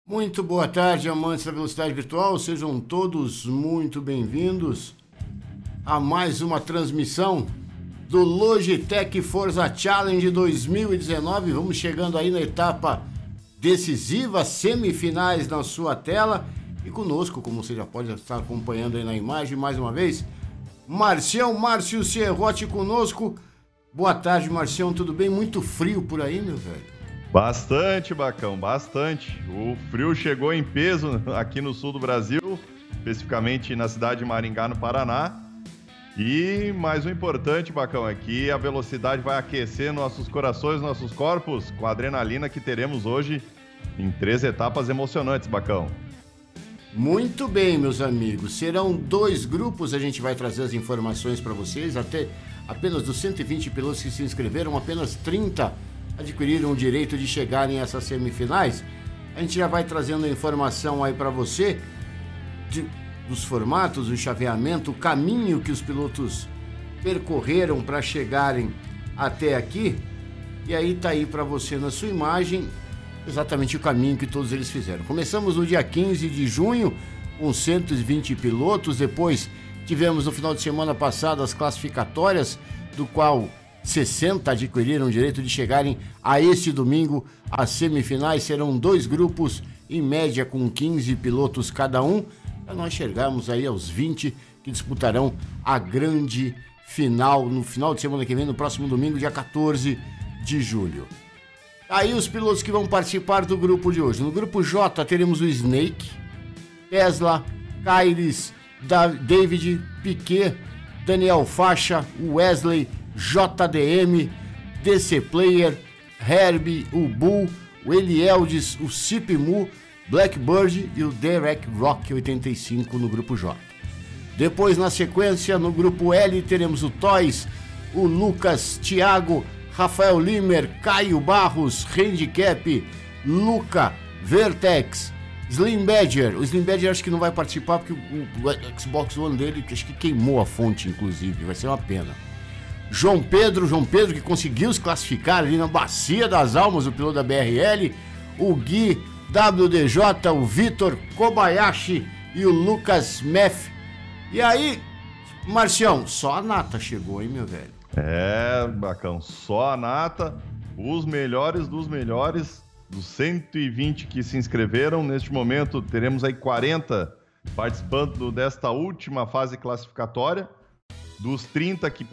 Muito boa tarde, amantes da velocidade virtual, sejam todos muito bem-vindos a mais uma transmissão do Logitech Forza Challenge 2019. Vamos chegando aí na etapa decisiva, semifinais na sua tela. E conosco, como você já pode estar acompanhando aí na imagem, mais uma vez, Márcio Sierrotti conosco. Boa tarde, Marcião, tudo bem? Muito frio por aí, meu velho? Bastante, Bacão, bastante. O frio chegou em peso aqui no sul do Brasil, especificamente na cidade de Maringá, no Paraná. E mais um importante, Bacão, é que a velocidade vai aquecer nossos corações, nossos corpos, com a adrenalina que teremos hoje em 3 etapas emocionantes, Bacão. Muito bem, meus amigos. Serão 2 grupos, a gente vai trazer as informações para vocês. Apenas dos 120 pilotos que se inscreveram, apenas 30 adquiriram o direito de chegarem a essas semifinais. A gente já vai trazendo a informação aí para você dos formatos, o chaveamento, o caminho que os pilotos percorreram para chegarem até aqui. E aí tá aí para você na sua imagem exatamente o caminho que todos eles fizeram. Começamos no dia 15 de junho com 120 pilotos, depois tivemos no final de semana passado as classificatórias, do qual 60 adquiriram o direito de chegarem a este domingo. As semifinais serão 2 grupos, em média com 15 pilotos cada um, para nós chegarmos aí aos 20 que disputarão a grande final no final de semana que vem, no próximo domingo, dia 14 de julho. Aí os pilotos que vão participar do grupo de hoje. No grupo J teremos o Snake, Tesla, Kairis, David, Piquet, Daniel Faixa, Wesley, JDM, DC Player, Herbie, o Bull, o Elieldes, o Cipimu, Blackbird e o Derek Rock 85 no grupo J. Depois, na sequência, no grupo L teremos o Toys, o Lucas, Thiago, Rafael Limer, Caio Barros, Handicap, Luca, Vertex, Slim Badger. O Slim Badger acho que não vai participar porque o Xbox One dele acho que queimou a fonte, inclusive, vai ser uma pena. João Pedro que conseguiu se classificar ali na Bacia das Almas, o piloto da BRL, o Gui, WDJ, o Vitor Kobayashi e o Lucas Meff. E aí, Marcião, só a nata chegou, hein, meu velho? É, Bacão, só a nata, os melhores dos melhores, dos 120 que se inscreveram. Neste momento teremos aí 40 participando desta última fase classificatória. Dos 30 que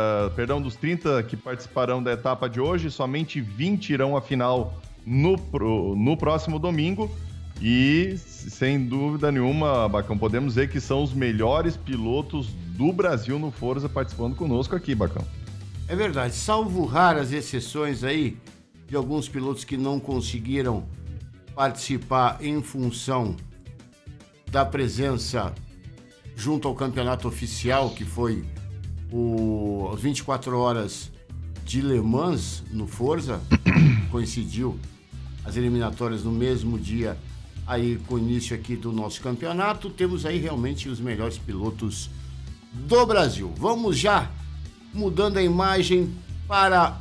participarão da etapa de hoje, somente 20 irão à final no próximo domingo. E, sem dúvida nenhuma, Bacão, podemos dizer que são os melhores pilotos do Brasil no Forza participando conosco aqui, Bacão. É verdade, salvo raras exceções aí de alguns pilotos que não conseguiram participar em função da presença junto ao campeonato oficial, que foi as 24 horas de Le Mans no Forza, coincidiu as eliminatórias no mesmo dia aí com o início aqui do nosso campeonato. Temos aí realmente os melhores pilotos do Brasil. Vamos já mudando a imagem para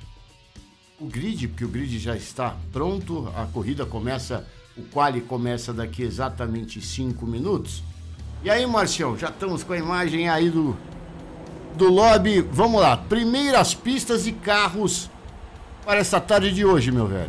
o grid, porque o grid já está pronto, a corrida começa, o quali começa daqui exatamente 5 minutos. E aí, Marcião, já estamos com a imagem aí do lobby. Vamos lá, primeiras pistas e carros para essa tarde de hoje, meu velho.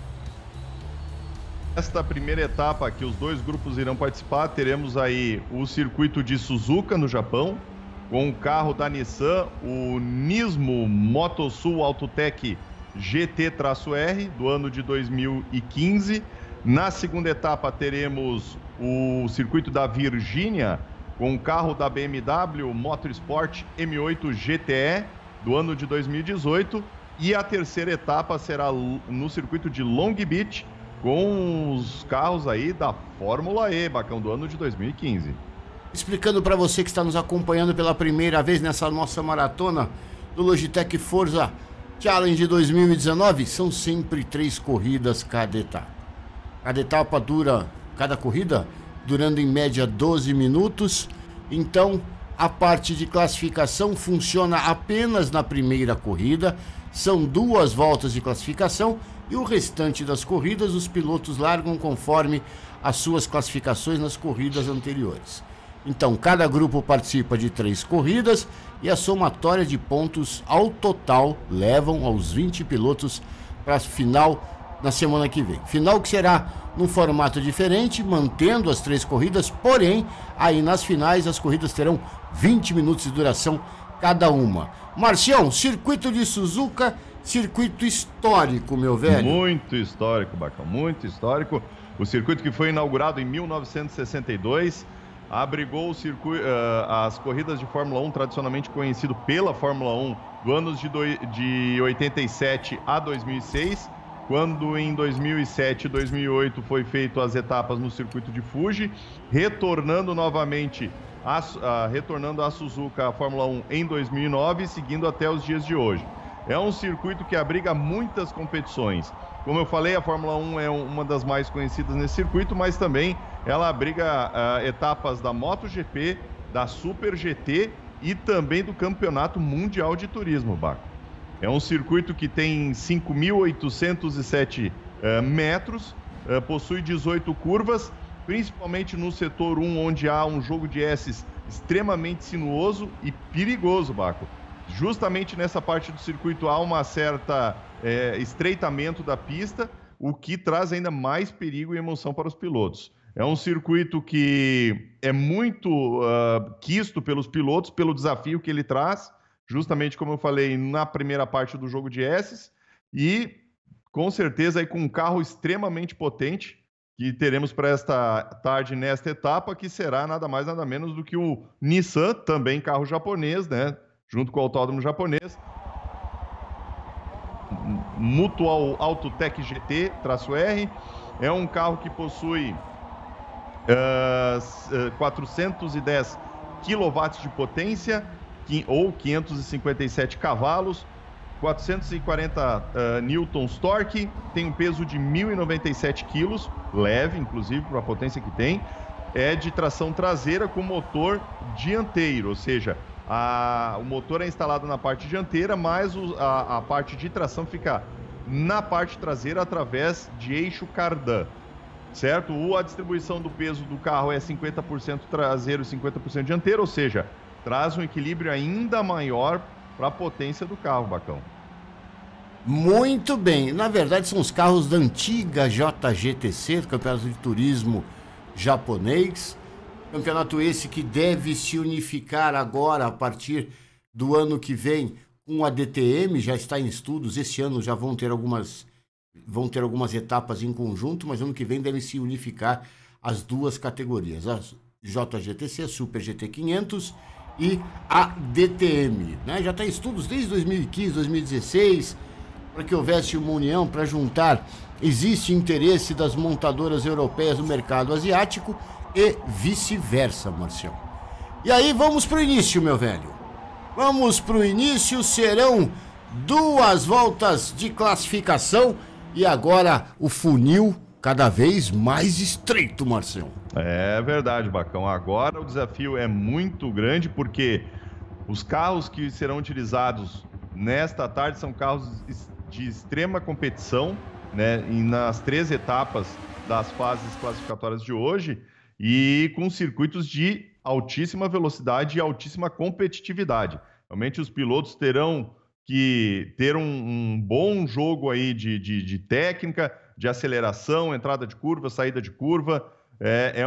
Esta primeira etapa que os 2 grupos irão participar, teremos aí o circuito de Suzuka, no Japão, com o carro da Nissan, o Nismo Motosul Autotech GT-R, do ano de 2015. Na segunda etapa teremos o circuito da Virgínia, com o carro da BMW Motorsport M8 GTE, do ano de 2018. E a terceira etapa será no circuito de Long Beach, com os carros aí da Fórmula E, Bacão, do ano de 2015. Explicando para você que está nos acompanhando pela primeira vez nessa nossa maratona do Logitech Forza Challenge 2019, são sempre 3 corridas cada etapa. Cada corrida durando em média 12 minutos. Então, a parte de classificação funciona apenas na primeira corrida. São 2 voltas de classificação e o restante das corridas os pilotos largam conforme as suas classificações nas corridas anteriores. Então, cada grupo participa de 3 corridas e a somatória de pontos ao total levam aos 20 pilotos para a final na semana que vem. Final que será num formato diferente, mantendo as 3 corridas, porém, aí nas finais as corridas terão 20 minutos de duração cada uma. Marcião, circuito de Suzuka, circuito histórico, meu velho. Muito histórico, Bacão, muito histórico. O circuito que foi inaugurado em 1962 abrigou as corridas de Fórmula 1, tradicionalmente conhecido pela Fórmula 1, do anos de 87 a 2006, quando em 2007 e 2008 foi feito as etapas no circuito de Fuji, retornando novamente retornando a Suzuka a Fórmula 1 em 2009, seguindo até os dias de hoje. É um circuito que abriga muitas competições. Como eu falei, a Fórmula 1 é uma das mais conhecidas nesse circuito, mas também ela abriga etapas da MotoGP, da Super GT e também do Campeonato Mundial de Turismo, Baco. É um circuito que tem 5.807 metros, possui 18 curvas, principalmente no setor 1, onde há um jogo de S's extremamente sinuoso e perigoso, Baco. Justamente nessa parte do circuito há uma certa estreitamento da pista, o que traz ainda mais perigo e emoção para os pilotos. É um circuito que é muito quisto pelos pilotos, pelo desafio que ele traz, justamente como eu falei na primeira parte do jogo de S's, e com certeza aí com um carro extremamente potente que teremos para esta tarde nesta etapa, que será nada mais nada menos do que o Nissan, também carro japonês, né? Junto com o autódromo japonês, Mutual Autotech GT-R, é um carro que possui 410 kW de potência, ou 557 cavalos, 440 newtons torque, tem um peso de 1.097 quilos, leve, inclusive, para a potência que tem, é de tração traseira com motor dianteiro, ou seja, o motor é instalado na parte dianteira, mas a parte de tração fica na parte traseira através de eixo cardan, certo? A distribuição do peso do carro é 50% traseiro e 50% dianteiro, ou seja, traz um equilíbrio ainda maior para a potência do carro, Bacão. Muito bem. Na verdade, são os carros da antiga JGTC, do Campeonato de Turismo japonês. Campeonato esse que deve se unificar agora, a partir do ano que vem, com a DTM, já está em estudos. Esse ano já vão ter algumas etapas em conjunto, mas ano que vem devem se unificar as 2 categorias. A JGTC, a Super GT 500 e a DTM, né? Já está em estudos desde 2015, 2016, para que houvesse uma união, para juntar. Existe interesse das montadoras europeias no mercado asiático e vice-versa, Marcião. E aí, vamos para o início, meu velho. Vamos para o início, serão 2 voltas de classificação e agora o funil cada vez mais estreito, Marcião. É verdade, Bacão. Agora o desafio é muito grande, porque os carros que serão utilizados nesta tarde são carros de extrema competição, né? E nas 3 etapas das fases classificatórias de hoje, e com circuitos de altíssima velocidade e altíssima competitividade. Realmente os pilotos terão que ter um bom jogo aí de técnica, de aceleração, entrada de curva, saída de curva. É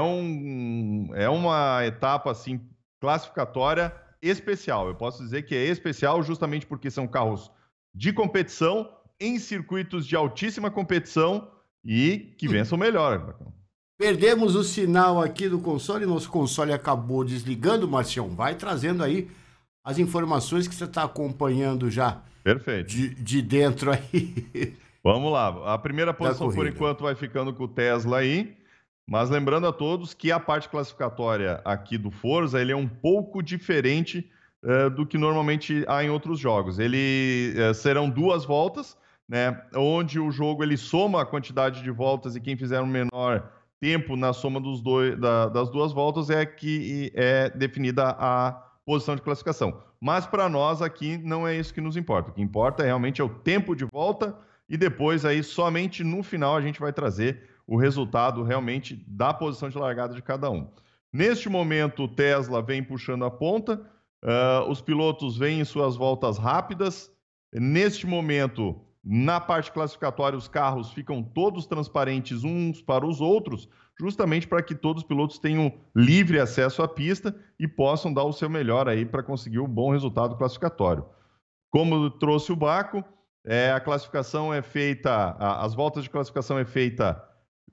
uma etapa assim, classificatória especial. Eu posso dizer que é especial justamente porque são carros de competição, em circuitos de altíssima competição e que vençam melhor. Perdemos o sinal aqui do console, nosso console acabou desligando, Marcião. Vai trazendo aí as informações que você está acompanhando já. Perfeito. De dentro aí. Vamos lá. A primeira posição, por enquanto, vai ficando com o Tesla aí. Mas lembrando a todos que a parte classificatória aqui do Forza, ele é um pouco diferente do que normalmente há em outros jogos. Serão 2 voltas, né, onde o jogo ele soma a quantidade de voltas e quem fizer um menor tempo na soma das 2 voltas é que é definida a posição de classificação. Mas para nós aqui não é isso que nos importa. O que importa realmente é o tempo de volta e depois aí somente no final a gente vai trazer o resultado realmente da posição de largada de cada um. Neste momento o Tesla vem puxando a ponta, os pilotos vêm em suas voltas rápidas. Neste momento, na parte classificatória, os carros ficam todos transparentes uns para os outros, justamente para que todos os pilotos tenham livre acesso à pista e possam dar o seu melhor aí para conseguir um bom resultado classificatório. Como trouxe o Baco, a classificação é feita, as voltas de classificação é feita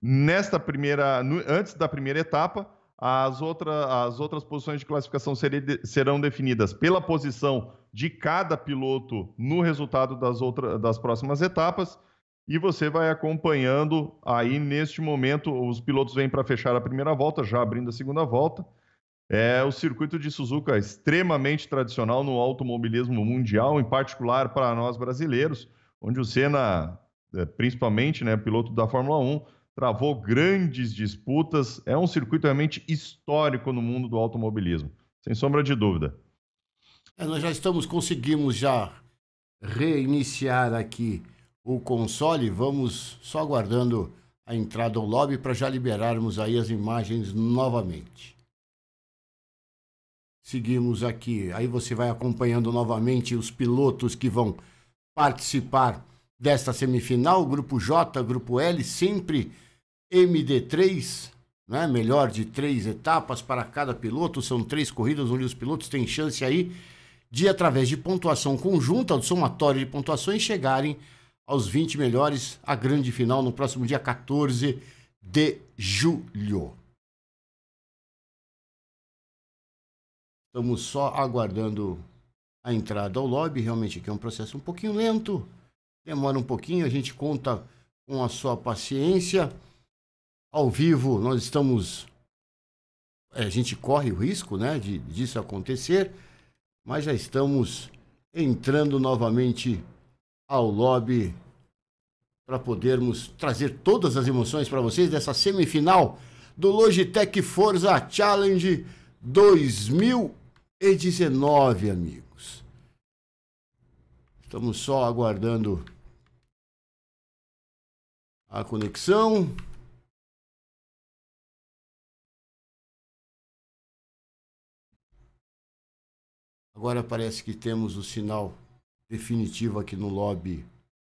antes da primeira etapa. As outras posições de classificação serão definidas pela posição de cada piloto no resultado das próximas etapas. E você vai acompanhando aí, neste momento, os pilotos vêm para fechar a primeira volta, já abrindo a segunda volta. O circuito de Suzuka é extremamente tradicional no automobilismo mundial, em particular para nós brasileiros, onde o Senna, principalmente, né, piloto da Fórmula 1, travou grandes disputas. É um circuito realmente histórico no mundo do automobilismo, sem sombra de dúvida. Nós conseguimos já reiniciar aqui o console. Vamos só aguardando a entrada ao lobby para já liberarmos aí as imagens novamente. Seguimos aqui. Aí você vai acompanhando novamente os pilotos que vão participar desta semifinal. Grupo J, Grupo L, sempre MD3, né? Melhor de 3 etapas para cada piloto. São 3 corridas onde os pilotos têm chance aí de, através de pontuação conjunta, do somatório de pontuações, chegarem aos 20 melhores, a grande final no próximo dia 14 de julho. Estamos só aguardando a entrada ao lobby. Realmente aqui é um processo um pouquinho lento, demora um pouquinho, a gente conta com a sua paciência. Ao vivo nós estamos, a gente corre o risco, né, disso acontecer, mas já estamos entrando novamente ao lobby para podermos trazer todas as emoções para vocês dessa semifinal do Logitech Forza Challenge 2019, amigos. Estamos só aguardando a conexão. Agora parece que temos o sinal definitivo aqui no lobby.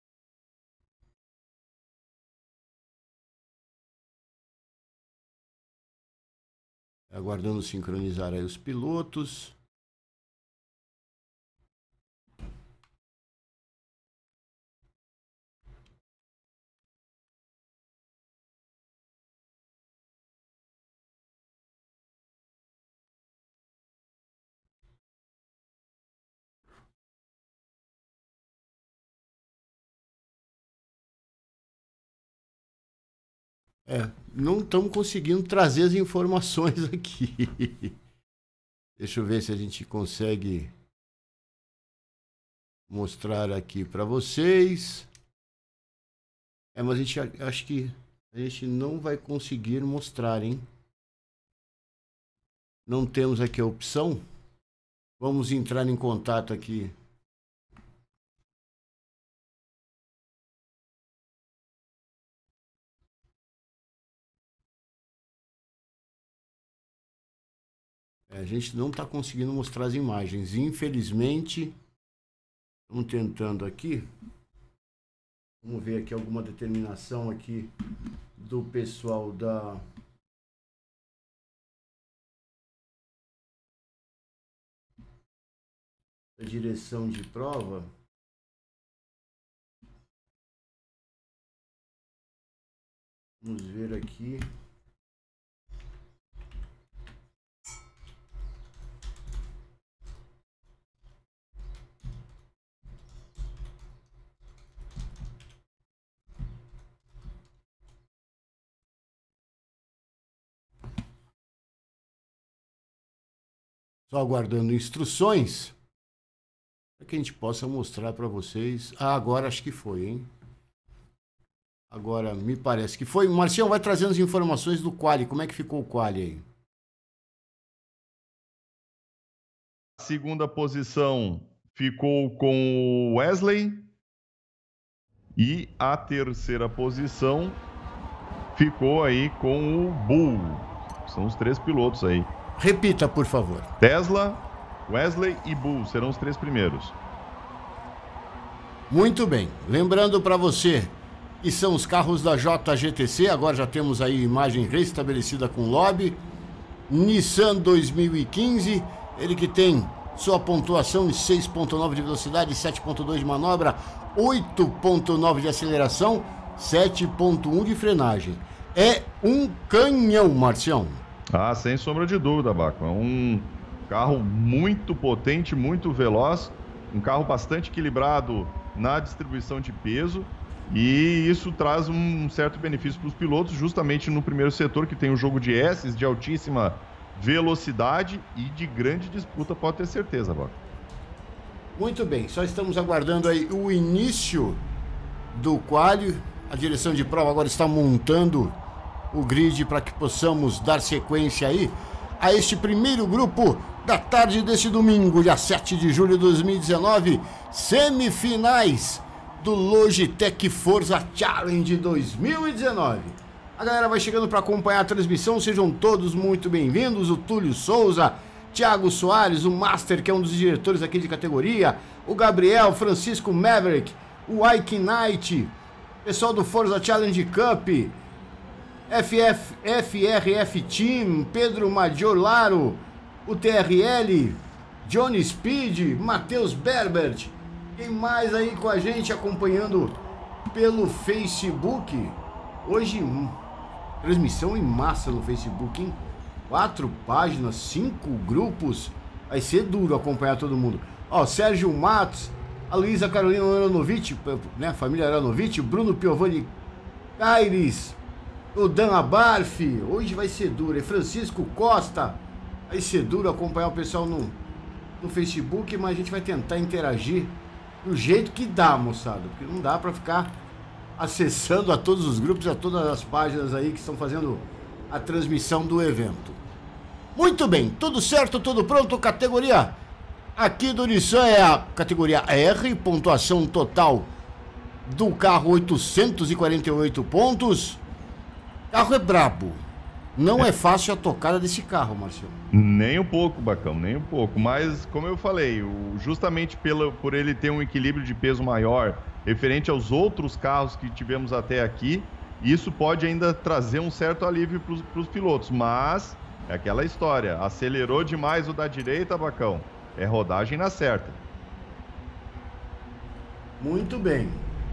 Aguardando sincronizar aí os pilotos. Não estamos conseguindo trazer as informações aqui. Deixa eu ver se a gente consegue mostrar aqui para vocês. Mas a gente acho que a gente não vai conseguir mostrar, hein? Não temos aqui a opção. Vamos entrar em contato aqui. A gente não está conseguindo mostrar as imagens, infelizmente. Estamos tentando aqui. Vamos ver aqui alguma determinação aqui do pessoal da direção de prova. Vamos ver aqui. Só aguardando instruções para que a gente possa mostrar para vocês. Agora acho que foi, hein? Agora me parece que foi. Marcião, vai trazendo as informações do quali. Como é que ficou o quali aí? segunda posição ficou com o Wesley. E a terceira posição ficou aí com o Bull. São os 3 pilotos aí. Repita, por favor. Tesla, Wesley e Bull serão os 3 primeiros. Muito bem. Lembrando para você que são os carros da JGTC. Agora já temos aí imagem restabelecida com lobby. Nissan 2015. Ele que tem sua pontuação em 6.9 de velocidade, 7.2 de manobra, 8.9 de aceleração, 7.1 de frenagem. É um canhão, Marcião. Ah, sem sombra de dúvida, Baco. É um carro muito potente, muito veloz, um carro bastante equilibrado na distribuição de peso, e isso traz um certo benefício para os pilotos, justamente no primeiro setor, que tem um jogo de S's de altíssima velocidade e de grande disputa, pode ter certeza, Baco. Muito bem, só estamos aguardando aí o início do quali. A direção de prova agora está montando o grid para que possamos dar sequência aí a este primeiro grupo da tarde deste domingo, dia 7 de julho de 2019, semifinais do Logitech Forza Challenge 2019. A galera vai chegando para acompanhar a transmissão, sejam todos muito bem-vindos. O Túlio Souza, Thiago Soares, o Master, que é um dos diretores aqui de categoria, o Gabriel, Francisco Maverick, o Ike Knight, pessoal do Forza Challenge Cup, FRF Team, Pedro Majolaro, o TRL, Johnny Speed, Matheus Berbert. Quem mais aí com a gente acompanhando pelo Facebook? Hoje, transmissão em massa no Facebook, hein? 4 páginas, 5 grupos. Vai ser duro acompanhar todo mundo. Ó, Sérgio Matos, a Luísa Carolina Aranovic, né? Família Aranovic, Bruno Piovani Caires, o Dan Abarf. Hoje vai ser duro. E Francisco Costa. Vai ser duro acompanhar o pessoal no Facebook, mas a gente vai tentar interagir do jeito que dá, moçada. Porque não dá pra ficar acessando a todos os grupos, a todas as páginas aí que estão fazendo a transmissão do evento. Muito bem, tudo certo, tudo pronto. Categoria aqui do Nissan é a categoria R, pontuação total do carro 848 pontos. Carro é brabo. Não é fácil a tocada desse carro, Marcelo. Nem um pouco, Bacão, nem um pouco. Mas, como eu falei, justamente por ele ter um equilíbrio de peso maior, referente aos outros carros que tivemos até aqui, isso pode ainda trazer um certo alívio para os pilotos. Mas, é aquela história, acelerou demais o da direita, Bacão, é rodagem na certa. Muito bem.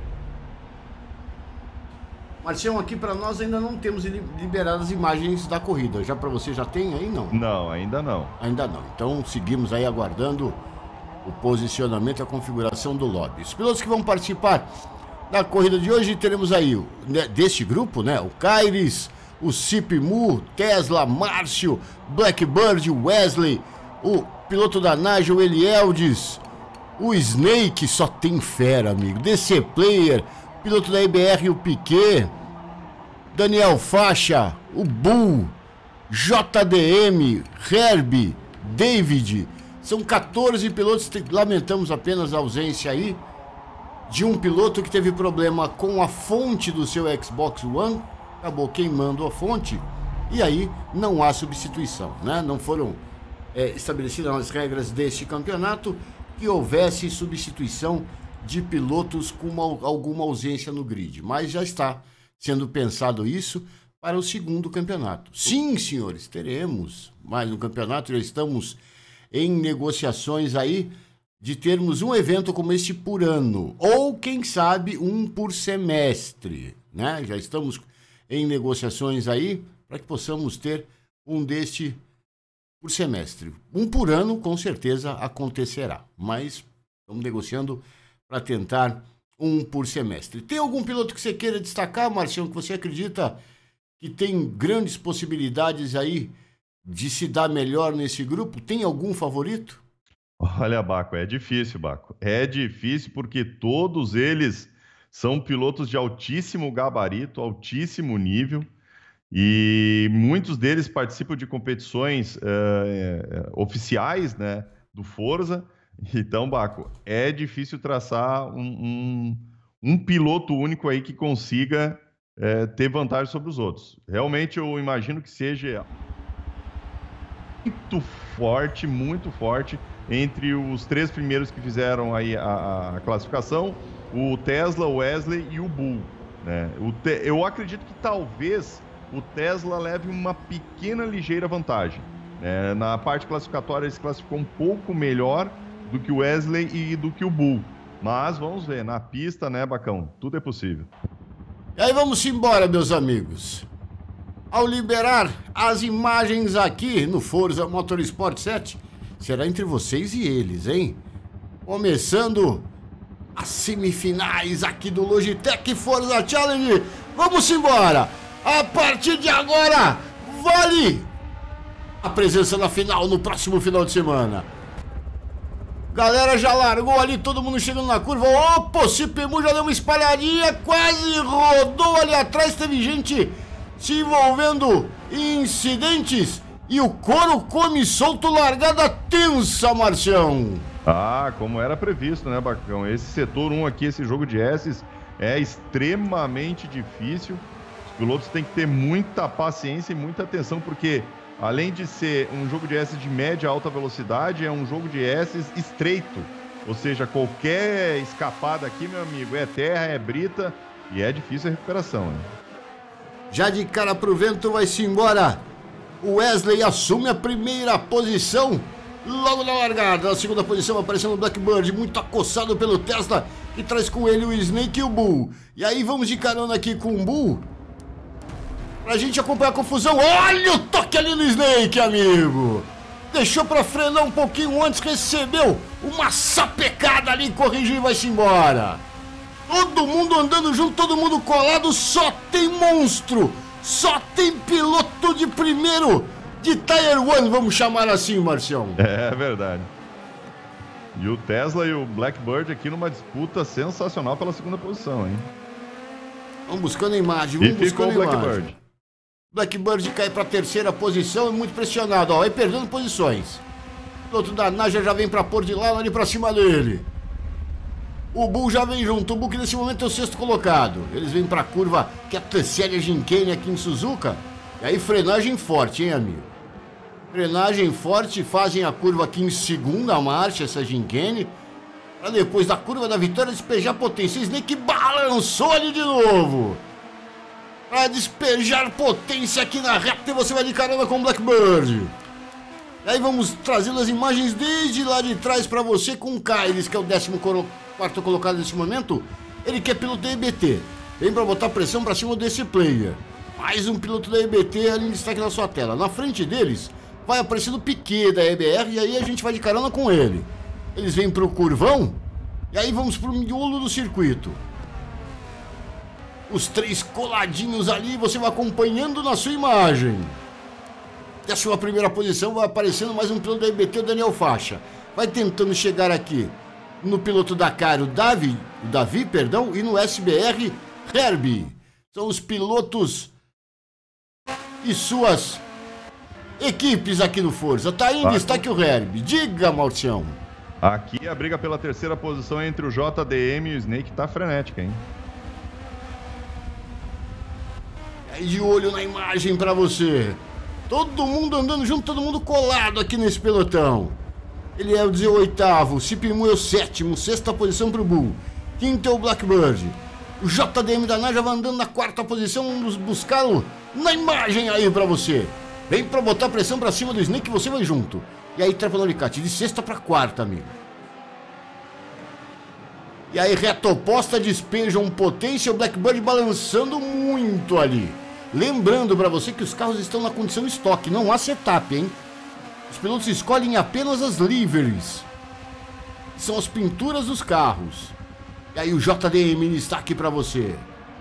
Marcião, aqui para nós ainda não temos liberado as imagens da corrida. Já para você já tem aí, não? Não, ainda não. Ainda não. Então seguimos aí aguardando o posicionamento e a configuração do lobby. Os pilotos que vão participar da corrida de hoje, teremos aí deste grupo, né? O Caires, o Cipimu, Tesla, Márcio, Blackbird, Wesley, o piloto da Nigel, Elieldes, o Snake, só tem fera, amigo. DC Player, piloto da EBR, o Piquet, Daniel Faixa, o Bull, JDM, Herbie, David. São 14 pilotos, lamentamos apenas a ausência aí de um piloto que teve problema com a fonte do seu Xbox One, acabou queimando a fonte, e aí não há substituição, né? Não foram estabelecidas as regras deste campeonato que houvesse substituição de pilotos com alguma ausência no grid, mas já está sendo pensado isso para o segundo campeonato. Sim, senhores, teremos mais um campeonato, já estamos em negociações aí de termos um evento como este por ano, ou quem sabe um por semestre, né? Já estamos em negociações aí para que possamos ter um deste por semestre. Um por ano com certeza acontecerá, mas estamos negociando para tentar um por semestre. Tem algum piloto que você queira destacar, Marcião, que você acredita que tem grandes possibilidades aí de se dar melhor nesse grupo? Tem algum favorito? Olha, Baco, é difícil, Baco. É difícil porque todos eles são pilotos de altíssimo gabarito, altíssimo nível, e muitos deles participam de competições oficiais, né? do Forza. Então, Baco, é difícil traçar um piloto único aí que consiga ter vantagem sobre os outros. Realmente, eu imagino que seja muito forte entre os 3 primeiros que fizeram aí a classificação, o Tesla, o Wesley e o Bull, né? Eu acredito que talvez o Tesla leve uma pequena, ligeira vantagem. Na parte classificatória, ele se classificou um pouco melhor do que o Wesley e do que o Bull. Mas vamos ver, na pista, né, Bacão? Tudo é possível. E aí vamos embora, meus amigos. Ao liberar as imagens aqui no Forza Motorsport 7, será entre vocês e eles, hein? Começando as semifinais aqui do Logitech Forza Challenge. Vamos embora! A partir de agora, vale a presença na final no próximo final de semana. Galera já largou ali, todo mundo chegando na curva. Opa, o Cipemu já deu uma espalhadinha, quase rodou ali atrás. Teve gente se envolvendo em incidentes e o couro come solto, largada tensa, Marcião. Ah, como era previsto, né, Bacão? Esse setor 1 aqui, esse jogo de S's é extremamente difícil. Os pilotos têm que ter muita paciência e muita atenção, porque além de ser um jogo de S de média a alta velocidade, é um jogo de S estreito. Ou seja, qualquer escapada aqui, meu amigo, é terra, é brita e é difícil a recuperação, né? Já de cara pro vento vai-se embora. O Wesley assume a primeira posição logo na largada. Na segunda posição aparecendo o Blackbird, muito acossado pelo Tesla, que traz com ele o Snake e o Bull. E aí vamos de carona aqui com o Bull, pra gente acompanhar a confusão. Olha o toque ali no Snake, amigo. Deixou pra frenar um pouquinho antes, recebeu uma sapecada ali, corrigiu e vai-se embora. Todo mundo andando junto, todo mundo colado, só tem monstro, só tem piloto de primeiro, de Tier 1, vamos chamar assim, Marcião. É verdade. E o Tesla e o Blackbird aqui numa disputa sensacional pela segunda posição, hein? Vamos buscando a imagem, vamos buscando a imagem. Blackbird. Blackbird cai para a terceira posição, é muito pressionado, ó, vai perdendo posições. O piloto da Naja já vem para pôr de lado ali para cima dele. O Bull já vem junto, o Bull que nesse momento é o sexto colocado. Eles vêm para a curva que é a terceira Gincane aqui em Suzuka. E aí frenagem forte, hein, amigo? Frenagem forte, fazem a curva aqui em segunda marcha, essa Gincane, para depois da curva da vitória despejar potência. Snake balançou ali de novo para despejar potência aqui na reta e você vai de carona com o Blackbird. E aí vamos trazendo as imagens desde lá de trás para você com o Kyles, que é o 14º colocado nesse momento. Ele que é piloto da EBT, vem para botar pressão para cima desse player. Mais um piloto da EBT ali em destaque na sua tela. Na frente deles vai aparecendo o Piquet da EBR e aí a gente vai de carona com ele. Eles vêm para o curvão e aí vamos para o miolo do circuito. Os três coladinhos ali, você vai acompanhando na sua imagem. Da sua primeira posição vai aparecendo mais um piloto da EBT, o Daniel Faixa. Vai tentando chegar aqui no piloto Dakar, o Davi, e no SBR, Herbie. São os pilotos e suas equipes aqui no Forza. Tá aí em destaque o Herbie. Diga, Marcião. Aqui a briga pela terceira posição entre o JDM e o Snake tá frenética, hein? Aí de olho na imagem pra você. Todo mundo andando junto, todo mundo colado aqui nesse pelotão. Ele é o 18º, o Cipemu é o 7º, sexta posição pro Bull. Quinto é o Blackbird. O JDM da Naja vai andando na quarta posição, vamos buscá-lo na imagem aí pra você. Vem pra botar pressão pra cima do Snake, você vai junto. E aí trepa no alicate, de sexta pra quarta, amigo. E aí reta oposta, despejam potência, o Blackbird balançando muito ali. Lembrando pra você que os carros estão na condição estoque, não há setup, hein? Os pilotos escolhem apenas as liveries. São as pinturas dos carros. E aí o JDM está aqui pra você.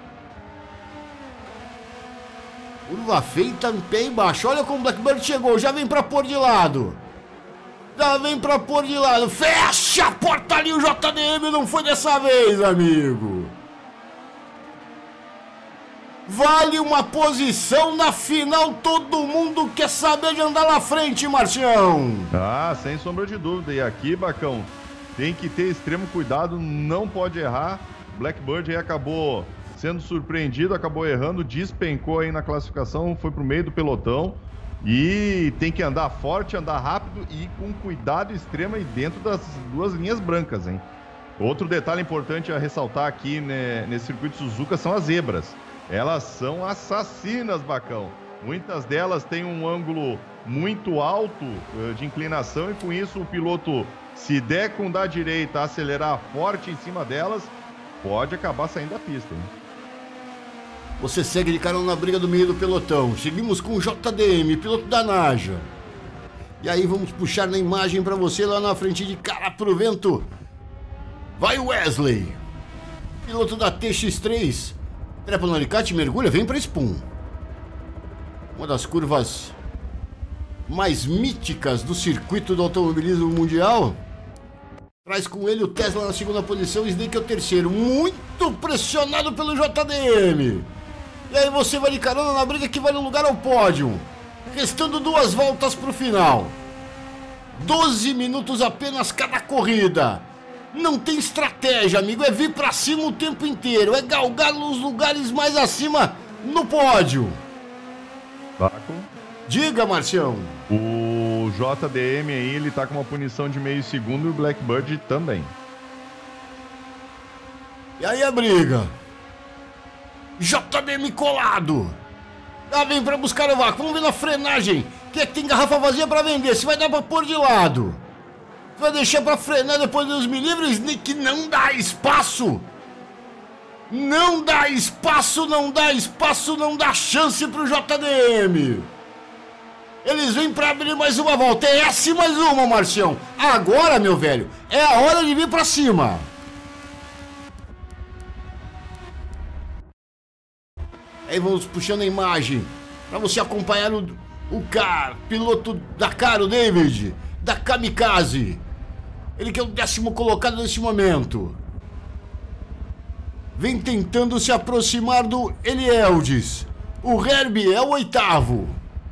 Curva feita em pé embaixo. Olha como o Blackbird chegou, já vem pra pôr de lado. Já vem pra pôr de lado. Fecha a porta ali, o JDM não foi dessa vez, amigo. vale uma posição na final. Todo mundo quer saber de andar na frente, Marcião. Ah, sem sombra de dúvida. E aqui, Bacão, tem que ter extremo cuidado, não pode errar. Blackbird aí acabou sendo surpreendido, acabou errando, despencou aí na classificação, foi pro meio do pelotão. E tem que andar forte, andar rápido e com cuidado extremo aí dentro das duas linhas brancas, hein? Outro detalhe importante a ressaltar aqui, né, nesse circuito Suzuka são as zebras. Elas são assassinas, Bacão. Muitas delas têm um ângulo muito alto de inclinação e com isso o piloto, se der com da direita, acelerar forte em cima delas, pode acabar saindo da pista, hein? Você segue de carona na briga do meio do pelotão. Seguimos com o JDM, piloto da Naja. E aí vamos puxar na imagem para você lá na frente, de cara pro vento. Vai Wesley, piloto da TX3. Trepa no alicate, mergulha, vem para Spoon. Uma das curvas mais míticas do circuito do automobilismo mundial. Traz com ele o Tesla na segunda posição, o Snake é o terceiro. Muito pressionado pelo JDM. E aí você vai de carona na briga que vale um lugar ao pódio. Restando 2 voltas para o final. 12 minutos apenas cada corrida. Não tem estratégia, amigo. É vir para cima o tempo inteiro. É galgar nos lugares mais acima no pódio. Baco. Diga, Marcião. O JDM aí, ele tá com uma punição de meio segundo e o Blackbird também. E aí a briga. JDM colado. Lá vem pra buscar o vácuo. Vamos ver na frenagem. Quem é que tem garrafa vazia pra vender? Se vai dar pra pôr de lado. Se vai deixar pra frenar depois dos milímetros? Snake não dá espaço. Não dá espaço, não dá espaço, não dá chance pro JDM. Eles vêm pra abrir mais uma volta. É essa e mais uma, Marcião. Agora, meu velho, é a hora de vir pra cima. Aí vamos puxando a imagem para você acompanhar o piloto da Caro David, da Kamikaze. Ele que é o 10º colocado nesse momento. Vem tentando se aproximar do Elieldes. O Herbie é o 8º.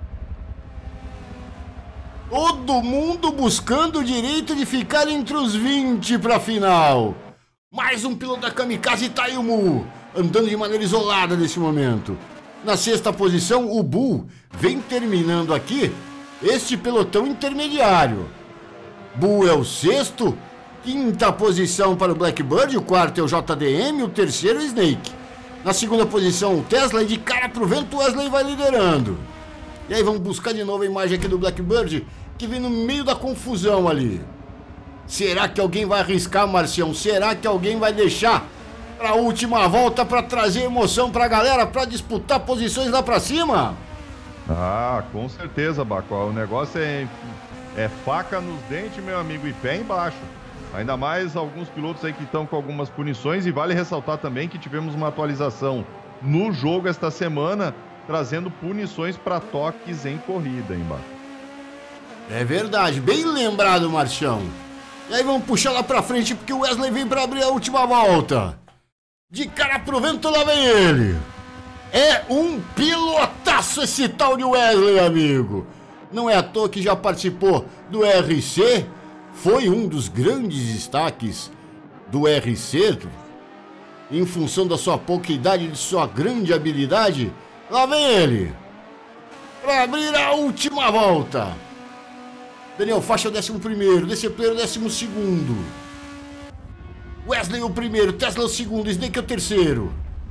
Todo mundo buscando o direito de ficar entre os 20 para a final. Mais um piloto da Kamikaze, Taimu, andando de maneira isolada nesse momento. Na 6ª posição, o Bull vem terminando aqui este pelotão intermediário. Bull é o 6º, 5ª posição para o Blackbird, o 4º é o JDM, o 3º é o Snake. Na 2ª posição, o Tesla, e de cara pro vento, o Wesley vai liderando. E aí vamos buscar de novo a imagem aqui do Blackbird, que vem no meio da confusão ali. Será que alguém vai arriscar, Marcião? Será que alguém vai deixar para a última volta para trazer emoção para a galera, para disputar posições lá para cima? Ah, com certeza, Baco. O negócio é faca nos dentes, meu amigo, e pé embaixo. Ainda mais alguns pilotos aí que estão com algumas punições, e vale ressaltar também que tivemos uma atualização no jogo esta semana, trazendo punições para toques em corrida, hein, Baco? É verdade, bem lembrado, Marcião. E aí vamos puxar lá pra frente, porque o Wesley vem pra abrir a última volta. De cara pro vento, lá vem ele. É um pilotaço esse tal de Wesley, amigo. Não é à toa que já participou do RC. Foi um dos grandes destaques do RC. Em função da sua pouca idade e de sua grande habilidade. Lá vem ele. Pra abrir a última volta. Daniel Faixa, o 11º, Decepleiro, o 12º. Wesley, o 1º, Tesla, o 2º, Snake, o 3º.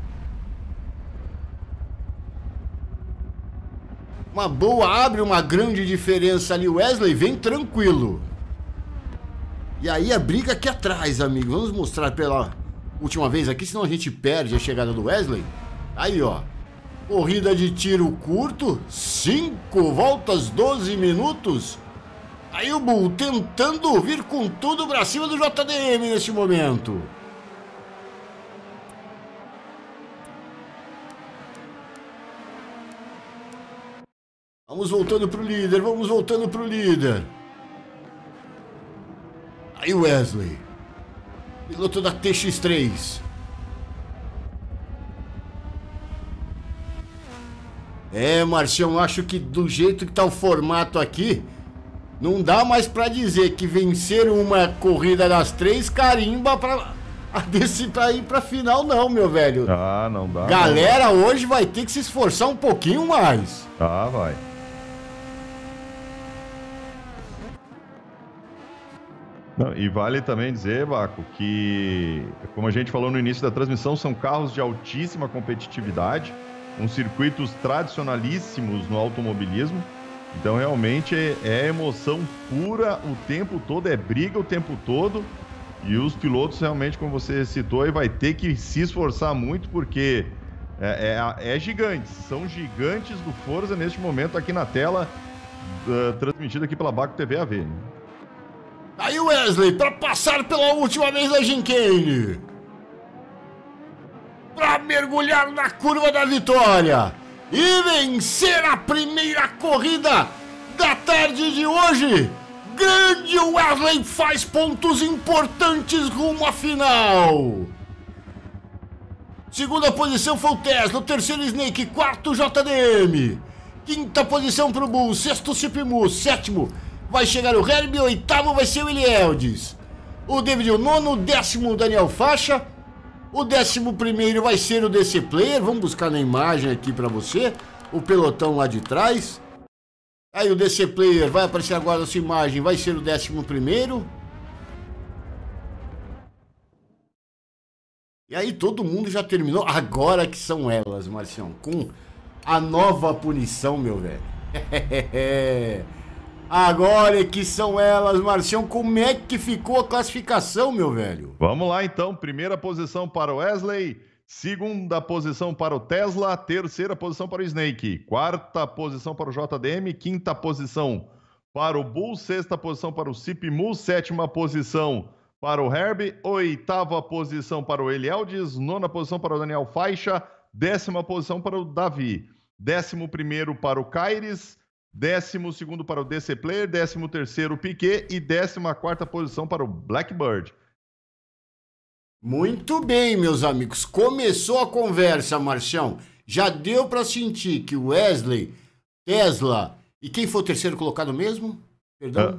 Uma boa, abre uma grande diferença ali. Wesley vem tranquilo. E aí a briga aqui atrás, amigo. Vamos mostrar pela última vez aqui, senão a gente perde a chegada do Wesley. Aí, ó. Corrida de tiro curto, 5 voltas, 12 minutos. Aí o Bull tentando vir com tudo pra cima do JDM nesse momento. Vamos voltando pro líder, vamos voltando pro líder. Aí o Wesley, piloto da TX3. Marcião, acho que do jeito que tá o formato aqui, não dá mais pra dizer que vencer uma corrida das 3 carimba pra ir pra final, não, meu velho. Ah, não dá. Galera, não. Hoje vai ter que se esforçar um pouquinho mais. Ah, vai. Não, e vale também dizer, Baco, que, como a gente falou no início da transmissão, são carros de altíssima competitividade, uns circuitos tradicionalíssimos no automobilismo. Então, realmente, é emoção pura o tempo todo, é briga o tempo todo. E os pilotos, realmente, como você citou, aí vai ter que se esforçar muito, porque é gigantes. São gigantes do Forza neste momento aqui na tela, transmitido aqui pela Baco TV AV. Né? Aí o Wesley, para passar pela última vez na Gincane, para mergulhar na curva da vitória e vencer a primeira corrida da tarde de hoje. Grande Wesley faz pontos importantes rumo à final. Segunda posição foi o Tesla, o terceiro Snake, quarto JDM, quinta posição para o Bull, sexto Cipmu, sétimo vai chegar o Herbie, oitavo vai ser o Elieldes. O David o nono, o décimo o Daniel Faixa, o 11º vai ser o DC Player. Vamos buscar na imagem aqui para você o pelotão lá de trás. Aí o DC Player vai aparecer agora na sua imagem, vai ser o 11º. E aí todo mundo já terminou. Agora que são elas, Marcião, com a nova punição, meu velho. Agora que são elas, Marcião. Como é que ficou a classificação, meu velho? Vamos lá, então. Primeira posição para o Wesley. Segunda posição para o Tesla. Terceira posição para o Snake. Quarta posição para o JDM. Quinta posição para o Bull. Sexta posição para o Cipmu. Sétima posição para o Herbie. Oitava posição para o Elieldes. Nona posição para o Daniel Faixa. 10ª posição para o Davi. 11º para o Caires. 12º para o DC Player, 13º o Piquet e 14ª posição para o Blackbird. Muito bem, meus amigos. Começou a conversa, Marcião. Já deu para sentir que o Wesley, Tesla e quem foi o terceiro colocado mesmo? Perdão?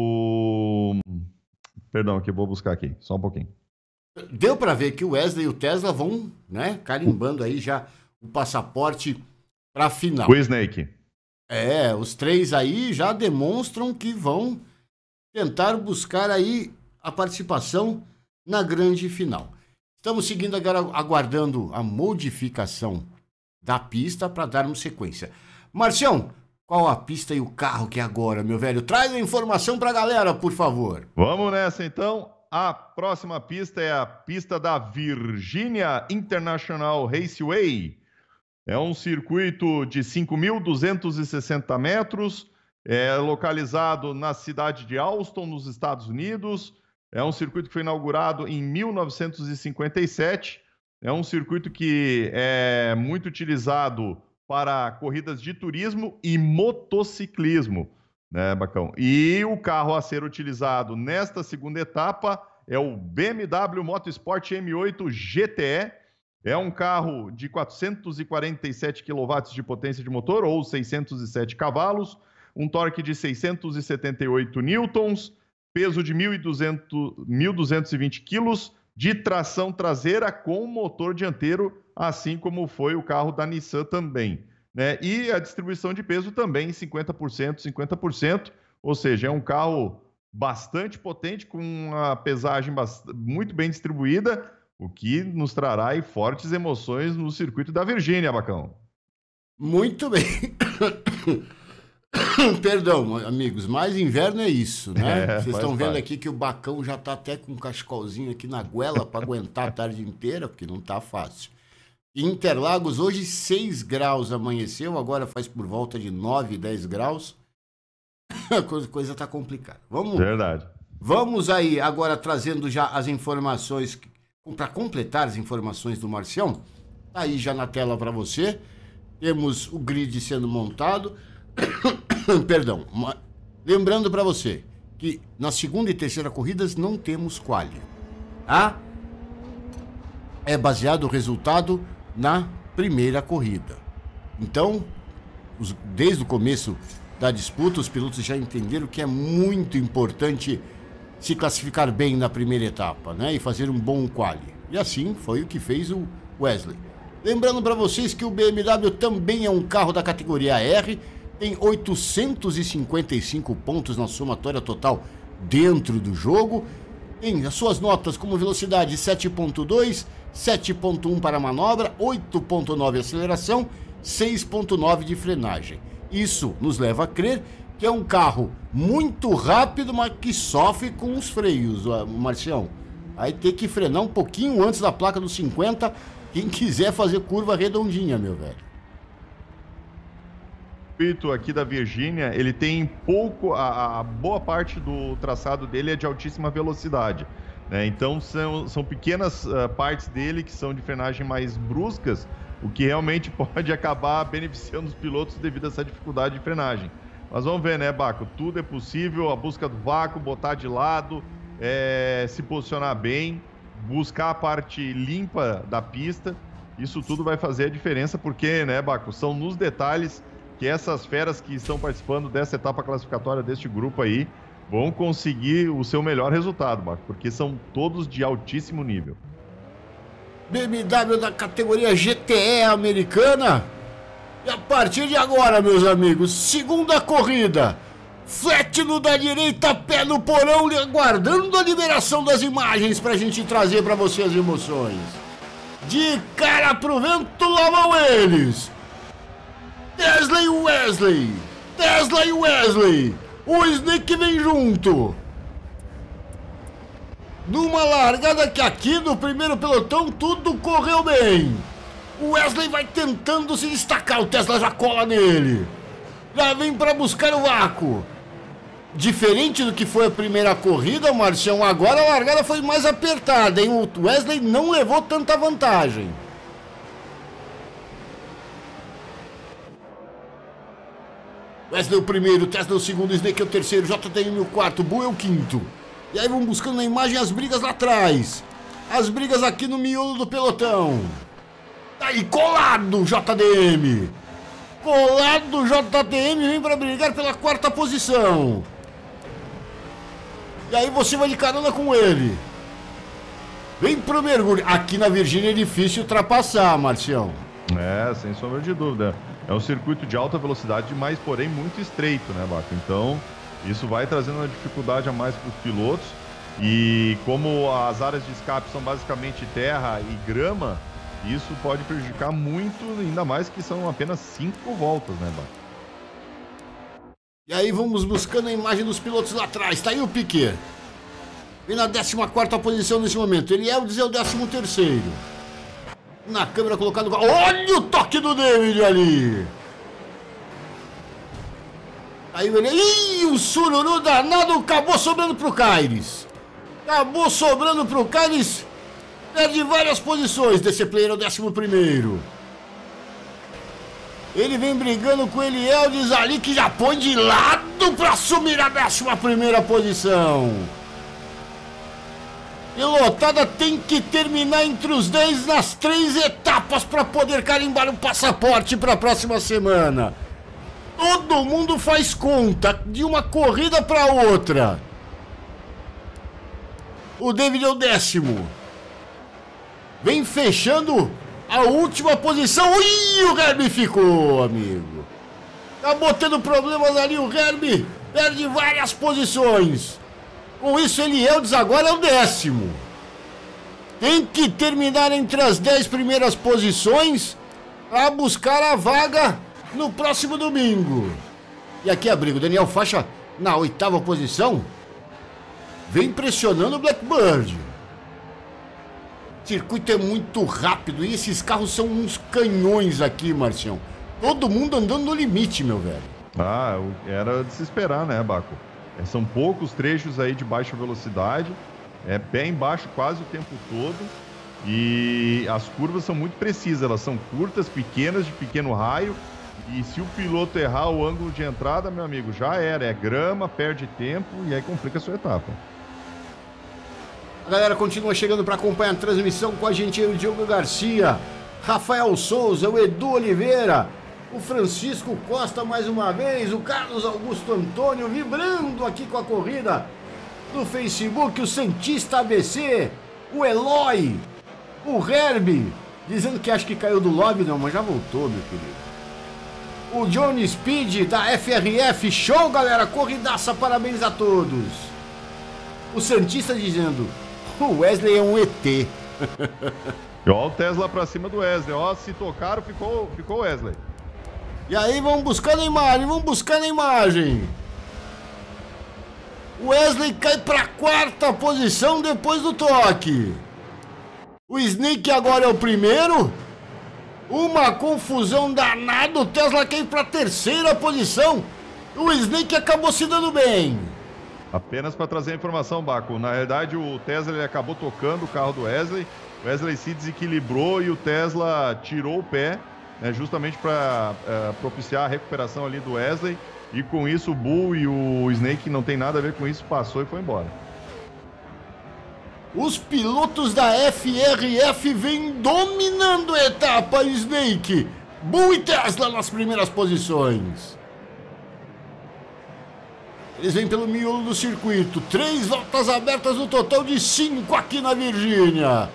Perdão, que eu vou buscar aqui, só um pouquinho. Deu para ver que o Wesley e o Tesla vão, né, carimbando aí já o passaporte para a final. O Snake. Os três aí já demonstram que vão tentar buscar aí a participação na grande final. Estamos seguindo agora, aguardando a modificação da pista para darmos sequência. Marcião, qual a pista e o carro que é agora, meu velho? Traz a informação para a galera, por favor. Vamos nessa, então. A próxima pista é a pista da Virginia International Raceway. É um circuito de 5.260 metros, localizado na cidade de Austin, nos Estados Unidos. É um circuito que foi inaugurado em 1957. É um circuito que é muito utilizado para corridas de turismo e motociclismo, né, Bacão? E o carro a ser utilizado nesta segunda etapa é o BMW Motorsport M8 GTE. É um carro de 447 kW de potência de motor, ou 607 cavalos, um torque de 678 newtons, peso de 1.220 quilos, de tração traseira com motor dianteiro, assim como foi o carro da Nissan também, né? E a distribuição de peso também 50%, 50%, ou seja, é um carro bastante potente, com uma pesagem muito bem distribuída, o que nos trará aí fortes emoções no circuito da Virgínia, Bacão. Muito bem. Perdão, amigos, mas inverno é isso, né? Vocês estão vendo aqui que o Bacão já tá até com um cachecolzinho aqui na goela para aguentar a tarde inteira, porque não tá fácil. Interlagos, hoje 6 graus amanheceu, agora faz por volta de 9, 10 graus. A coisa tá complicada. Verdade. Vamos aí agora trazendo já as informações... Para completar as informações do Marcião, tá aí já na tela para você. Temos o grid sendo montado. Perdão. Lembrando para você que na segunda e terceira corridas não temos quali. Tá? É baseado o resultado na primeira corrida. Então, desde o começo da disputa, os pilotos já entenderam que é muito importante se classificar bem na primeira etapa, né? E fazer um bom quali. E assim foi o que fez o Wesley. Lembrando para vocês que o BMW também é um carro da categoria R, tem 855 pontos na somatória total dentro do jogo. Tem as suas notas como velocidade 7.2, 7.1 para manobra, 8.9 aceleração, 6.9 de frenagem. Isso nos leva a crer que é um carro muito rápido, mas que sofre com os freios, Marcião. Vai ter que frenar um pouquinho antes da placa dos 50, quem quiser fazer curva redondinha, meu velho. O circuito aqui da Virgínia, ele tem pouco, a boa parte do traçado dele é de altíssima velocidade, né? Então são pequenas partes dele que são de frenagem mais bruscas, o que realmente pode acabar beneficiando os pilotos devido a essa dificuldade de frenagem. Mas vamos ver, né, Baco? Tudo é possível, a busca do vácuo, botar de lado, se posicionar bem, buscar a parte limpa da pista. Isso tudo vai fazer a diferença porque, né, Baco, são nos detalhes que essas feras que estão participando dessa etapa classificatória deste grupo aí vão conseguir o seu melhor resultado, Baco, porque são todos de altíssimo nível. BMW da categoria GTE americana. E a partir de agora, meus amigos, segunda corrida. Flat no da direita, pé no porão, aguardando a liberação das imagens pra gente trazer pra você as emoções. De cara pro vento, lá vão eles. Tesla e Wesley. Tesla e Wesley. O Snake vem junto. Numa largada que aqui no primeiro pelotão tudo correu bem. O Wesley vai tentando se destacar, o Tesla já cola nele. Já vem para buscar o vácuo. Diferente do que foi a primeira corrida, Marcião, agora a largada foi mais apertada, hein? O Wesley não levou tanta vantagem. Wesley o primeiro, Tesla o segundo, Snake é o terceiro, JTM o quarto, Bull é o quinto. E aí vão buscando na imagem as brigas lá atrás. As brigas aqui no miolo do pelotão. Tá aí, colado JDM. Colado JDM, vem para brigar pela quarta posição. E aí você vai de carona com ele. Vem pro mergulho. Aqui na Virgínia é difícil ultrapassar, Marcião. Sem sombra de dúvida. É um circuito de alta velocidade, mas porém muito estreito, né, Baco? Então, isso vai trazendo uma dificuldade a mais para os pilotos. E como as áreas de escape são basicamente terra e grama, isso pode prejudicar muito, ainda mais que são apenas 5 voltas, né, Baco? E aí vamos buscando a imagem dos pilotos lá atrás. Tá aí o Piquet. Vem na 14ª posição nesse momento. Ele é o 13º. Na câmera colocado... Olha o toque do David ali. Aí ele... Ih, o sururu danado acabou sobrando pro Caires. Perde várias posições. DC Player é o 11º. Ele vem brigando com o Elieldes ali, que já põe de lado para assumir a 11ª posição. Pilotada tem que terminar entre os 10 nas 3 etapas para poder carimbar o passaporte para a próxima semana. Todo mundo faz conta de uma corrida para outra. O David é o 10º. Vem fechando a última posição. Ih, o Herbie ficou, amigo. Tá botando problemas ali o Herbie. Perde várias posições. Com isso, Elieldes agora é o 10º. Tem que terminar entre as 10 primeiras posições para buscar a vaga no próximo domingo. E aqui a briga. O Daniel Faixa na 8ª posição. Vem pressionando o Blackbird. O circuito é muito rápido e esses carros são uns canhões aqui, Marcião. Todo mundo andando no limite, meu velho. Era de se esperar, né, Baco? São poucos trechos aí de baixa velocidade, pé embaixo quase o tempo todo, e as curvas são muito precisas, elas são curtas, pequenas, de pequeno raio, e se o piloto errar o ângulo de entrada, meu amigo, já era, é grama, perde tempo e aí complica a sua etapa. A galera continua chegando para acompanhar a transmissão com a gente, o Diogo Garcia, Rafael Souza, o Edu Oliveira, o Francisco Costa mais uma vez, o Carlos Augusto Antônio vibrando aqui com a corrida no Facebook, o Santista ABC, o Eloy, o Herbie, dizendo que acho que caiu do lobby, não, mas já voltou, meu querido. O Johnny Speed da FRF, show galera, corridaça, parabéns a todos. O Santista dizendo, o Wesley é um ET. E ó o Tesla pra cima do Wesley, ó, se tocaram, ficou o Wesley. E aí, vamos buscar na imagem, O Wesley cai pra quarta posição depois do toque. O Snake agora é o primeiro. Uma confusão danada, o Tesla cai pra terceira posição. O Snake acabou se dando bem. Apenas para trazer a informação, Baco. Na realidade, o Tesla ele acabou tocando o carro do Wesley. O Wesley se desequilibrou e o Tesla tirou o pé, né, justamente para propiciar a recuperação ali do Wesley. E com isso, o Bull e o Snake não tem nada a ver com isso, passou e foi embora. Os pilotos da FRF vêm dominando a etapa, Snake, Bull e Tesla nas primeiras posições. Eles vêm pelo miolo do circuito. 3 voltas abertas no total de 5 aqui na Virgínia.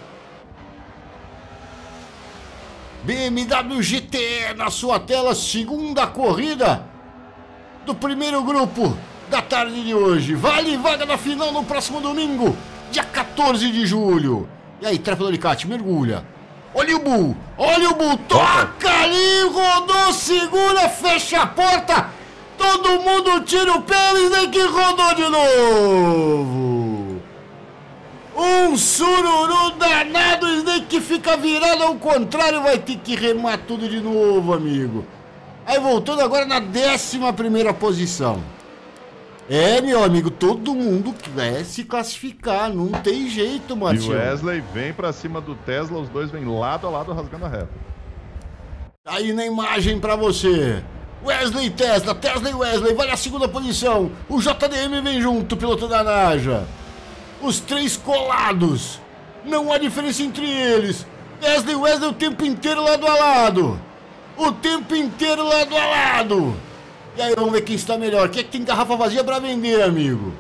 BMW GTE na sua tela, segunda corrida do primeiro grupo da tarde de hoje. Vale vaga na final no próximo domingo, dia 14 de julho. E aí, Trapelo Alicate, mergulha. Olha o Bull, toca ali, rodou, segura, fecha a porta. Todo mundo tira o pé e nem que rodou de novo. Um sururu danado, o Snake fica virado ao contrário, vai ter que remar tudo de novo, amigo. Aí voltando agora na 11ª posição. É, meu amigo, todo mundo quer se classificar, não tem jeito, Matheus. E o Wesley vem pra cima do Tesla, os dois vêm lado a lado rasgando a reta. Aí na imagem pra você. Wesley e Tesla, Tesla e Wesley, vale a segunda posição. O JDM vem junto, piloto da Naja. Os 3 colados. Não há diferença entre eles. Tesla e Wesley o tempo inteiro lado a lado. O tempo inteiro lado a lado. E aí, vamos ver quem está melhor. Quem é que tem garrafa vazia para vender, amigo?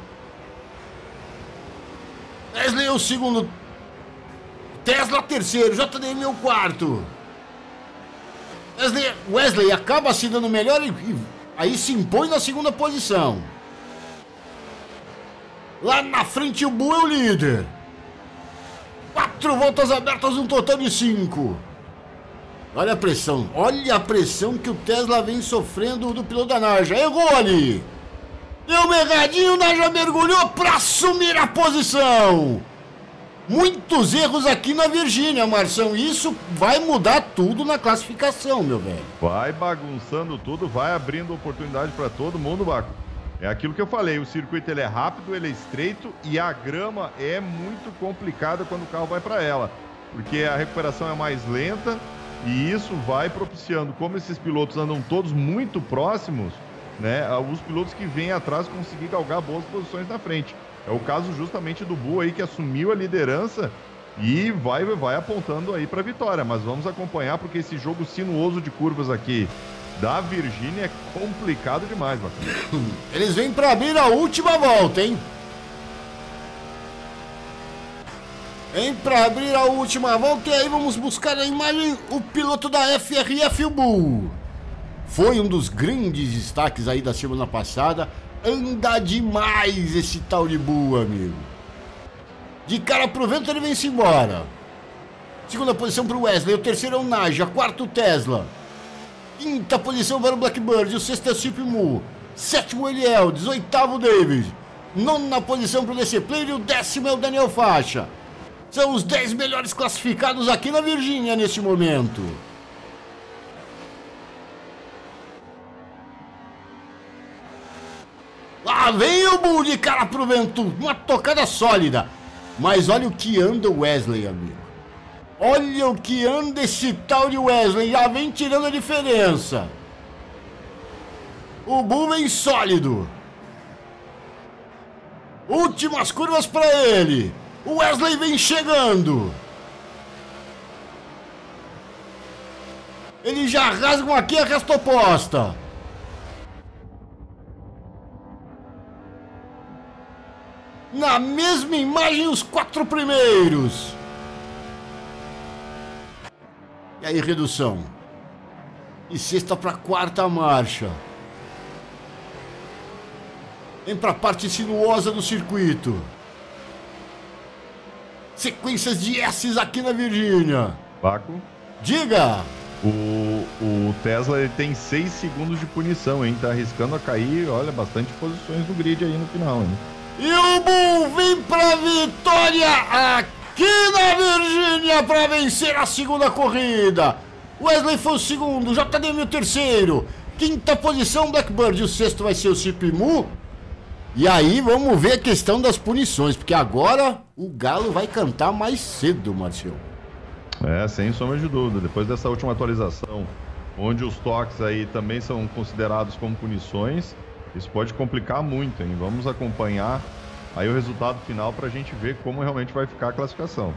Wesley é o segundo. Tesla terceiro. JDM é o quarto. Wesley acaba se dando melhor e aí se impõe na segunda posição. Lá na frente o Bull é o líder. 4 voltas abertas, um total de 5. Olha a pressão que o Tesla vem sofrendo do piloto da Naja. Errou ali. Deu uma erradinha, o Naja mergulhou para assumir a posição. Muitos erros aqui na Virgínia, Marção. Isso vai mudar tudo na classificação, meu velho. Vai bagunçando tudo, vai abrindo oportunidade para todo mundo, Baco. É aquilo que eu falei, o circuito ele é rápido, ele é estreito e a grama é muito complicada quando o carro vai para ela. Porque a recuperação é mais lenta e isso vai propiciando, como esses pilotos andam todos muito próximos, né, os pilotos que vêm atrás conseguir galgar boas posições na frente. É o caso justamente do Bull aí, que assumiu a liderança e vai apontando aí para a vitória. Mas vamos acompanhar, porque esse jogo sinuoso de curvas aqui da Virgínia é complicado demais, Marcos. Eles vêm para abrir a última volta, hein? Vem para abrir a última volta e aí vamos buscar a imagem, o piloto da FRF, o Bull. Foi um dos grandes destaques aí da semana passada. Anda demais esse tal de Bull, amigo. De cara pro vento ele vem-se embora. Segunda posição pro Wesley, o terceiro é o Naja, quarto Tesla. Quinta posição para o Blackbird, o sexto é o Chip Mu. Sétimo Elieldes, oitavo David. Nona posição pro DC Player e o 10º é o Daniel Faixa. São os 10 melhores classificados aqui na Virgínia neste momento. Lá vem o Bull de cara pro vento, uma tocada sólida. Mas olha o que anda o Wesley, amigo. Olha o que anda esse tal de Wesley, já vem tirando a diferença. O Bull vem sólido. Últimas curvas para ele. O Wesley vem chegando. Eles já rasgam aqui a resta oposta. Na mesma imagem, os 4 primeiros. E aí, redução. E sexta para quarta marcha. Vem para a parte sinuosa do circuito. Sequências de S's aqui na Virgínia. Paco? Diga! O Tesla ele tem 6 segundos de punição, hein? Tá arriscando a cair, olha, bastante posições no grid aí no final, hein? E o Bull vem pra vitória aqui na Virgínia para vencer a segunda corrida. Wesley foi o segundo, JDM o terceiro. Quinta posição, Blackbird. O sexto vai ser o Cipimu. E aí vamos ver a questão das punições, porque agora o Galo vai cantar mais cedo, Marcelo. Sem sombra de dúvida. Depois dessa última atualização, onde os toques aí também são considerados como punições, isso pode complicar muito, hein? Vamos acompanhar aí o resultado final para a gente ver como realmente vai ficar a classificação.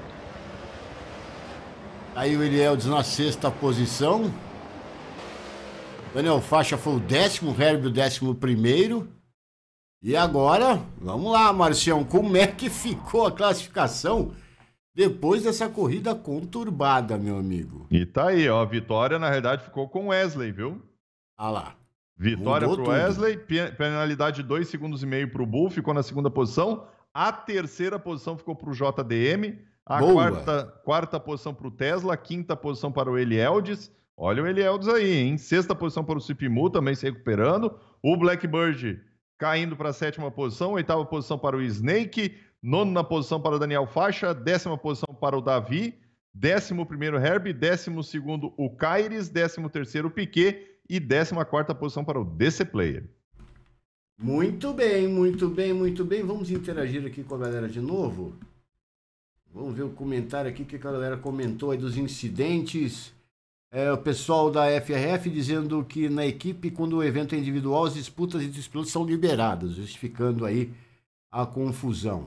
Aí o Elieldes na sexta posição. Daniel Faixa foi o 10º, Herbie o 11º. E agora, vamos lá, Marcião, como é que ficou a classificação depois dessa corrida conturbada, meu amigo? E tá aí, ó, a vitória na realidade ficou com Wesley, viu? Ah lá. Vitória pro Wesley, penalidade de 2,5 segundos pro Bull, ficou na segunda posição. A terceira posição ficou pro JDM. A quarta posição pro Tesla. Quinta posição para o Elieldes. Olha o Elieldes aí, hein? Sexta posição para o Cipimu, também se recuperando. O Blackbird caindo para a sétima posição. Oitava posição para o Snake. Nona posição para o Daniel Faixa. 10ª posição para o Davi. 11º Herbie. 12º o Caires. 13º o Piquet. E 14ª posição para o DC Player. Muito bem, muito bem, muito bem. Vamos interagir aqui com a galera de novo. Vamos ver o comentário aqui que a galera comentou aí dos incidentes. O pessoal da FRF dizendo que na equipe, quando o evento é individual, as disputas entre os pilotos são liberadas, justificando aí a confusão.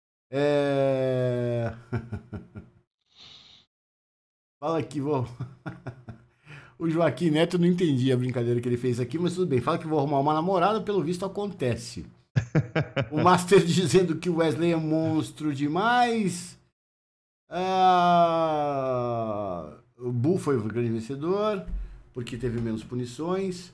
Fala aqui, vou... O Joaquim Neto não entendi a brincadeira que ele fez aqui, mas tudo bem. Fala que vou arrumar uma namorada, pelo visto acontece. O Master dizendo que o Wesley é monstro demais. O Bull foi o grande vencedor, porque teve menos punições.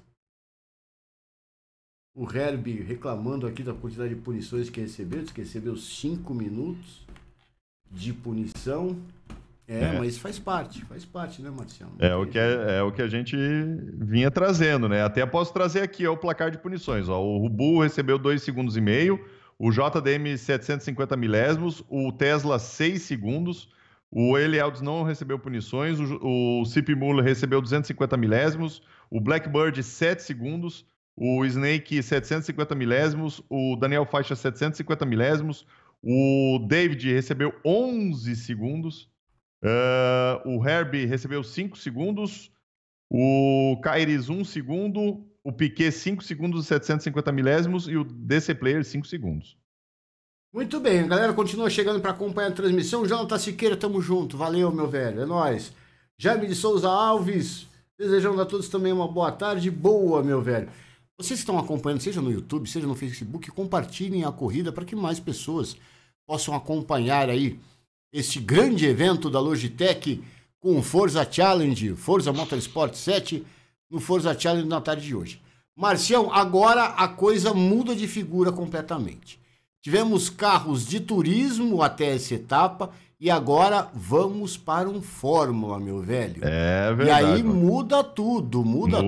O Herbie reclamando aqui da quantidade de punições que recebeu. Diz que recebeu 5 minutos de punição. Mas faz parte, né, Marciano? É o que a gente vinha trazendo, né? Até posso trazer aqui o placar de punições. Ó. O Bull recebeu 2,5 segundos, o JDM 750 milésimos, o Tesla 6 segundos, o Elieldes não recebeu punições, o Cipimu recebeu 250 milésimos, o Blackbird 7 segundos, o Snake 750 milésimos, o Daniel Faixa 750 milésimos, o David recebeu 11 segundos, o Herbie recebeu 5 segundos, o Caires 1 segundo, o Piquet 5 segundos e 750 milésimos e o DC Player 5 segundos. Muito bem, a galera continua chegando para acompanhar a transmissão. Jonathan Siqueira, tamo junto, valeu, meu velho, é nóis. Jaime de Souza Alves, desejando a todos também uma boa tarde, boa, meu velho. Vocês que estão acompanhando, seja no YouTube, seja no Facebook, compartilhem a corrida para que mais pessoas possam acompanhar aí este grande evento da Logitech com o Forza Challenge, Forza Motorsport 7, no Forza Challenge na tarde de hoje. Marcião, agora a coisa muda de figura completamente. Tivemos carros de turismo até essa etapa e agora vamos para um Fórmula, meu velho. É verdade. E aí muda tudo.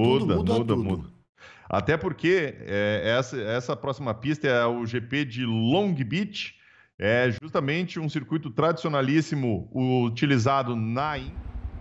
Até porque essa próxima pista é o GP de Long Beach, é justamente um circuito tradicionalíssimo utilizado na Índia.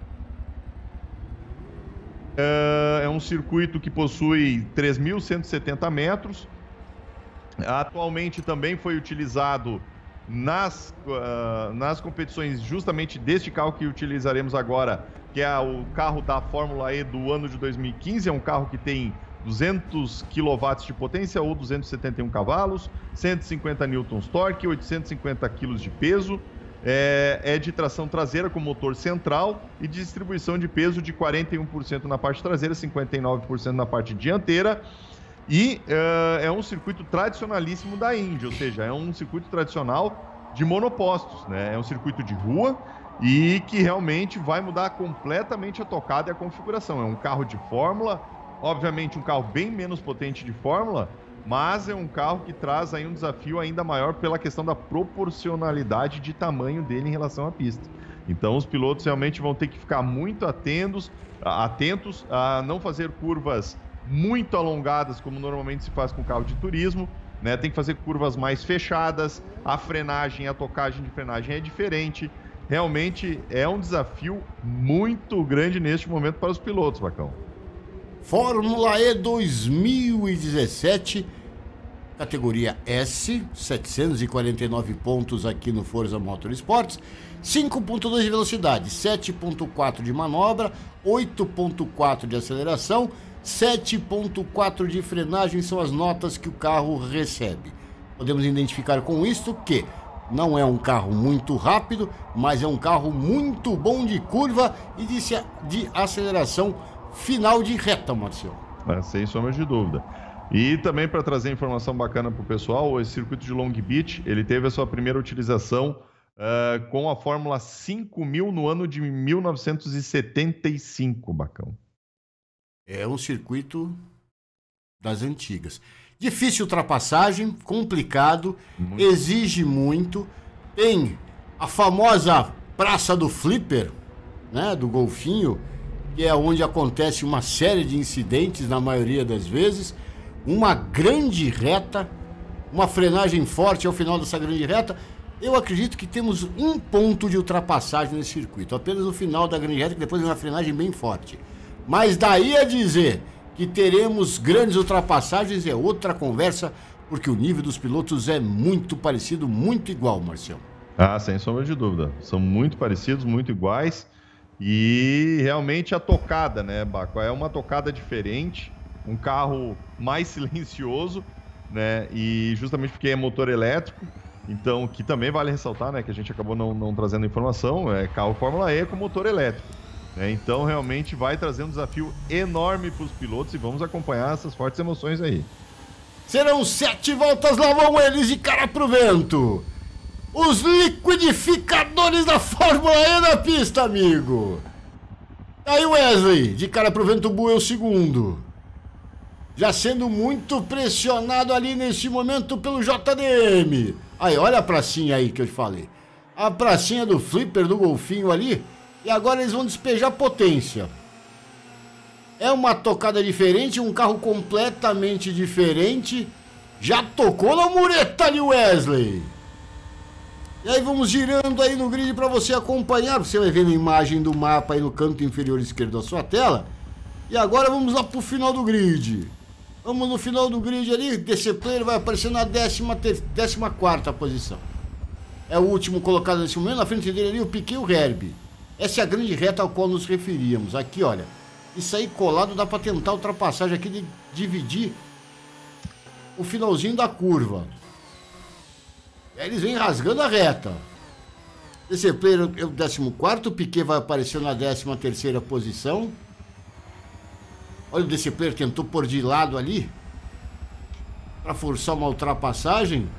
É um circuito que possui 3.170 metros. Atualmente também foi utilizado nas competições justamente deste carro que utilizaremos agora, que é o carro da Fórmula E do ano de 2015. É um carro que tem 200 kW de potência ou 271 cavalos, 150 Nm torque, 850 kg de peso. é de tração traseira com motor central e distribuição de peso de 41% na parte traseira, 59% na parte dianteira. E é um circuito tradicionalíssimo da Indy, ou seja, é um circuito tradicional de monopostos, né? É um circuito de rua e que realmente vai mudar completamente a tocada e a configuração. É um carro de Fórmula, obviamente um carro bem menos potente de Fórmula, mas é um carro que traz aí um desafio ainda maior pela questão da proporcionalidade de tamanho dele em relação à pista. Então os pilotos realmente vão ter que ficar muito atentos a não fazer curvas muito alongadas, como normalmente se faz com carro de turismo, né? Tem que fazer curvas mais fechadas, a tocagem de frenagem é diferente. Realmente é um desafio muito grande neste momento para os pilotos, Bacão. Fórmula E 2017, categoria S, 749 pontos aqui no Forza Motorsports, 5.2 de velocidade, 7.4 de manobra, 8.4 de aceleração, 7.4 de frenagem são as notas que o carro recebe. Podemos identificar com isto que não é um carro muito rápido, mas é um carro muito bom de curva e de aceleração final de reta, Marcelo. Sem sombra de dúvida. E também para trazer informação bacana para o pessoal, esse circuito de Long Beach, ele teve a sua primeira utilização com a Fórmula 5000 no ano de 1975, Bacão. É um circuito das antigas. Difícil ultrapassagem, complicado, exige muito. Tem a famosa Praça do Flipper, né, do Golfinho, que é onde acontece uma série de incidentes, na maioria das vezes. Uma grande reta, uma frenagem forte ao final dessa grande reta. Eu acredito que temos um ponto de ultrapassagem nesse circuito, apenas no final da grande reta, que depois vem uma frenagem bem forte. Mas daí a dizer que teremos grandes ultrapassagens é outra conversa, porque o nível dos pilotos é muito parecido, muito igual, Marcelo. Sem sombra de dúvida. São muito parecidos, muito iguais. E realmente a tocada, né, Baco? É uma tocada diferente, um carro mais silencioso, né? E justamente porque é motor elétrico, então, que também vale ressaltar, né, que a gente acabou não trazendo informação, é carro Fórmula E com motor elétrico. Então, realmente vai trazer um desafio enorme para os pilotos e vamos acompanhar essas fortes emoções aí. Serão 7 voltas, lá vão eles de cara pro vento. Os liquidificadores da Fórmula E na pista, amigo. Aí o Wesley, de cara pro vento, Buell segundo. Já sendo muito pressionado ali nesse momento pelo JDM. Aí, olha a pracinha aí que eu te falei. A pracinha do Flipper, do Golfinho ali. E agora eles vão despejar potência. É uma tocada diferente, um carro completamente diferente. Já tocou na mureta ali, Wesley. E aí vamos girando aí no grid para você acompanhar. Você vai ver na imagem do mapa aí no canto inferior esquerdo da sua tela. E agora vamos lá pro final do grid. Vamos no final do grid ali. DC Player vai aparecer na 14ª posição. É o último colocado nesse momento. Na frente dele ali o Piquet e o Herbie. Essa é a grande reta ao qual nos referíamos. Aqui, olha. Isso aí colado dá para tentar ultrapassagem aqui de dividir o finalzinho da curva. E aí eles vêm rasgando a reta. Esse player é o 14º, o Piquet vai aparecer na 13ª posição. Olha, o DC Player tentou pôr de lado ali para forçar uma ultrapassagem.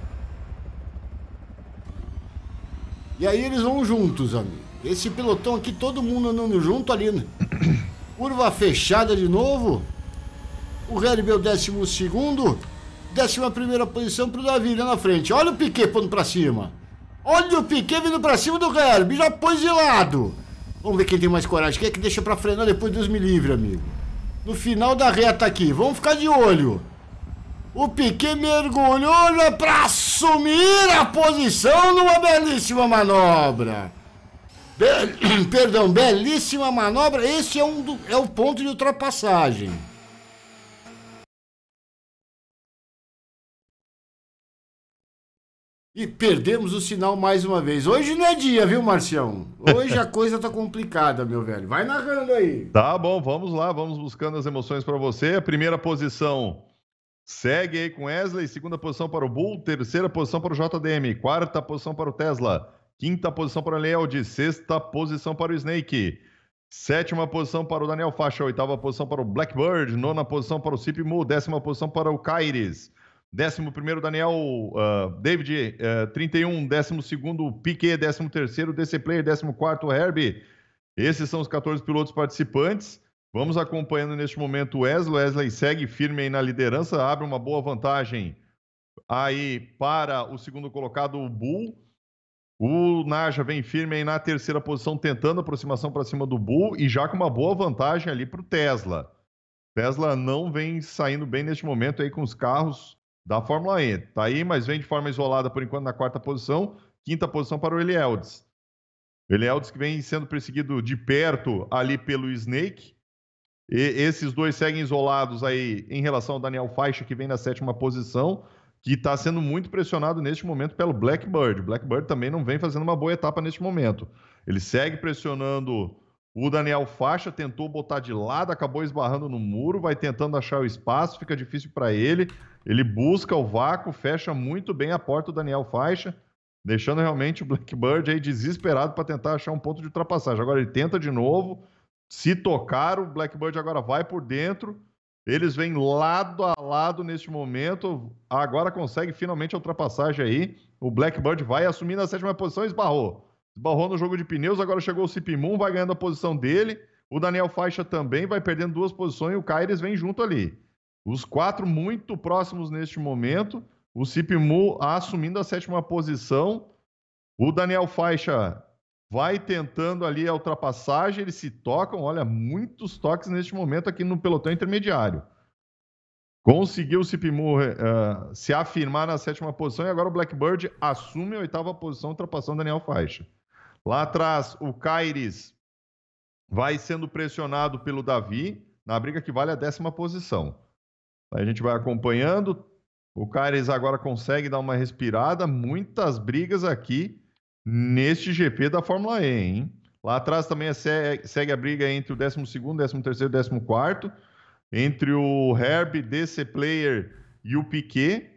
E aí eles vão juntos, amigo. Esse pelotão aqui, todo mundo andando junto ali, né? Curva fechada de novo. O Herbie é o 12º. 11ª posição pro Davi lá na frente. Olha o Piquet pondo pra cima. Olha o Piquet vindo pra cima do Herbie. Já pôs de lado. Vamos ver quem tem mais coragem. Quem é que deixa pra frenar depois? Deus me livre, amigo. No final da reta aqui. Vamos ficar de olho. O Piquet mergulhou pra assumir a posição numa belíssima manobra. Perdão, belíssima manobra. Esse é o ponto de ultrapassagem. E perdemos o sinal mais uma vez. Hoje não é dia, viu, Marcião? Hoje a coisa tá complicada, meu velho. Vai narrando aí. Tá bom, vamos lá, vamos buscando as emoções para você. A primeira posição segue aí com Wesley, segunda posição para o Bull, terceira posição para o JDM, quarta posição para o Tesla, quinta posição para o Elielde, sexta posição para o Snake, sétima posição para o Daniel Faixa, oitava posição para o Blackbird, nona posição para o Sipmu, décima posição para o Kairis, 11º Daniel David, 31, 12º Piquet, 13º DC Player, 14º Herbie. Esses são os 14 pilotos participantes. Vamos acompanhando neste momento o Wesley. Wesley segue firme aí na liderança, abre uma boa vantagem aí para o segundo colocado, o Bull. O Naja vem firme aí na terceira posição, tentando aproximação para cima do Bull e já com uma boa vantagem ali para o Tesla. Tesla não vem saindo bem neste momento aí com os carros da Fórmula E. Tá aí, mas vem de forma isolada por enquanto na quarta posição. Quinta posição para o Elieldes. Elieldes que vem sendo perseguido de perto ali pelo Snake. E esses dois seguem isolados aí em relação ao Daniel Faixa, que vem na sétima posição, que está sendo muito pressionado neste momento pelo Blackbird. O Blackbird também não vem fazendo uma boa etapa neste momento. Ele segue pressionando o Daniel Faixa, tentou botar de lado, acabou esbarrando no muro, vai tentando achar o espaço, fica difícil para ele. Ele busca o vácuo, fecha muito bem a porta do Daniel Faixa, deixando realmente o Blackbird aí desesperado para tentar achar um ponto de ultrapassagem. Agora ele tenta de novo, se tocar, o Blackbird agora vai por dentro. Eles vêm lado a lado neste momento. Agora consegue finalmente a ultrapassagem aí. O Blackbird vai assumir na sétima posição e esbarrou. Esbarrou no jogo de pneus, agora chegou o Sipmu, vai ganhando a posição dele. O Daniel Faixa também vai perdendo 2 posições e o Kairis vem junto ali. Os 4 muito próximos neste momento. O Sipmu assumindo a sétima posição. O Daniel Faixa vai tentando ali a ultrapassagem, eles se tocam, olha, muitos toques neste momento aqui no pelotão intermediário. Conseguiu o Sipmu se afirmar na sétima posição e agora o Blackbird assume a oitava posição, ultrapassando o Daniel Faixa. Lá atrás, o Kairis vai sendo pressionado pelo Davi, na briga que vale a 10ª posição. Aí a gente vai acompanhando, o Kairis agora consegue dar uma respirada, muitas brigas aqui neste GP da Fórmula E, hein? Lá atrás também segue a briga entre o 12º, 13º e 14º, entre o Herbie, DC Player e o Piquet.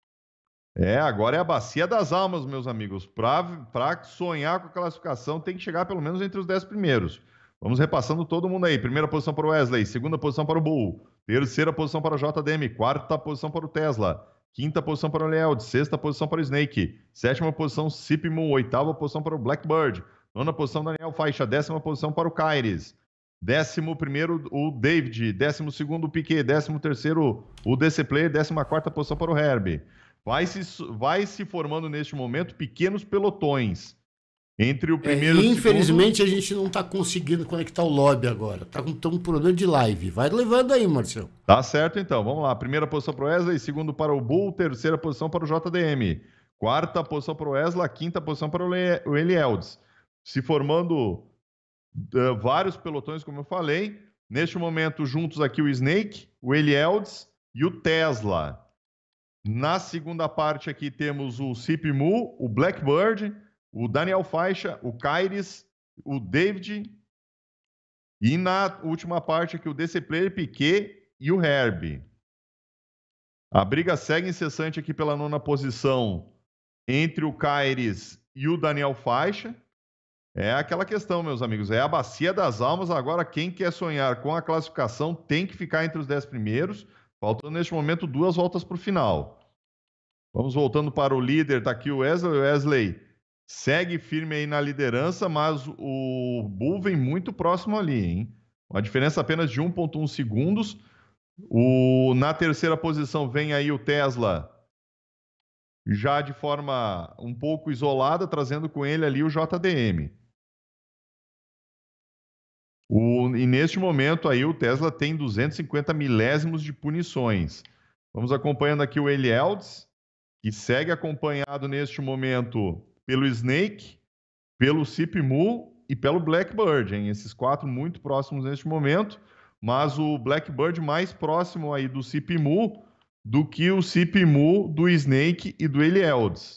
Agora é a bacia das almas, meus amigos. Para sonhar com a classificação, tem que chegar pelo menos entre os 10 primeiros. Vamos repassando todo mundo aí. Primeira posição para o Wesley, segunda posição para o Bull, terceira posição para o JDM, quarta posição para o Tesla, quinta posição para o Leald, sexta posição para o Snake, sétima posição Sipmu, oitava posição para o Blackbird, nona posição Daniel Faixa, 10ª posição para o Kairis, 11º o David, 12º o Piquet, 13º o DC Player, 14ª posição para o Herbie. Vai se formando neste momento pequenos pelotões entre o primeiro e o infelizmente segundo. A gente não está conseguindo conectar o lobby agora. Tá com um problema de live. Vai levando aí, Marcelo. Tá certo, então. Vamos lá. Primeira posição para o Wesley, segundo para o Bull, terceira posição para o JDM, quarta posição para o Wesley, quinta posição para o Elieldes. Se formando vários pelotões, como eu falei. Neste momento, juntos aqui o Snake, o Elieldes e o Tesla. Na segunda parte aqui temos o Sipmu, o Blackbird, o Daniel Faixa, o Kairis, o David e na última parte aqui o DC Player, Piquet e o Herbie. A briga segue incessante aqui pela nona posição entre o Kairis e o Daniel Faixa. É aquela questão, meus amigos, é a bacia das almas. Agora quem quer sonhar com a classificação tem que ficar entre os 10 primeiros. Faltando neste momento 2 voltas para o final. Vamos voltando para o líder, está aqui o Wesley. O Wesley segue firme aí na liderança, mas o Bull vem muito próximo ali, hein? Uma diferença apenas de 1,1 segundos. Na terceira posição vem aí o Tesla, já de forma um pouco isolada, trazendo com ele ali o JDM. E neste momento aí o Tesla tem 250 milésimos de punições. Vamos acompanhando aqui o Elieldes, que segue acompanhado neste momento pelo Snake, pelo Sipmu e pelo Blackbird, hein? Esses 4 muito próximos neste momento, mas o Blackbird mais próximo aí do Sipmu do que o Sipmu do Snake e do Elieldes.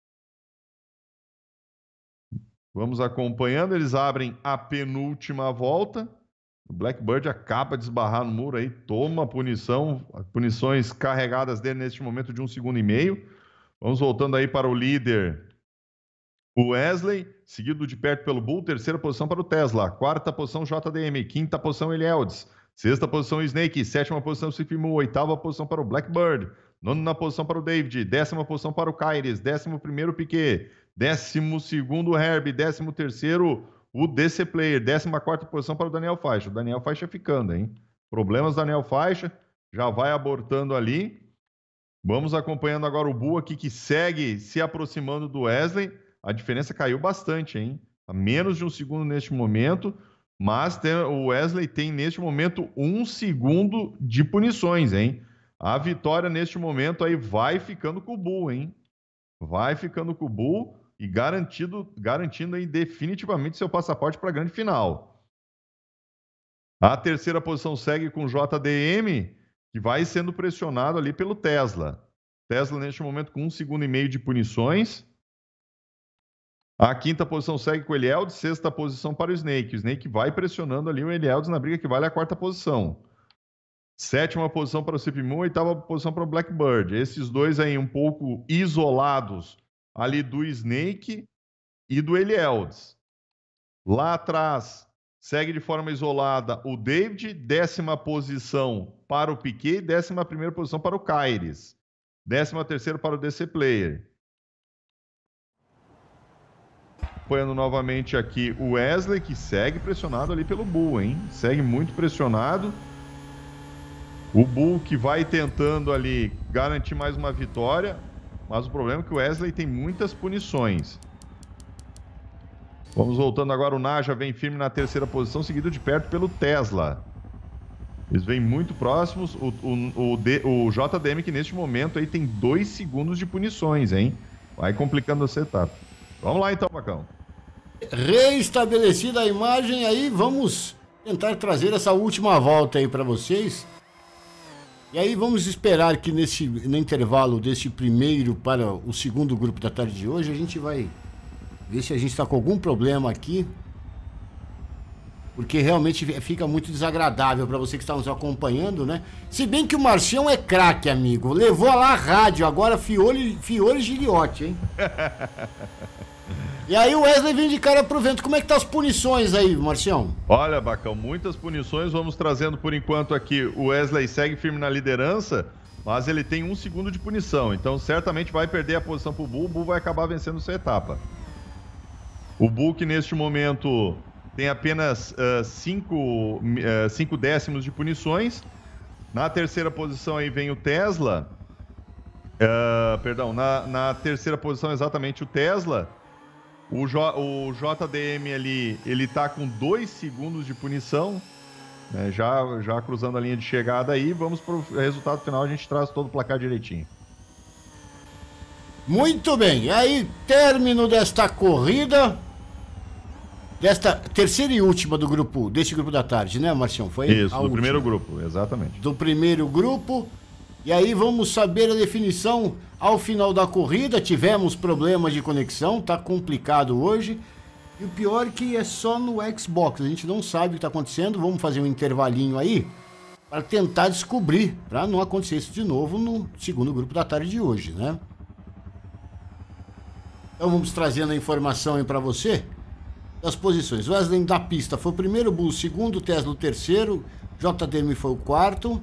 Vamos acompanhando, eles abrem a penúltima volta. O Blackbird acaba de esbarrar no muro aí, toma punições carregadas dele neste momento de 1,5 segundos. Vamos voltando aí para o líder, o Wesley, seguido de perto pelo Bull, terceira posição para o Tesla, quarta posição JDM, quinta posição Elields, sexta posição Snake, sétima posição Sifimu, oitava posição para o Blackbird, nona posição para o David, décima posição para o Kairis, 11º Piquet, 12º Herbie, 13º o DC Player, 14ª posição para o Daniel Faixa. O Daniel Faixa ficando, hein? Problemas Daniel Faixa, já vai abortando ali. Vamos acompanhando agora o Bull aqui, que segue se aproximando do Wesley. A diferença caiu bastante, hein? A menos de 1 segundo neste momento, mas o Wesley tem neste momento 1 segundo de punições, hein? A vitória neste momento aí vai ficando com o Bull, hein? Vai ficando com o Bull e garantindo aí definitivamente seu passaporte para a grande final. A terceira posição segue com o JDM, que vai sendo pressionado ali pelo Tesla. Tesla neste momento com 1,5 segundo de punições. A quinta posição segue com o Elields, sexta posição para o Snake. O Snake vai pressionando ali o Elields na briga que vale a quarta posição. Sétima posição para o Sipimu, oitava posição para o Blackbird. Esses dois aí um pouco isolados ali do Snake e do Elields. Lá atrás, segue de forma isolada o David, 10ª posição para o Piquet, 11ª posição para o Kairis. 13º para o DC Player. Apoiando novamente aqui o Wesley, que segue pressionado ali pelo Bull, hein? Segue muito pressionado. O Bull que vai tentando ali garantir mais uma vitória, mas o problema é que o Wesley tem muitas punições. Vamos voltando agora, o Naja vem firme na terceira posição, seguido de perto pelo Tesla. Eles vêm muito próximos. O JDM que neste momento aí tem 2 segundos de punições, hein? Vai complicando essa etapa. Vamos lá então, Macão. Reestabelecida a imagem, aí vamos tentar trazer essa última volta aí para vocês. E aí vamos esperar que no intervalo desse primeiro para o segundo grupo da tarde de hoje, a gente vai ver se a gente está com algum problema aqui. Porque realmente fica muito desagradável para você que está nos acompanhando, né? Se bem que o Marcião é craque, amigo. Levou lá a rádio, agora Fiore e Giliotti, hein? E aí o Wesley vem de cara pro vento. Como é que tá as punições aí, Marcião? Olha, Bacão, muitas punições. Vamos trazendo por enquanto aqui. O Wesley segue firme na liderança, mas ele tem 1 segundo de punição. Então certamente vai perder a posição pro Bull. O Bull vai acabar vencendo essa etapa. O Bull que neste momento tem apenas 5 décimos de punições. Na terceira posição aí vem o Tesla. Na terceira posição exatamente o Tesla. O JDM ali, ele tá com 2 segundos de punição, né? Já cruzando a linha de chegada aí. Vamos pro resultado final, a gente traz todo o placar direitinho. Muito bem, aí término desta corrida, desta terceira e última deste grupo da tarde, né, Marcião? Foi isso, do primeiro grupo, exatamente. Do primeiro grupo. E aí vamos saber a definição ao final da corrida. Tivemos problemas de conexão, tá complicado hoje. E o pior é que é só no Xbox, a gente não sabe o que está acontecendo. Vamos fazer um intervalinho aí para tentar descobrir, para não acontecer isso de novo no segundo grupo da tarde de hoje, né? Então vamos trazendo a informação aí para você das posições. O Wesley da pista foi o primeiro, Bull o segundo, Tesla o terceiro, JDM foi o quarto.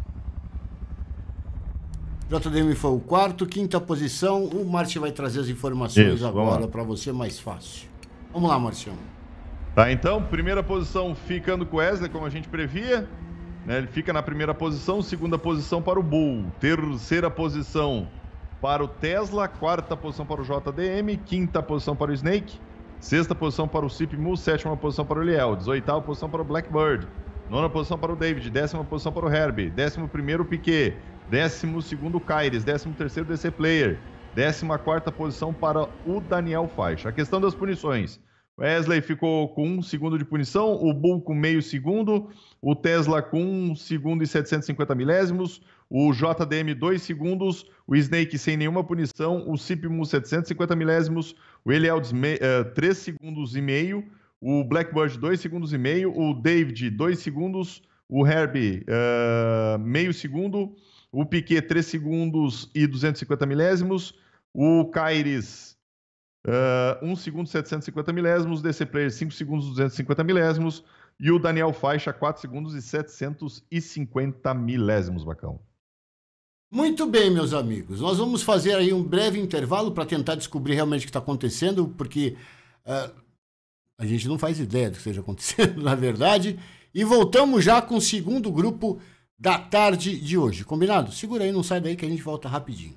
JDM foi o quarto, quinta posição. O Márcio vai trazer as informações agora para você mais fácil. Vamos lá, Marcião. Tá, então, primeira posição ficando com o Wesley, como a gente previa. Né? Ele fica na primeira posição, segunda posição para o Bull, terceira posição para o Tesla, quarta posição para o JDM, quinta posição para o Snake, sexta posição para o Sipimu, sétima posição para o Elields, oitava posição para o Blackbird, nona posição para o David, 10ª posição para o Herbie, 11º Piquet, 12º Kairis, 13º DC Player, 14ª posição para o Daniel Faixa. A questão das punições. Wesley ficou com 1 segundo de punição, o Bull com meio segundo, o Tesla com 1 segundo e 750 milésimos, o JDM 2 segundos, o Snake sem nenhuma punição, o Sipimu 750 milésimos, o Elields 3 segundos e meio, o Blackbird 2 segundos e meio, o David 2 segundos, o Herbie meio segundo, o Piquet 3 segundos e 250 milésimos, o Kairis 1 segundo 750 milésimos, DC Player 5 segundos 250 milésimos e o Daniel Faixa 4 segundos e 750 milésimos, Bacão. Muito bem, meus amigos. Nós vamos fazer aí um breve intervalo para tentar descobrir realmente o que está acontecendo, porque a gente não faz ideia do que esteja acontecendo, na verdade. E voltamos já com o segundo grupo da tarde de hoje. Combinado? Segura aí, não sai daí que a gente volta rapidinho.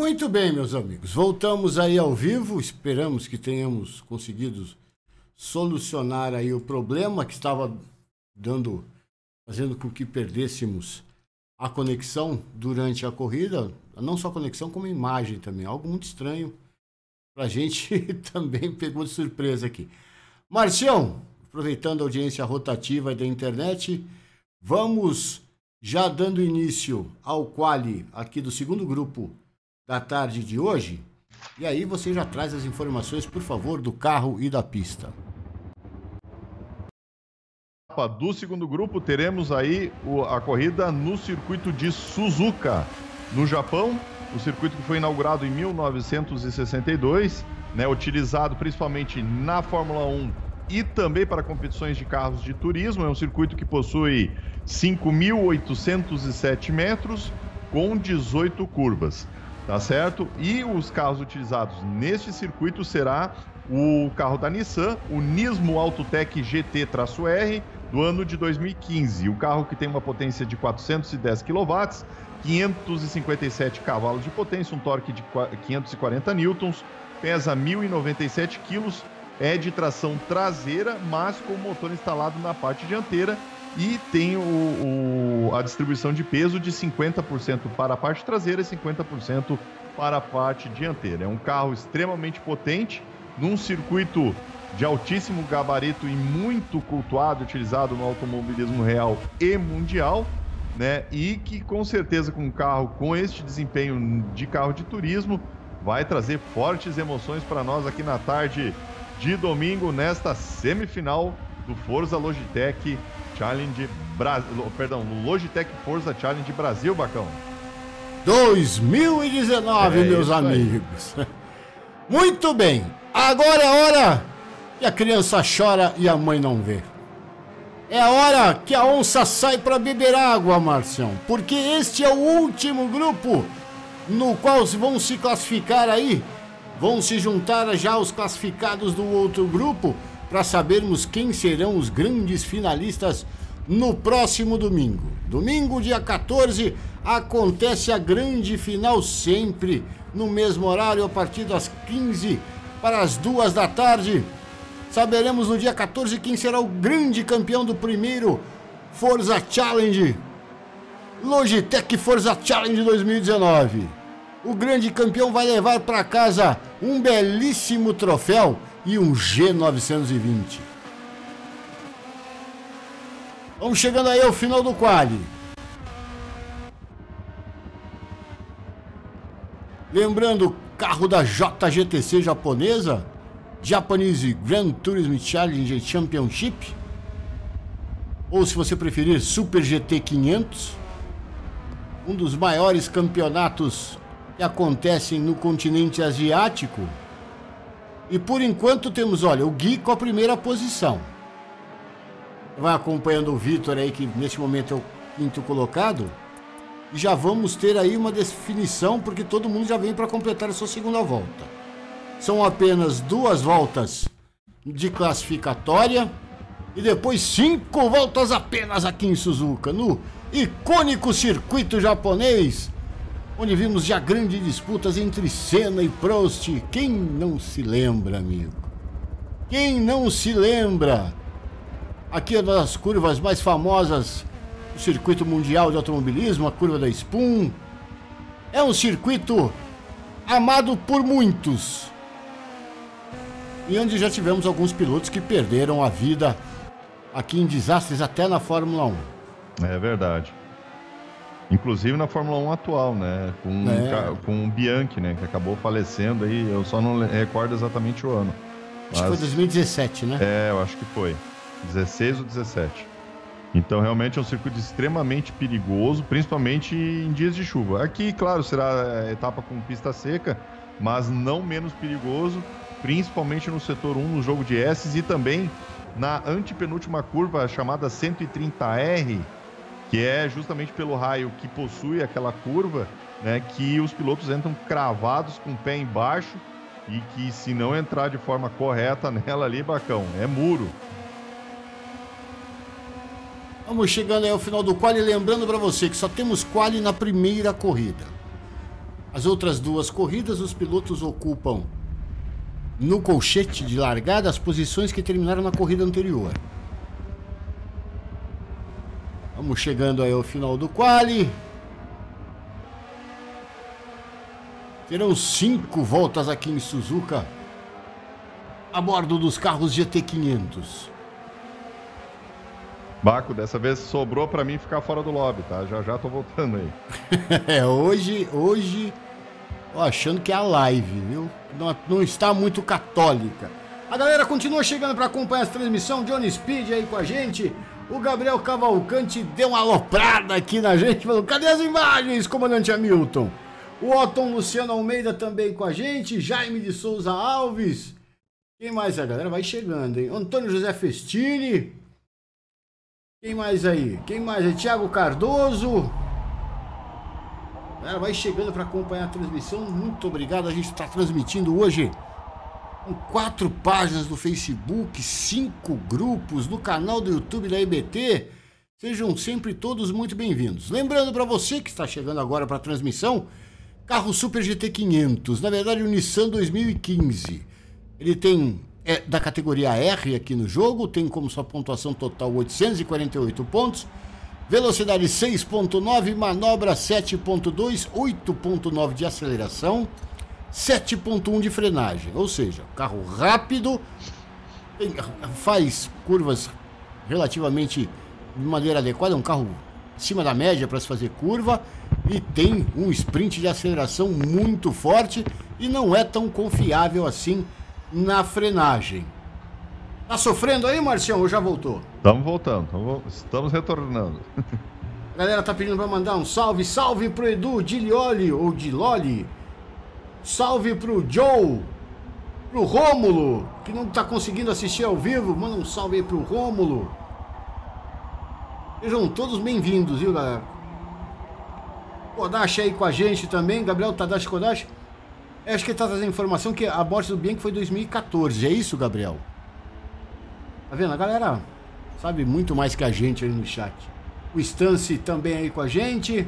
Muito bem, meus amigos. Voltamos aí ao vivo. Esperamos que tenhamos conseguido solucionar aí o problema que estava fazendo com que perdêssemos a conexão durante a corrida. Não só a conexão, como a imagem também. Algo muito estranho. Pra gente também pegou de surpresa aqui. Marcião, aproveitando a audiência rotativa da internet, vamos já dando início ao quali aqui do segundo grupo da tarde de hoje. E aí você já traz as informações, por favor, do carro e da pista. Do segundo grupo, teremos aí a corrida no circuito de Suzuka, no Japão. O circuito que foi inaugurado em 1962, né, utilizado principalmente na Fórmula 1 e também para competições de carros de turismo. É um circuito que possui 5.807 metros com 18 curvas, tá certo? E os carros utilizados neste circuito será o carro da Nissan, o Nismo AutoTech GT-R, do ano de 2015. O carro que tem uma potência de 410 kW, 557 cavalos de potência, um torque de 540 newtons, pesa 1.097 quilos, é de tração traseira, mas com o motor instalado na parte dianteira e tem a distribuição de peso de 50% para a parte traseira e 50% para a parte dianteira. É um carro extremamente potente, num circuito de altíssimo gabarito e muito cultuado, utilizado no automobilismo real e mundial, né? E que com certeza com um carro com este desempenho de carro de turismo vai trazer fortes emoções para nós aqui na tarde de domingo, nesta semifinal do Forza Logitech Challenge Logitech Forza Challenge Brasil, Bacão. 2019, meus amigos. Muito bem. Agora é a hora que a criança chora e a mãe não vê. É a hora que a onça sai para beber água, Marcião. Porque este é o último grupo no qual vão se classificar aí. Vão se juntar já os classificados do outro grupo para sabermos quem serão os grandes finalistas no próximo domingo. Domingo, dia 14, acontece a grande final sempre no mesmo horário, a partir das 15 para as 2 da tarde. Saberemos no dia 14 quem será o grande campeão do primeiro Forza Challenge, Logitech Forza Challenge 2019. O grande campeão vai levar para casa um belíssimo troféu e um G920. Vamos chegando aí ao final do quali. Lembrando, carro da JGTC japonesa, Japanese Grand Tourism Challenge Championship, ou se você preferir, Super GT 500, um dos maiores campeonatos que acontecem no continente asiático. E por enquanto temos, olha, o Gui com a primeira posição. Vai acompanhando o Vitor aí, que neste momento é o quinto colocado. E já vamos ter aí uma definição, porque todo mundo já vem para completar a sua segunda volta. São apenas 2 voltas de classificatória e depois 5 voltas apenas aqui em Suzuka, no icônico circuito japonês, onde vimos já grandes disputas entre Senna e Prost. Quem não se lembra, amigo? Quem não se lembra? Aqui é uma das curvas mais famosas do circuito mundial de automobilismo, a curva da Spoon. É um circuito amado por muitos, e onde já tivemos alguns pilotos que perderam a vida aqui em desastres até na Fórmula 1. É verdade. Inclusive na Fórmula 1 atual, né? Com o Bianchi, né? Que acabou falecendo aí. Eu só não recordo exatamente o ano. Acho que foi 2017, né? É, eu acho que foi. 16 ou 17. Então realmente é um circuito extremamente perigoso, principalmente em dias de chuva. Aqui, claro, será etapa com pista seca, mas não menos perigoso, principalmente no setor 1, no jogo de S's, e também na antepenúltima curva chamada 130R, que é justamente pelo raio que possui aquela curva, né, que os pilotos entram cravados com o pé embaixo e que, se não entrar de forma correta nela ali, Bacão, é muro. Vamos chegando aí ao final do quali, lembrando para você que só temos quali na primeira corrida. As outras duas corridas, os pilotos ocupam no colchete de largada as posições que terminaram na corrida anterior. Vamos chegando aí ao final do quali. Terão 5 voltas aqui em Suzuka, a bordo dos carros GT500. Baco, dessa vez sobrou pra mim ficar fora do lobby, tá? Já tô voltando aí. Hoje, tô achando que é a live, viu? Não está muito católica. A galera continua chegando para acompanhar essa transmissão. Johnny Speed aí com a gente. O Gabriel Cavalcante deu uma aloprada aqui na gente, falou: cadê as imagens, comandante Hamilton? O Otton Luciano Almeida também com a gente. Jaime de Souza Alves. Quem mais? A galera vai chegando, hein? Antônio José Festini. Quem mais aí? Quem mais aí? Thiago Cardoso. A galera vai chegando para acompanhar a transmissão. Muito obrigado. A gente está transmitindo hoje com 4 páginas do Facebook, 5 grupos no canal do YouTube da EBT. Sejam sempre todos muito bem-vindos. Lembrando para você que está chegando agora para a transmissão, carro Super GT 500, na verdade o Nissan 2015. Ele tem da categoria R aqui no jogo, tem como sua pontuação total 848 pontos, velocidade 6.9, manobra 7.2, 8.9 de aceleração, 7.1 de frenagem, ou seja, carro rápido, faz curvas relativamente de maneira adequada, é um carro acima da média para se fazer curva e tem um sprint de aceleração muito forte e não é tão confiável assim na frenagem. Tá sofrendo aí, Marcião, ou já voltou? Estamos voltando, estamos retornando. A galera tá pedindo para mandar um salve. Salve pro Edu Dilioli, ou Diloli. Salve pro Joe, pro Rômulo, que não tá conseguindo assistir ao vivo. Manda um salve aí pro Rômulo. Sejam todos bem-vindos, viu, galera? Kodashi aí com a gente também, Gabriel Tadashi Kodashi. Acho que ele tá trazendo informação que a morte do Bianchi foi em 2014, é isso, Gabriel? Tá vendo? A galera sabe muito mais que a gente aí no chat. O Stance também aí com a gente.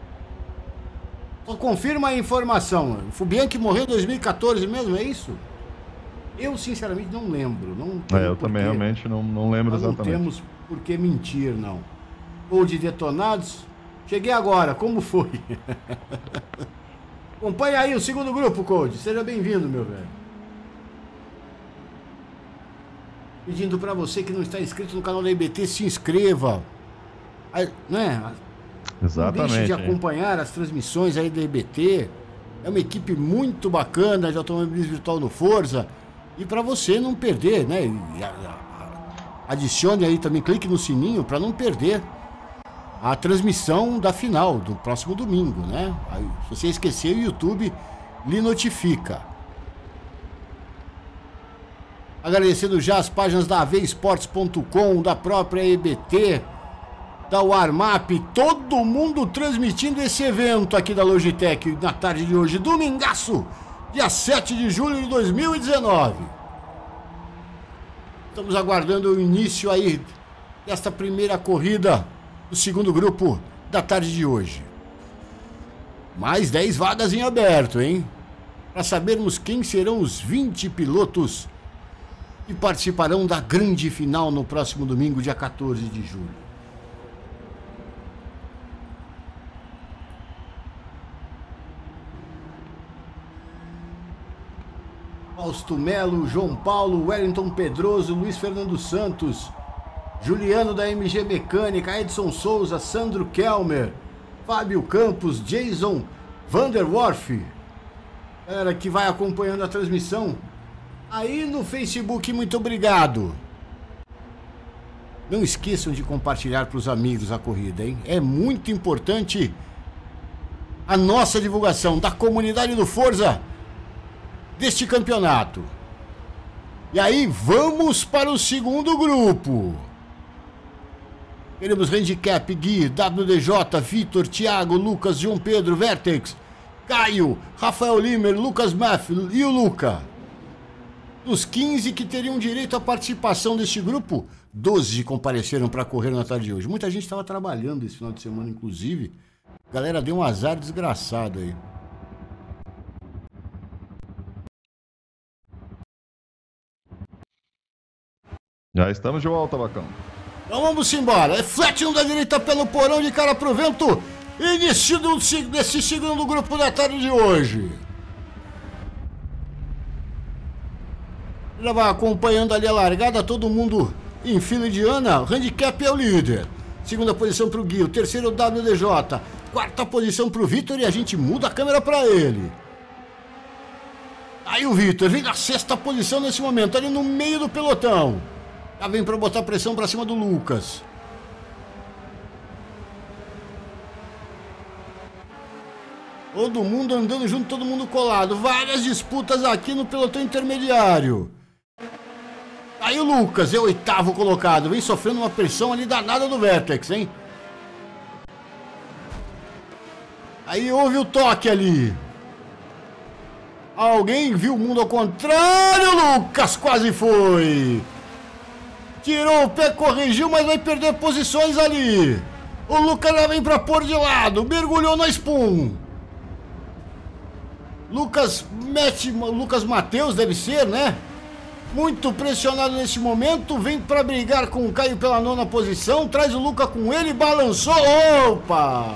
Só confirma a informação. O Bianchi morreu em 2014 mesmo, é isso? Eu, sinceramente, não lembro. Não eu também realmente não lembro exatamente. Não temos por que mentir, não. Ou de detonados. Cheguei agora, como foi? Acompanha aí o segundo grupo, Code. Seja bem-vindo, meu velho. Pedindo para você que não está inscrito no canal da EBT, se inscreva. Aí, né? Exatamente. Não deixe de acompanhar as transmissões aí da EBT. É uma equipe muito bacana de automobilismo virtual no Forza. E para você não perder, né? Adicione aí também, clique no sininho para não perder a transmissão da final do próximo domingo, né? Aí, se você esquecer, o YouTube lhe notifica. Agradecendo já as páginas da avesports.com, da própria EBT, da Warmap, todo mundo transmitindo esse evento aqui da Logitech na tarde de hoje, domingaço, dia 7 de julho de 2019. Estamos aguardando o início aí desta primeira corrida do segundo grupo da tarde de hoje. Mais 10 vagas em aberto, hein? Para sabermos quem serão os 20 pilotos que participarão da grande final no próximo domingo, dia 14 de julho. Fausto Melo, João Paulo, Wellington Pedroso, Luiz Fernando Santos, Juliano da MG Mecânica, Edson Souza, Sandro Kelmer, Fábio Campos, Jason Vanderwerf. Galera que vai acompanhando a transmissão aí no Facebook, muito obrigado. Não esqueçam de compartilhar para os amigos a corrida, hein? É muito importante a nossa divulgação da comunidade do Forza deste campeonato. E aí, vamos para o segundo grupo. Teremos Handicap, Gui, WDJ, Vitor, Thiago, Lucas, João Pedro, Vertex, Caio, Rafael Limer, Lucas Maff e o Luca. Dos 15 que teriam direito à participação deste grupo, 12 compareceram para correr na tarde de hoje. Muita gente estava trabalhando esse final de semana, inclusive. A galera deu um azar desgraçado aí. Já estamos de volta, Bacão. Então vamos embora. É flat da direita pelo porão, de cara pro vento. Início desse segundo grupo da tarde de hoje. Já vai acompanhando ali a largada, todo mundo em fila de Ana. O handicap é o líder. Segunda posição pro Gui, o terceiro o WDJ. Quarta posição pro Vitor e a gente muda a câmera pra ele. Aí o Vitor vem na sexta posição nesse momento, ali no meio do pelotão. Já vem pra botar pressão pra cima do Lucas. Todo mundo andando junto, todo mundo colado. Várias disputas aqui no pelotão intermediário. Aí o Lucas é o oitavo colocado. Vem sofrendo uma pressão ali danada do Vertex, hein? Aí houve o toque ali. Alguém viu o mundo ao contrário. Lucas quase foi. Tirou o pé, corrigiu, mas vai perder posições ali. O Lucas já vem pra pôr de lado. Mergulhou na Spoon. Lucas Matheus deve ser, né? Muito pressionado nesse momento. Vem pra brigar com o Caio pela nona posição. Traz o Lucas com ele. Balançou. Opa!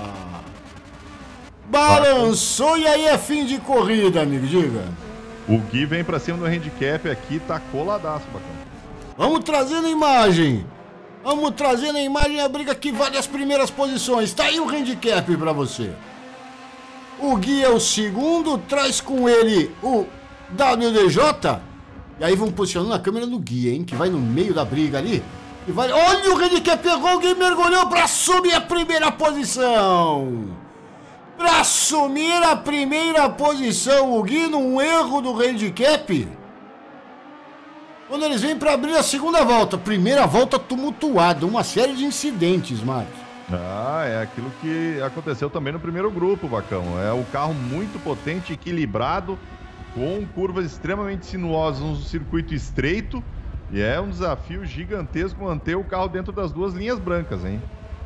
Balançou e aí é fim de corrida, amigo. Diga. O Gui vem pra cima do handicap aqui. Tá coladaço, Bacão. Vamos trazendo a imagem. Vamos trazendo a imagem. A briga que vale as primeiras posições. Tá aí o handicap pra você. O Gui é o segundo, traz com ele o WDJ. E aí vamos posicionando a câmera no Gui, hein? Que vai no meio da briga ali. E vai... Olha o handicap, pegou, o Gui mergulhou para assumir a primeira posição. Para assumir a primeira posição, o Gui num erro do handicap. Quando eles vêm para abrir a segunda volta. Primeira volta tumultuada, uma série de incidentes, Marcos. Ah, é aquilo que aconteceu também no primeiro grupo, Bacão. É o carro muito potente, equilibrado, com curvas extremamente sinuosas, um circuito estreito. E é um desafio gigantesco manter o carro dentro das duas linhas brancas, hein?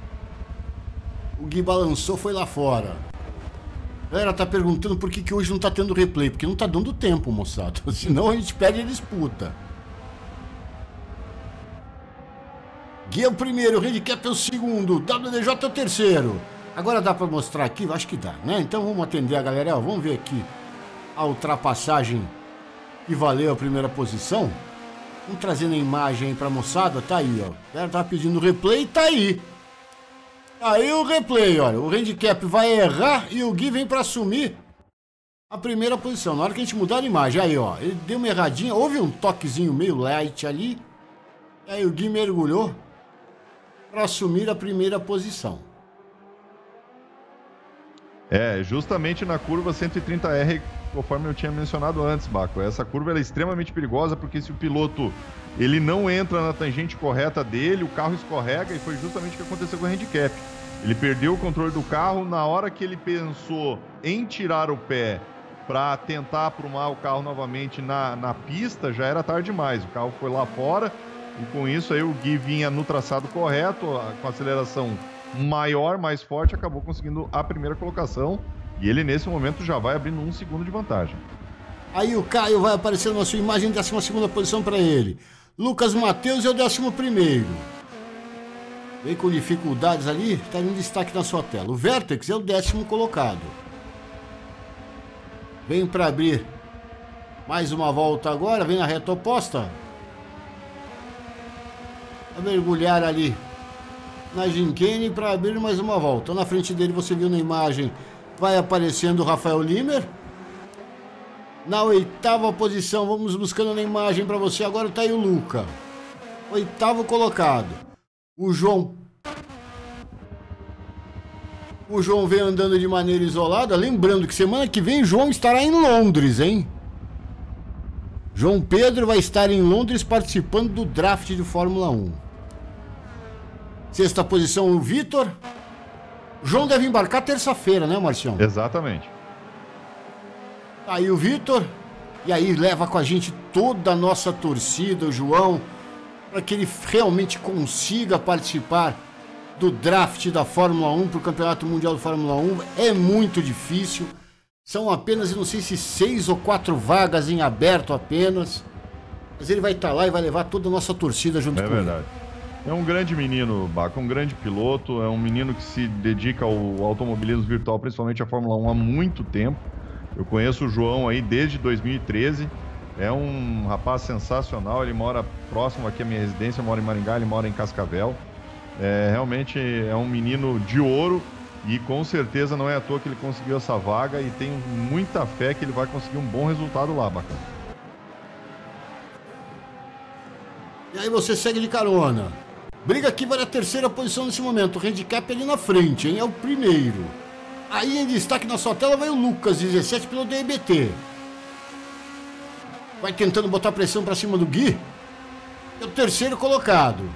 O Gui balançou, foi lá fora. A galera tá perguntando por que hoje não tá tendo replay. Porque não tá dando tempo, moçada. Senão a gente perde a disputa. Gui é o primeiro, o handicap é o segundo, WDJ é o terceiro. Agora dá pra mostrar aqui? Acho que dá, né? Então vamos atender a galera. Vamos ver aqui a ultrapassagem que valeu a primeira posição. Vamos trazendo a imagem aí pra moçada. Tá aí, ó. A galera tá pedindo replay, tá aí. Tá aí o replay, olha. O handicap vai errar e o Gui vem pra assumir a primeira posição. Na hora que a gente mudar a imagem, aí, ó. Ele deu uma erradinha, houve um toquezinho meio light ali. E aí o Gui mergulhou para assumir a primeira posição. É, justamente na curva 130R, conforme eu tinha mencionado antes, Baco. Essa curva é extremamente perigosa porque se o piloto ele não entra na tangente correta dele, o carro escorrega e foi justamente o que aconteceu com o handicap. Ele perdeu o controle do carro na hora que ele pensou em tirar o pé para tentar aprumar o carro novamente na pista, já era tarde demais. O carro foi lá fora. E com isso aí o Gui vinha no traçado correto, com aceleração maior, mais forte, acabou conseguindo a primeira colocação. E ele nesse momento já vai abrindo 1 segundo de vantagem. Aí o Caio vai aparecendo na sua imagem, 12ª posição para ele. Lucas Matheus é o 11º. Vem com dificuldades ali, está em destaque na sua tela. O Vertex é o 10º colocado. Vem para abrir mais uma volta agora, vem na reta oposta. A mergulhar ali na Gincane para abrir mais uma volta. Na frente dele você viu na imagem, vai aparecendo o Rafael Limer. Na 8ª posição, vamos buscando na imagem para você, agora tá aí o Luca. 8º colocado. O João vem andando de maneira isolada, lembrando que semana que vem o João estará em Londres, hein? João Pedro vai estar em Londres participando do draft de Fórmula 1. 6ª posição, o Vitor. O João deve embarcar terça-feira, né, Marcião? Exatamente. Aí o Vitor. E aí leva com a gente toda a nossa torcida, o João, para que ele realmente consiga participar do draft da Fórmula 1 para o Campeonato Mundial de Fórmula 1. É muito difícil. São apenas, não sei se 6 ou 4 vagas em aberto apenas. Mas ele vai estar lá e vai levar toda a nossa torcida junto com ele. É verdade. É um grande menino, Baco, um grande piloto, é um menino que se dedica ao automobilismo virtual, principalmente a Fórmula 1, há muito tempo. Eu conheço o João aí desde 2013, é um rapaz sensacional, ele mora próximo aqui à minha residência, eu moro em Maringá, ele mora em Cascavel. Realmente é um menino de ouro e com certeza não é à toa que ele conseguiu essa vaga e tenho muita fé que ele vai conseguir um bom resultado lá, bacana. E aí você segue de carona. Briga aqui vai na terceira posição nesse momento. O handicap ali na frente, hein? É o primeiro. Aí em destaque na sua tela vai o Lucas, 17 pelo DBT. Vai tentando botar pressão pra cima do Gui. É o terceiro colocado.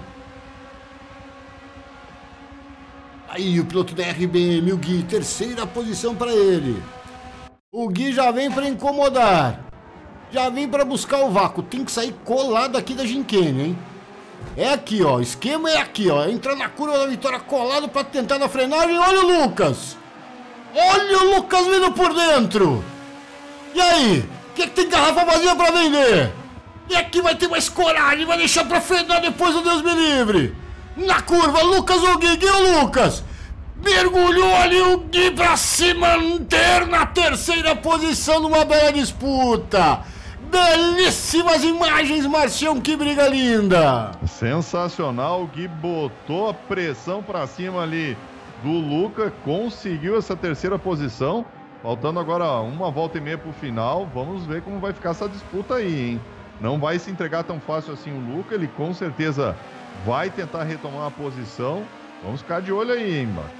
Aí o piloto da RBM, o Gui, terceira posição para ele. O Gui já vem para incomodar. Já vem para buscar o vácuo. Tem que sair colado aqui da Gincane, hein? É aqui, ó. O esquema é aqui, ó. Entrar na curva da vitória colado para tentar na frenagem. Olha o Lucas. Olha o Lucas vindo por dentro. E aí? O que tem garrafa vazia para vender? E aqui vai ter mais coragem. Vai deixar para frenar depois, o Deus me livre. Na curva, Lucas ou Gui? Gui ou Lucas? Mergulhou ali o Gui para se manter na terceira posição numa bela disputa. Belíssimas imagens, Marcião, que briga linda. Sensacional, o Gui botou a pressão para cima ali do Lucas, conseguiu essa terceira posição. Faltando agora uma volta e meia pro final, vamos ver como vai ficar essa disputa aí, hein? Não vai se entregar tão fácil assim o Lucas, ele com certeza vai tentar retomar a posição. Vamos ficar de olho aí, hein, mano.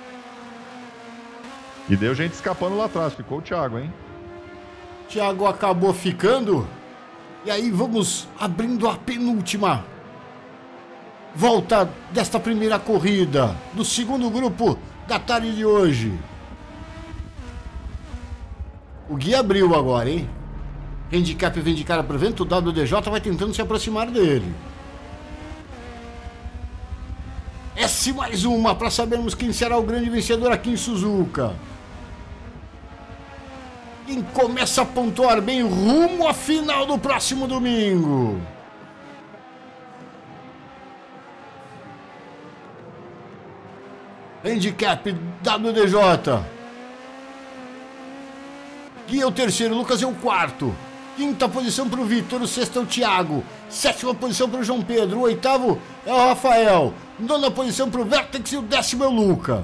E deu gente escapando lá atrás, ficou o Thiago, hein? Thiago acabou ficando. E aí vamos abrindo a penúltima volta desta primeira corrida do segundo grupo da tarde de hoje. O Gui abriu agora, hein? Handicap vem de cara pro vento, o WDJ vai tentando se aproximar dele. S mais uma para sabermos quem será o grande vencedor aqui em Suzuka. Quem começa a pontuar bem rumo à final do próximo domingo. Handicap WDJ. Gui é o terceiro, Lucas é o quarto. Quinta posição para o Vitor, o sexto é o Thiago. Sétima posição para o João Pedro, o oitavo é o Rafael. Nona posição para o Vertex e o décimo é o Luca.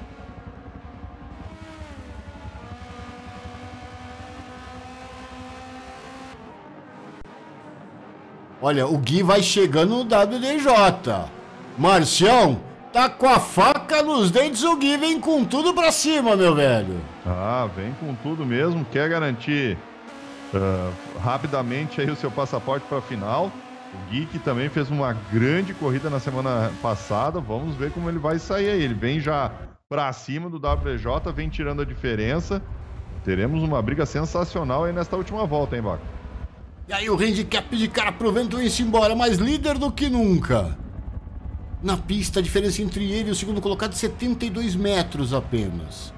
Olha, o Gui vai chegando no WDJ. Marcião, tá com a faca nos dentes, o Gui vem com tudo pra cima, meu velho. Ah, vem com tudo mesmo, quer garantir rapidamente aí o seu passaporte para a final. O Gui que também fez uma grande corrida na semana passada, vamos ver como ele vai sair aí. Ele vem já pra cima do WDJ, vem tirando a diferença. Teremos uma briga sensacional aí nesta última volta, hein, Baco? E aí o handicap de cara pro vento vem-se embora, mais líder do que nunca. Na pista, a diferença entre ele e o segundo colocado é 72 metros apenas.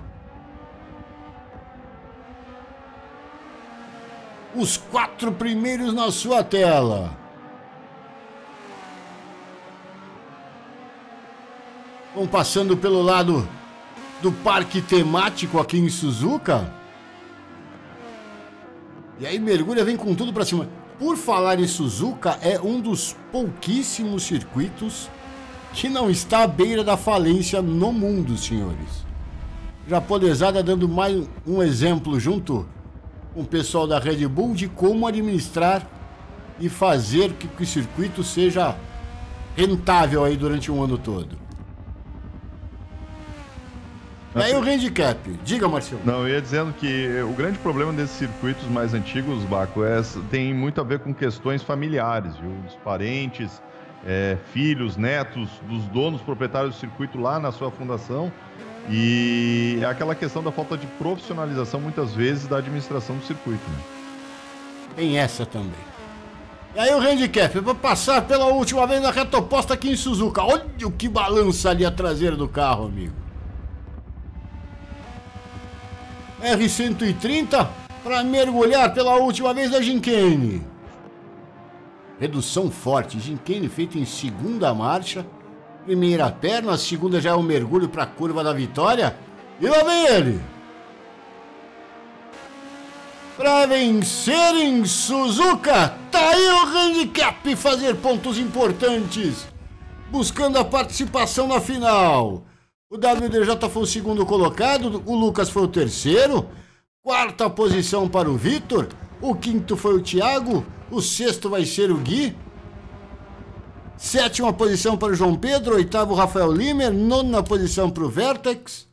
Os 4 primeiros na sua tela. Vão passando pelo lado do parque temático aqui em Suzuka. E aí mergulha, vem com tudo pra cima. Por falar em Suzuka, é um dos pouquíssimos circuitos que não está à beira da falência no mundo, senhores. Japonesada dando mais um exemplo junto com o pessoal da Red Bull de como administrar e fazer que o circuito seja rentável aí durante um ano todo. E aí o handicap, diga, Marcelo. Não, eu ia dizendo que o grande problema desses circuitos mais antigos, Baco, tem muito a ver com questões familiares, viu? Dos parentes, filhos, netos, dos donos proprietários do circuito lá na sua fundação. E é aquela questão da falta de profissionalização, muitas vezes, da administração do circuito, né? Tem essa também. E aí o handicap, para passar pela última vez na reta oposta aqui em Suzuka. Olha o que balança ali a traseira do carro, amigo. R130 para mergulhar pela última vez na Gincane. Redução forte, gincane feito em segunda marcha. Primeira perna, a segunda já é um mergulho para a curva da vitória. E lá vem ele. Para vencer em Suzuka, tá aí o handicap fazer pontos importantes, buscando a participação na final. O WDJ foi o segundo colocado, o Lucas foi o terceiro, quarta posição para o Vitor, o quinto foi o Thiago, o sexto vai ser o Gui, sétima posição para o João Pedro, oitavo o Rafael Limer, nona posição para o Vertex.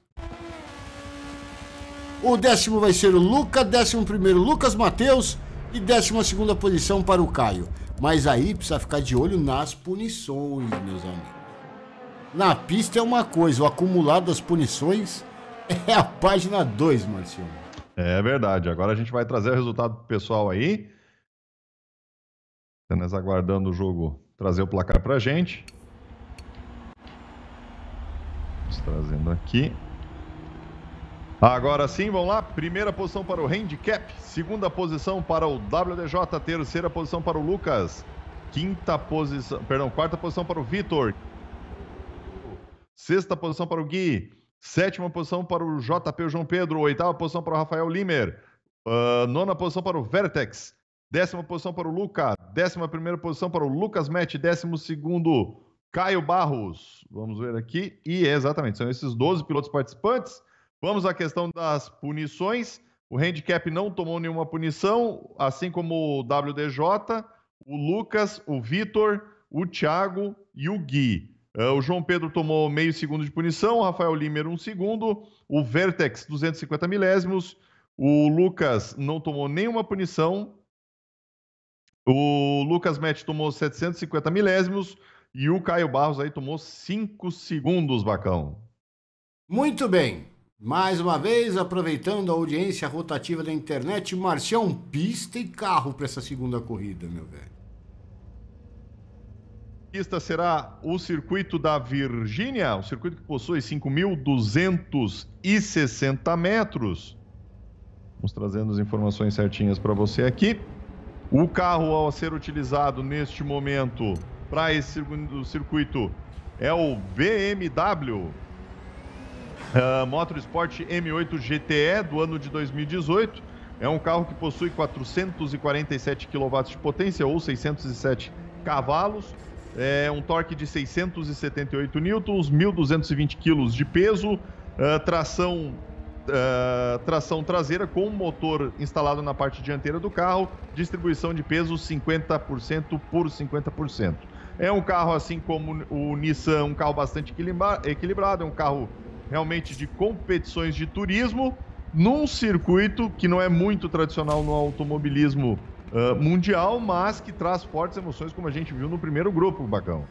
O décimo vai ser o Luca, 11º Lucas Matheus e 12ª posição para o Caio. Mas aí precisa ficar de olho nas punições, meus amigos. Na pista é uma coisa, o acumulado das punições é a página 2, Marciano. É verdade, agora a gente vai trazer o resultado pro pessoal aí. Apenas aguardando o jogo trazer o placar pra gente. Vamos trazendo aqui. Agora sim, vamos lá. Primeira posição para o handicap, segunda posição para o WDJ, terceira posição para o Lucas, quarta posição para o Vitor, sexta posição para o Gui, sétima posição para o JP João Pedro, oitava posição para o Rafael Limer, nona posição para o Vertex, décima posição para o Luca, 11ª posição para o Lucas Matt, 12º Caio Barros. Vamos ver aqui. E exatamente, são esses 12 pilotos participantes. Vamos à questão das punições. O handicap não tomou nenhuma punição, assim como o WDJ, o Lucas, o Vitor, o Thiago e o Gui. O João Pedro tomou meio segundo de punição, o Rafael Limer 1 segundo, o Vertex 250 milésimos, o Lucas não tomou nenhuma punição, o Lucas Matt tomou 750 milésimos e o Caio Barros aí tomou 5 segundos, Bacão. Muito bem. Mais uma vez, aproveitando a audiência rotativa da internet, Marcião, pista e carro para essa segunda corrida, meu velho. Pista será o circuito da Virgínia, um circuito que possui 5.260 metros. Vamos trazendo as informações certinhas para você aqui. O carro a ser utilizado neste momento para esse segundo circuito é o BMW Motorsport M8 GTE do ano de 2018. É um carro que possui 447 kW de potência ou 607 cavalos. É um torque de 678 newtons, 1.220 kg de peso, tração traseira com motor instalado na parte dianteira do carro, distribuição de peso 50% por 50%. É um carro, assim como o Nissan, um carro bastante equilibrado, é um carro realmente de competições de turismo, num circuito que não é muito tradicional no automobilismo mundial, mas que traz fortes emoções, como a gente viu no primeiro grupo, Bacão.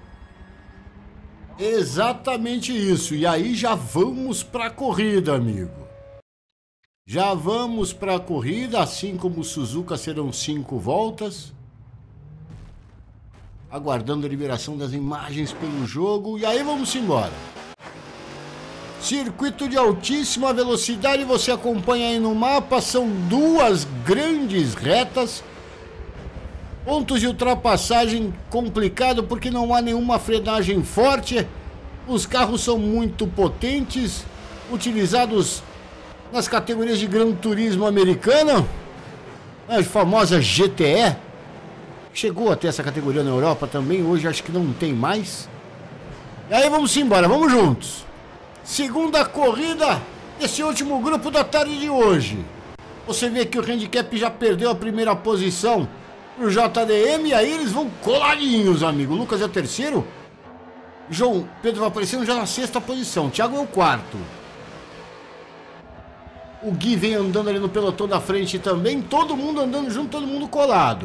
Exatamente isso. E aí já vamos para a corrida, amigo. Já vamos para a corrida, assim como o Suzuka serão 5 voltas. Aguardando a liberação das imagens pelo jogo. E aí vamos embora. Circuito de altíssima velocidade, você acompanha aí no mapa, são 2 grandes retas. Pontos de ultrapassagem complicado porque não há nenhuma frenagem forte. Os carros são muito potentes, utilizados nas categorias de Gran Turismo americana, a famosa GTE. Chegou até essa categoria na Europa também, hoje acho que não tem mais. E aí vamos embora, vamos juntos. Segunda corrida desse último grupo da tarde de hoje. Você vê que o handicap já perdeu a primeira posição pro JDM e aí eles vão coladinhos, amigo. O Lucas é o terceiro. João Pedro vai aparecendo já na 6ª posição. O Thiago é o 4º. O Gui vem andando ali no pelotão da frente também. Todo mundo andando junto, todo mundo colado.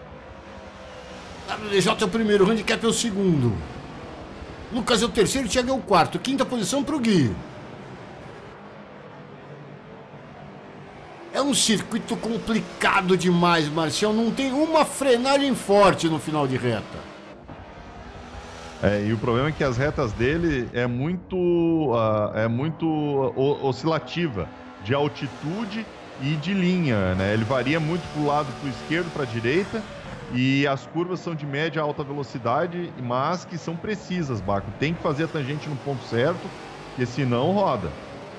WDJ é o primeiro, o handicap é o segundo. Lucas é o terceiro, o Thiago é o 4º. 5ª posição pro Gui. É um circuito complicado demais, Marcião. Não tem uma frenagem forte no final de reta. E o problema é que as retas dele é muito oscilativa, de altitude e de linha, né? Ele varia muito pro lado, pro esquerdo, pra direita. E as curvas são de média a alta velocidade, mas que são precisas, Baco. Tem que fazer a tangente no ponto certo, porque senão roda.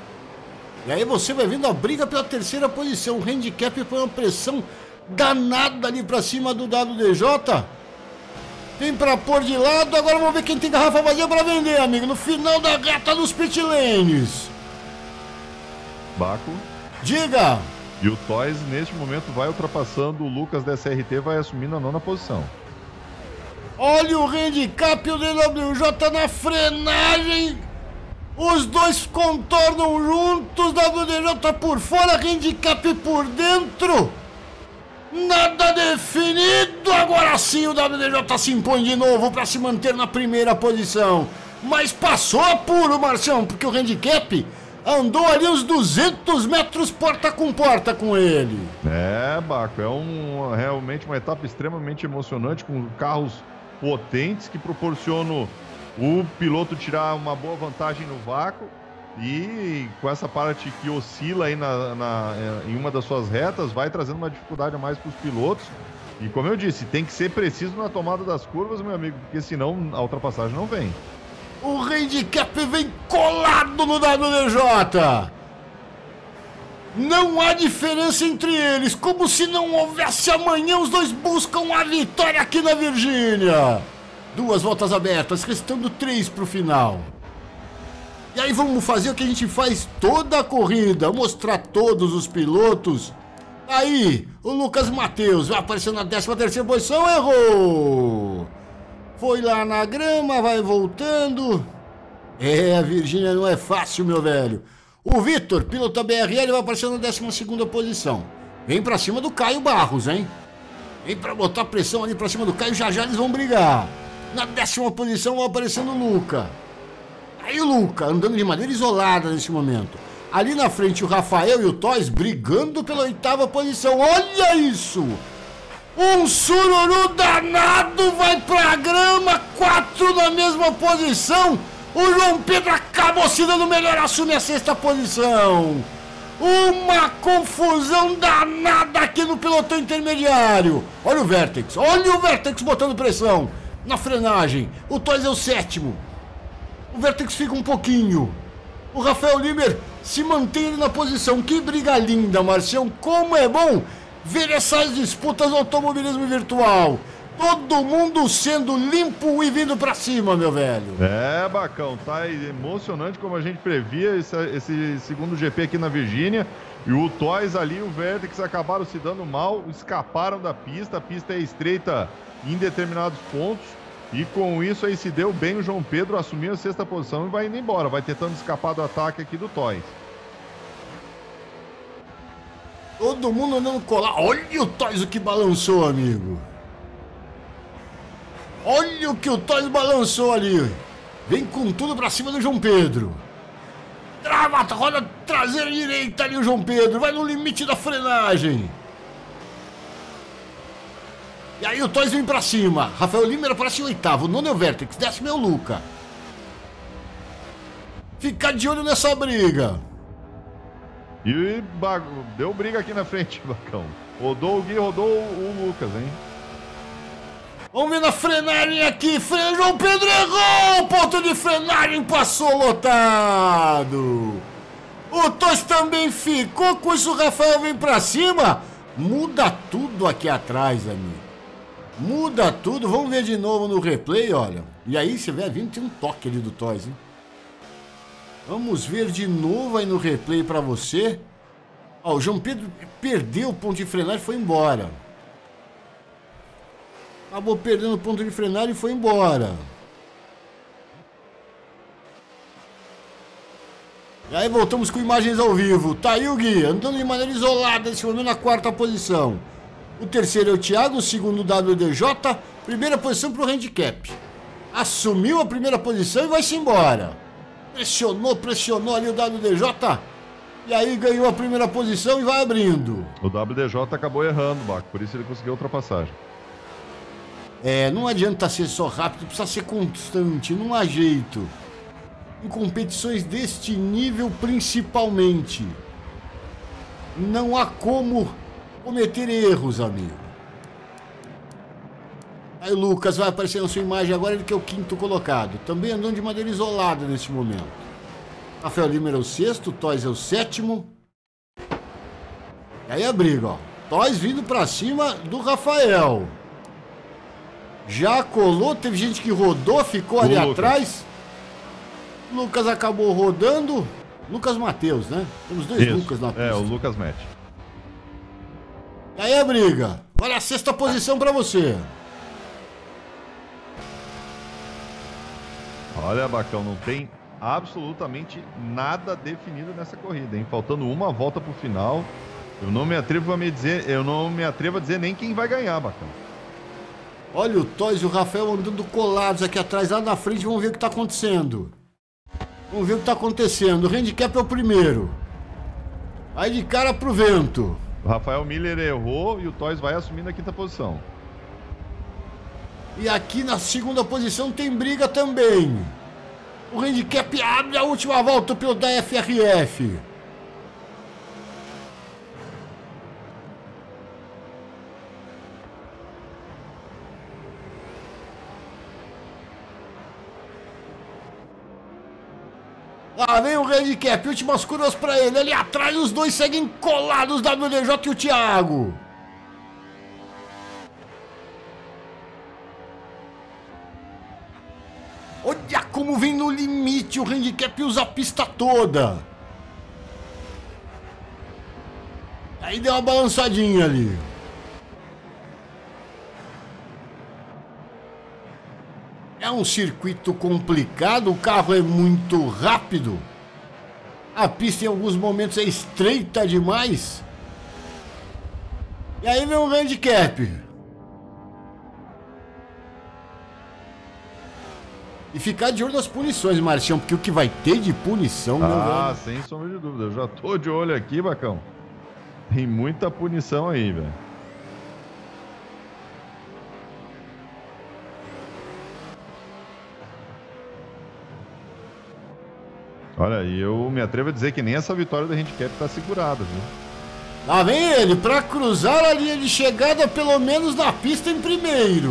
E aí você vai vendo a briga pela terceira posição. O handicap põe uma pressão danada ali pra cima do WDJ. Tem pra pôr de lado. Agora vamos ver quem tem garrafa vazia pra vender, amigo. No final da reta dos pit lanes. Baco. Diga. E o Toys, neste momento, vai ultrapassando o Lucas da SRT, vai assumindo a 9ª posição. Olha o handicap e o DWJ na frenagem. Os dois contornam juntos, WDJ por fora, handicap por dentro. Nada definido. Agora sim o WDJ se impõe de novo para se manter na primeira posição. Mas passou apuro, Marcião, porque o handicap andou ali uns 200 metros porta com ele. É, Baco, é realmente uma etapa extremamente emocionante, com carros potentes que proporcionam o piloto tirar uma boa vantagem no vácuo e com essa parte que oscila aí em uma das suas retas, vai trazendo uma dificuldade a mais para os pilotos. E como eu disse, tem que ser preciso na tomada das curvas, meu amigo, porque senão a ultrapassagem não vem. O handicap vem colado no WDJ. Não há diferença entre eles, como se não houvesse amanhã. Os dois buscam a vitória aqui na Virgínia. 2 voltas abertas, restando 3 para o final. E aí vamos fazer o que a gente faz toda a corrida, mostrar todos os pilotos. Aí, o Lucas Matheus vai aparecendo na 13ª posição, errou. Foi lá na grama, vai voltando. A Virgínia não é fácil, meu velho. O Vitor, piloto da BRL, vai aparecendo na 12ª posição. Vem pra cima do Caio Barros, hein? Vem pra botar pressão ali pra cima do Caio, já eles vão brigar. Na 10ª posição vai aparecendo o Luca. Aí o Luca, andando de maneira isolada nesse momento. Ali na frente o Rafael e o Toys brigando pela 8ª posição. Olha isso! Um sururu danado, vai pra grama, 4 na mesma posição. O João Pedro acabou se dando melhor, assume a 6ª posição. Uma confusão danada aqui no pelotão intermediário. Olha o Vertex botando pressão na frenagem. O Toys é o 7º. O Vertex fica um pouquinho. O Rafael Limer se mantém na posição. Que briga linda, Marcião. Como é bom ver essas disputas no automobilismo virtual. Todo mundo sendo limpo e vindo pra cima, meu velho. É, Bacão, tá emocionante como a gente previa esse segundo GP aqui na Virgínia. E o Toys ali e o Vertex acabaram se dando mal, escaparam da pista. A pista é estreita em determinados pontos. E com isso aí se deu bem o João Pedro, assumiu a 6ª posição e vai indo embora. Vai tentando escapar do ataque aqui do Toys. Todo mundo andando colar. Olha o Toys o que balançou, amigo. Olha o que o Toys balançou ali. Vem com tudo pra cima do João Pedro. Trava, roda traseira direita ali o João Pedro. Vai no limite da frenagem. E aí o Toys vem pra cima. Rafael Limer aparece em 8º. O 9º é o Vertex. 10º é o Luca. Fica de olho nessa briga. E deu briga aqui na frente, Bacão. Rodou o Gui, rodou o Lucas, hein? Vamos ver na frenagem aqui. João Pedro errou. O ponto de frenagem passou lotado. O Toys também ficou. Com isso o Rafael vem pra cima. Muda tudo aqui atrás, amigo. Muda tudo. Vamos ver de novo no replay, olha. E aí você vê vindo, tem um toque ali do Toys, hein? Vamos ver de novo aí no replay pra você. Ó, o João Pedro perdeu o ponto de frenagem e foi embora. Acabou perdendo o ponto de frenagem e foi embora. E aí voltamos com imagens ao vivo. Tá aí o Gui, andando de maneira isolada nesse momento na 4ª posição. O 3º é o Thiago, o 2º o WDJ, primeira posição pro handicap. Assumiu a primeira posição e vai-se embora. Pressionou ali o WDJ. E aí ganhou a primeira posição e vai abrindo. O WDJ acabou errando, Baco, por isso ele conseguiu a ultrapassagem. Não adianta ser só rápido, precisa ser constante, não há jeito. Em competições deste nível principalmente. Não há como cometer erros, amigo. Aí o Lucas vai aparecer na sua imagem agora, ele que é o 5º colocado. Também andando de maneira isolada neste momento. Rafael Lima é o 6º, Toys é o 7º. E aí a briga, ó. Toys vindo pra cima do Rafael. Já colou, teve gente que rodou, ficou ali atrás. Lucas acabou rodando. Lucas Matheus, né? Temos dois Lucas na pista. É, o Lucas mete. E aí a briga. Olha a 6ª posição pra você. Olha, Bacão, não tem absolutamente nada definido nessa corrida, hein? Faltando uma volta pro final. Eu não me atrevo a dizer nem quem vai ganhar, Bacão. Olha o Toys e o Rafael andando colados aqui atrás, lá na frente, vamos ver o que tá acontecendo. Vamos ver o que tá acontecendo. O handicap é o primeiro. Aí de cara pro vento. O Rafael Miller errou e o Toys vai assumindo a 5ª posição. E aqui na 2ª posição tem briga também. O handicap abre a última volta pelo da FRF. Lá vem o handicap, últimas curvas pra ele. Ali atrás os dois seguem colados, da WDJ e o Thiago. Olha como vem no limite, o handicap usa a pista toda. Aí deu uma balançadinha ali. É um circuito complicado, o carro é muito rápido. A pista em alguns momentos é estreita demais. E aí vem o handicap. E ficar de olho nas punições, Marcião, porque o que vai ter de punição, meu velho. Ah, sem sombra de dúvida. Eu já tô de olho aqui, Bacão. Tem muita punição aí, velho. Olha, e eu me atrevo a dizer que nem essa vitória do handicap tá segurada, viu? Lá vem ele, pra cruzar a linha de chegada, pelo menos na pista em primeiro.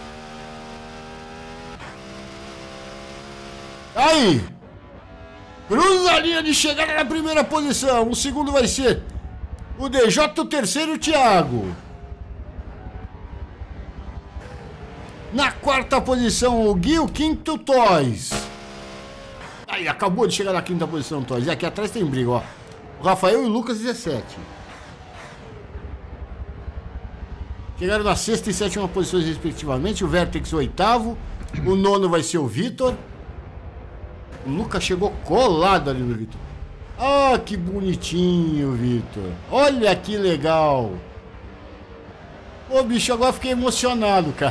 Aí! Cruza a linha de chegada na primeira posição. O segundo vai ser o DJ, o terceiro o Thiago. Na 4ª posição o Gui, o 5º o Toys. Aí, acabou de chegar na 5ª posição, Toys. E aqui atrás tem briga, ó. O Rafael e o Lucas, 17. Chegaram na 6ª e 7ª posições, respectivamente. O Vertex, o 8º. O 9º vai ser o Vitor. O Lucas chegou colado ali no Vitor. Ah, que bonitinho, Vitor. Olha que legal. Ô, bicho, agora fiquei emocionado, cara.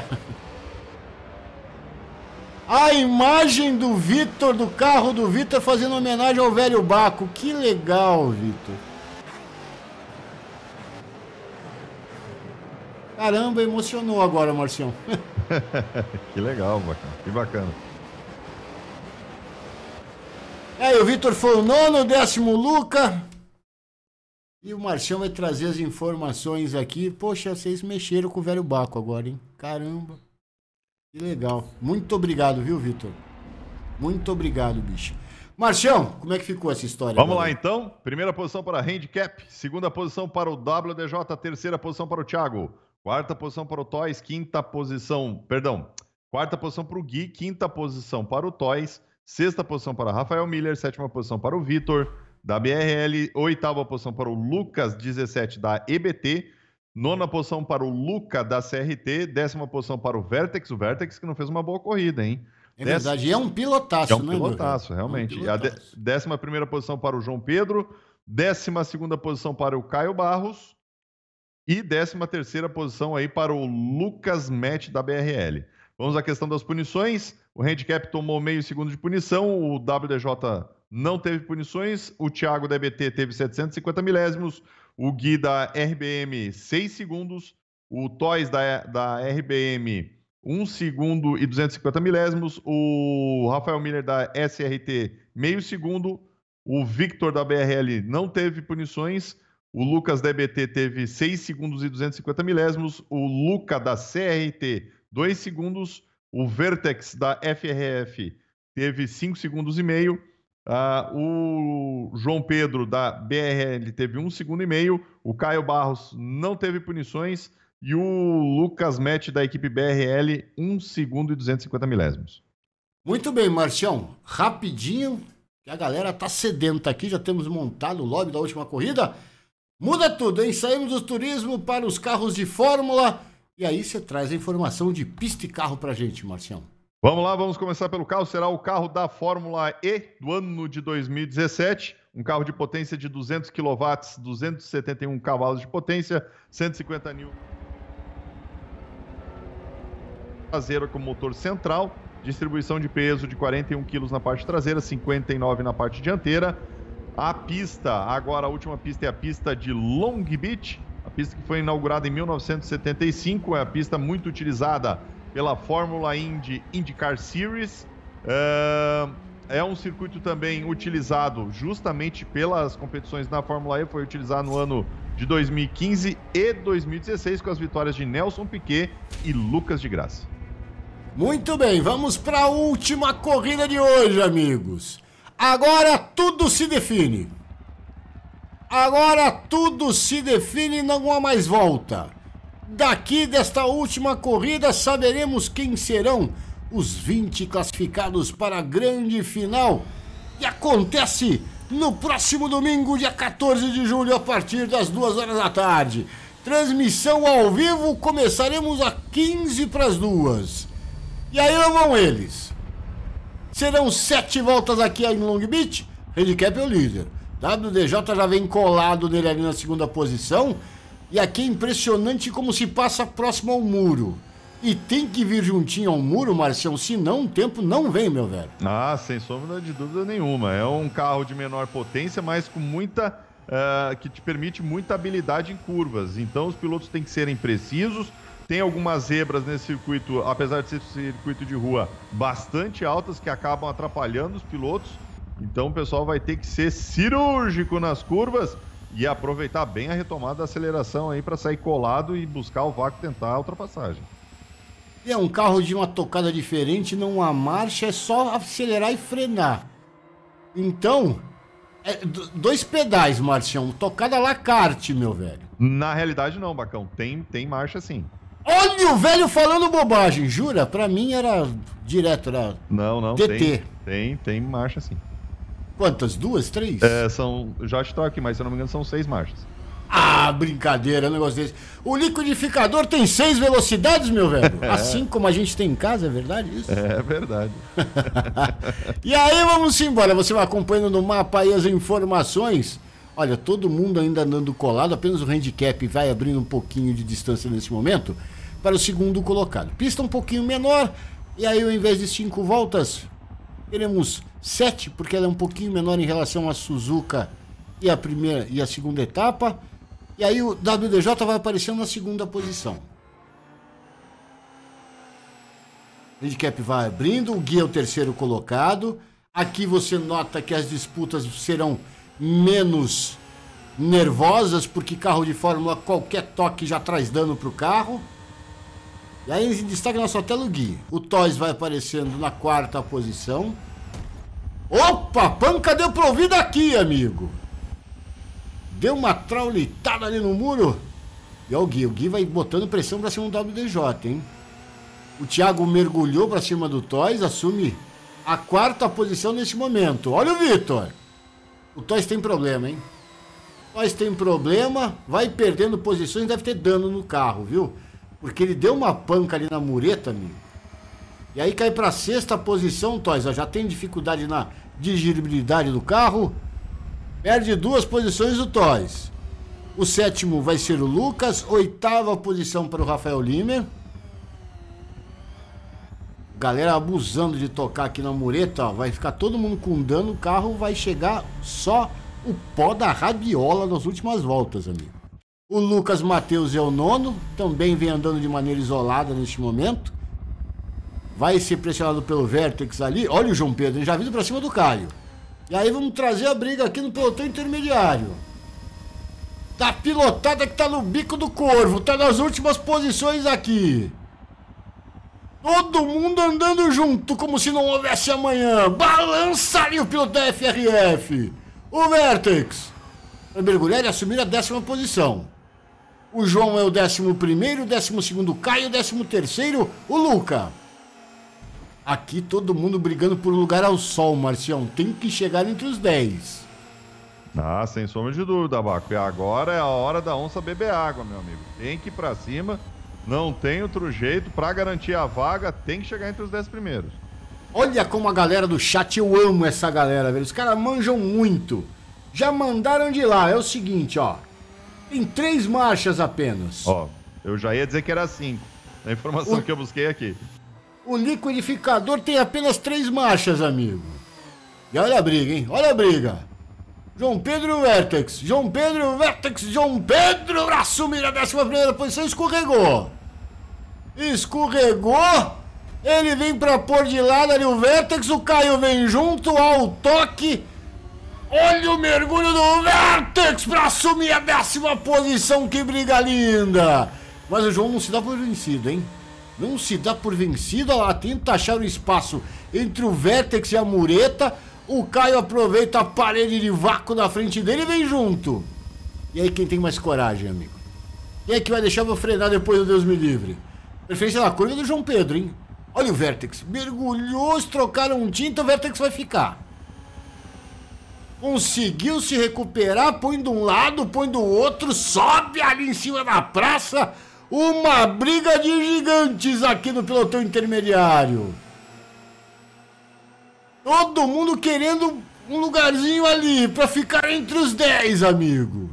A imagem do Vitor, do carro do Vitor, fazendo homenagem ao velho Baco. Que legal, Vitor. Caramba, emocionou agora, Marcião. Que legal, bacana. Que bacana. Aí, o Vitor foi o 9º, 10º Luca. E o Marcião vai trazer as informações aqui. Poxa, vocês mexeram com o velho Baco agora, hein? Caramba. Que legal. Muito obrigado, viu, Vitor? Muito obrigado, bicho. Marcião, como é que ficou essa história? Vamos lá, então. Primeira posição para Handicap. Segunda posição para o WDJ. Terceira posição para o Thiago. Quarta posição para o Toys. Quarta posição para o Gui. Quinta posição para o Toys. Sexta posição para Rafael Miller. Sétima posição para o Vitor, da BRL. Oitava posição para o Lucas, 17, da EBT. Nona posição para o Luca, da CRT. Décima posição para o Vertex. O Vertex que não fez uma boa corrida, hein? É verdade, e é um pilotaço, né? É um pilotaço, realmente. É um pilotaço. A 11ª posição para o João Pedro. 12ª posição para o Caio Barros. E 13ª posição aí para o Lucas Match, da BRL. Vamos à questão das punições. O Handicap tomou meio segundo de punição. O WDJ não teve punições. O Thiago da EBT teve 750 milésimos. O Gui da RBM, 6 segundos. O Toys da RBM, 1 segundo e 250 milésimos. O Rafael Miller da SRT, meio segundo. O Victor da BRL não teve punições. O Lucas da EBT teve 6 segundos e 250 milésimos. O Luca da CRT, 2 segundos. O Vertex da FRF teve 5 segundos e meio. O João Pedro da BRL teve 1 segundo e meio. O Caio Barros não teve punições. E o Lucas Mete da equipe BRL, 1 segundo e 250 milésimos. Muito bem, Marcião. Rapidinho, que a galera tá sedenta aqui. Já temos montado o lobby da última corrida. Muda tudo, hein? Saímos do turismo para os carros de Fórmula. E aí você traz a informação de pista e carro pra gente, Marcião. Vamos lá, vamos começar pelo carro. Será o carro da Fórmula E do ano de 2017. Um carro de potência de 200 kW, 271 cavalos de potência, 150 Nm. Traseira com motor central, distribuição de peso de 41 kg na parte traseira, 59 na parte dianteira. A pista, agora a última pista é a pista de Long Beach, a pista que foi inaugurada em 1975, é a pista muito utilizada pela Fórmula Indy IndyCar Series. É um circuito também utilizado justamente pelas competições da Fórmula E, foi utilizado no ano de 2015 e 2016 com as vitórias de Nelson Piquet e Lucas de Graça. Muito bem, vamos para a última corrida de hoje, amigos. Agora tudo se define. Agora tudo se define, não há mais volta. Daqui desta última corrida saberemos quem serão os 20 classificados para a grande final. E acontece no próximo domingo, dia 14 de julho, a partir das 2 horas da tarde. Transmissão ao vivo, começaremos às 15 para as 2. E aí lá vão eles. Serão 7 voltas aqui em Long Beach. Handicap é o líder. WDJ já vem colado nele ali na segunda posição. E aqui é impressionante como se passa próximo ao muro. E tem que vir juntinho ao muro, Marcião, senão o tempo não vem, meu velho. Sem sombra de dúvida nenhuma. É um carro de menor potência, mas com muita... que te permite muita habilidade em curvas. Então os pilotos têm que serem precisos. Tem algumas zebras nesse circuito, apesar de ser circuito de rua, bastante altas, que acabam atrapalhando os pilotos. Então o pessoal vai ter que ser cirúrgico nas curvas e aproveitar bem a retomada da aceleração aí para sair colado e buscar o vácuo, tentar a ultrapassagem. É um carro de uma tocada diferente, não há marcha, é só acelerar e frenar. Então, 2 pedais, Marcião, tocada à la carte, meu velho. Na realidade não, Bacão, tem marcha sim. Olha o velho falando bobagem, jura? Pra mim era direto, era não, DT. Tem marcha sim. Quantas? 2, 3? Já te troco aqui, mas se eu não me engano são 6 marchas. Brincadeira, um negócio desse. O liquidificador tem 6 velocidades, meu velho. Assim como a gente tem em casa, é verdade isso? É verdade. E aí vamos embora, você vai acompanhando no mapa aí as informações. Olha, todo mundo ainda andando colado, apenas o handicap vai abrindo um pouquinho de distância nesse momento para o segundo colocado. Pista um pouquinho menor, e aí ao invés de 5 voltas, teremos 7, porque ela é um pouquinho menor em relação à Suzuka e a primeira e a segunda etapa. E aí o WDJ vai aparecendo na segunda posição. O handicap vai abrindo, o Gui é o terceiro colocado. Aqui você nota que as disputas serão menos nervosas, porque carro de Fórmula, qualquer toque já traz dano para o carro. E aí em destaque na nossa tela o Gui. O Toys vai aparecendo na 4ª posição. Opa, panca deu pro ouvido aqui, amigo. Deu uma traulitada ali no muro. E ó, o Gui vai botando pressão para cima do WDJ, hein? O Thiago mergulhou para cima do Toys, assume a 4ª posição nesse momento. Olha o Vitor. O Toys tem problema, hein? O Toys tem problema, vai perdendo posições, deve ter dano no carro, viu? Porque ele deu uma panca ali na mureta, amigo. E aí cai para a 6ª posição, Toys. Já tem dificuldade na dirigibilidade do carro. Perde 2 posições o Toys. O 7º vai ser o Lucas. 8ª posição para o Rafael Limer. Galera abusando de tocar aqui na mureta, ó. Vai ficar todo mundo com dano. O carro vai chegar só o pó da rabiola nas últimas voltas, amigo. O Lucas Matheus é o 9º. Também vem andando de maneira isolada neste momento. Vai ser pressionado pelo Vertex ali. Olha o João Pedro, já vindo pra cima do Caio. E aí vamos trazer a briga aqui no pelotão intermediário. Tá pilotada que tá no bico do corvo. Tá nas últimas posições aqui. Todo mundo andando junto, como se não houvesse amanhã. Balança ali o piloto da FRF. O Vertex vai mergulhar e assumir a 10ª posição. O João é o 11º, o 12º Caio, o 13º o Luca. Aqui todo mundo brigando por lugar ao sol, Marcião. Tem que chegar entre os 10. Ah, sem sombra de dúvida, Baco. E agora é a hora da onça beber água, meu amigo. Tem que ir pra cima. Não tem outro jeito. Pra garantir a vaga, tem que chegar entre os 10 primeiros. Olha como a galera do chat, eu amo essa galera, velho. Os caras manjam muito. Já mandaram de lá. É o seguinte, ó. Tem 3 marchas apenas. Ó, eu já ia dizer que era 5. A informação que eu busquei aqui. O liquidificador tem apenas 3 marchas, amigo. E olha a briga, hein? Olha a briga. João Pedro Vertex. João Pedro Vertex. João Pedro pra assumir a 11ª posição. Escorregou. Escorregou. Ele vem pra pôr de lado ali o Vertex. O Caio vem junto ao toque. Olha o mergulho do Vertex pra assumir a 10ª posição. Que briga linda. Mas o João não se dá por vencido, hein? Não se dá por vencido. Ela tenta achar o espaço entre o Vertex e a mureta. O Caio aproveita a parede de vácuo na frente dele e vem junto. E aí quem tem mais coragem, amigo? Quem é que vai deixar eu frenar depois do Deus me livre? Preferência na curva do João Pedro, hein? Olha o Vertex. Mergulhou, trocaram tinta, o Vertex vai ficar. Conseguiu se recuperar, põe de um lado, põe do outro, sobe ali em cima da praça. Uma briga de gigantes aqui no pelotão intermediário. Todo mundo querendo um lugarzinho ali pra ficar entre os 10, amigo.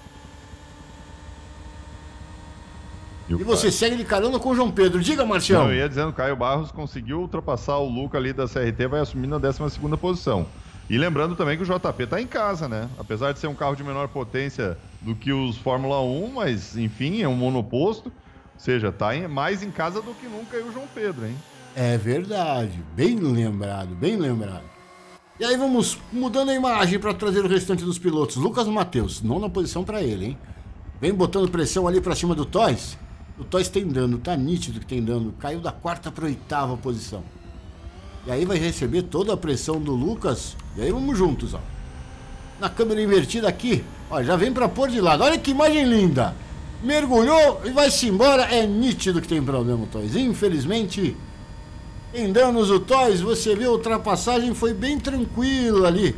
E você segue de carona com o João Pedro. Diga, Marcião. Não, eu ia dizendo, Caio Barros conseguiu ultrapassar o Luca ali da CRT, vai assumir na 12ª posição. E lembrando também que o JP tá em casa, né? Apesar de ser um carro de menor potência do que os Fórmula 1, mas enfim, é um monoposto. Ou seja, tá mais em casa do que nunca aí o João Pedro, hein? É verdade. Bem lembrado, bem lembrado. E aí vamos mudando a imagem para trazer o restante dos pilotos. Lucas Matheus, 9ª posição para ele, hein? Vem botando pressão ali para cima do Toys. O Toys tem dano, tá nítido que tem dano. Caiu da 4ª para 8ª posição. E aí vai receber toda a pressão do Lucas. E aí vamos juntos, ó. Na câmera invertida aqui, ó, já vem pra pôr de lado. Olha que imagem linda. Mergulhou e vai-se embora. É nítido que tem problema o Toys. Infelizmente, em danos o Toys, você viu a ultrapassagem, foi bem tranquila ali.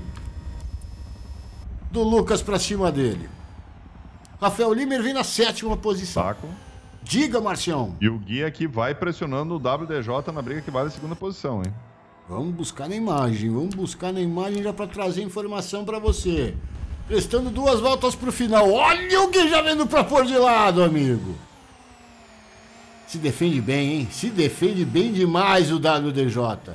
Do Lucas pra cima dele. Rafael Limer vem na 7ª posição. Saco. Diga, Marcião. E o Gui aqui vai pressionando o WDJ na briga que vale a 2ª posição, hein? Vamos buscar na imagem já para trazer informação para você. Restando 2 voltas pro final. Olha o que já vendo para pôr de lado, amigo. Se defende bem, hein? Se defende bem demais o WDJ.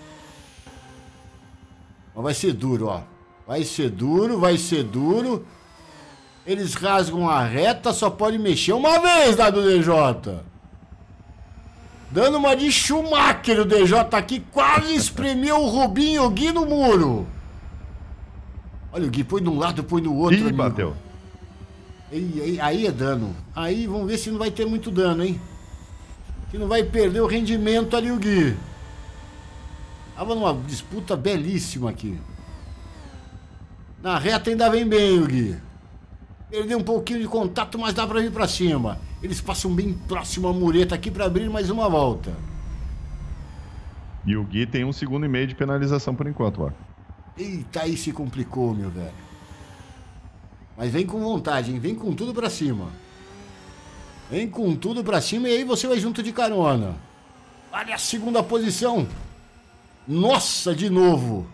Mas vai ser duro, ó. Vai ser duro. Eles rasgam a reta, só pode mexer uma vez, WDJ. Dando uma de Schumacher, o DJ aqui quase espremeu o Rubinho, o Gui no muro. Olha, o Gui põe de um lado, põe do outro. Ih, bateu. Aí é dano. Aí vamos ver se não vai ter muito dano, hein? Que não vai perder o rendimento ali o Gui. Tava numa disputa belíssima aqui. Na reta ainda vem bem o Gui. Perdeu um pouquinho de contato, mas dá pra vir pra cima. Eles passam bem próximo à mureta aqui pra abrir mais uma volta. E o Gui tem 1,5 segundo de penalização por enquanto, ó. Eita, aí se complicou, meu velho. Mas vem com vontade, hein? Vem com tudo pra cima. Vem com tudo pra cima e aí você vai junto de carona. Olha a 2ª posição. Nossa, de novo.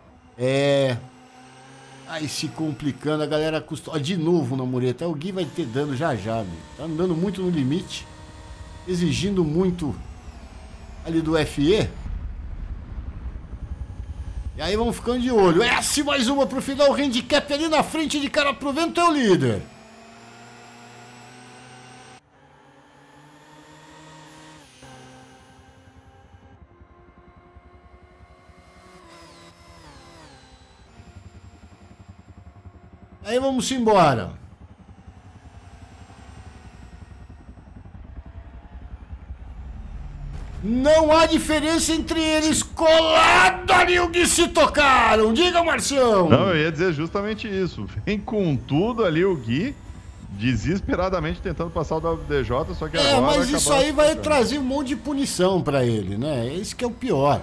Aí se complicando, a galera custou. De novo na mureta. O Gui vai ter dano já, meu. Tá andando muito no limite. Exigindo muito ali do FE. E aí vamos ficando de olho. S mais uma pro final. O handicap ali na frente de cara pro vento é o líder. Aí vamos embora. Não não há diferença entre eles. Colado ali o Gui se tocaram. Diga, Marcião. Não, eu ia dizer justamente isso. Vem com tudo ali o Gui, desesperadamente tentando passar o WDJ, só que agora... mas isso aí vai trazer um monte de punição pra ele, né? Esse que é o pior.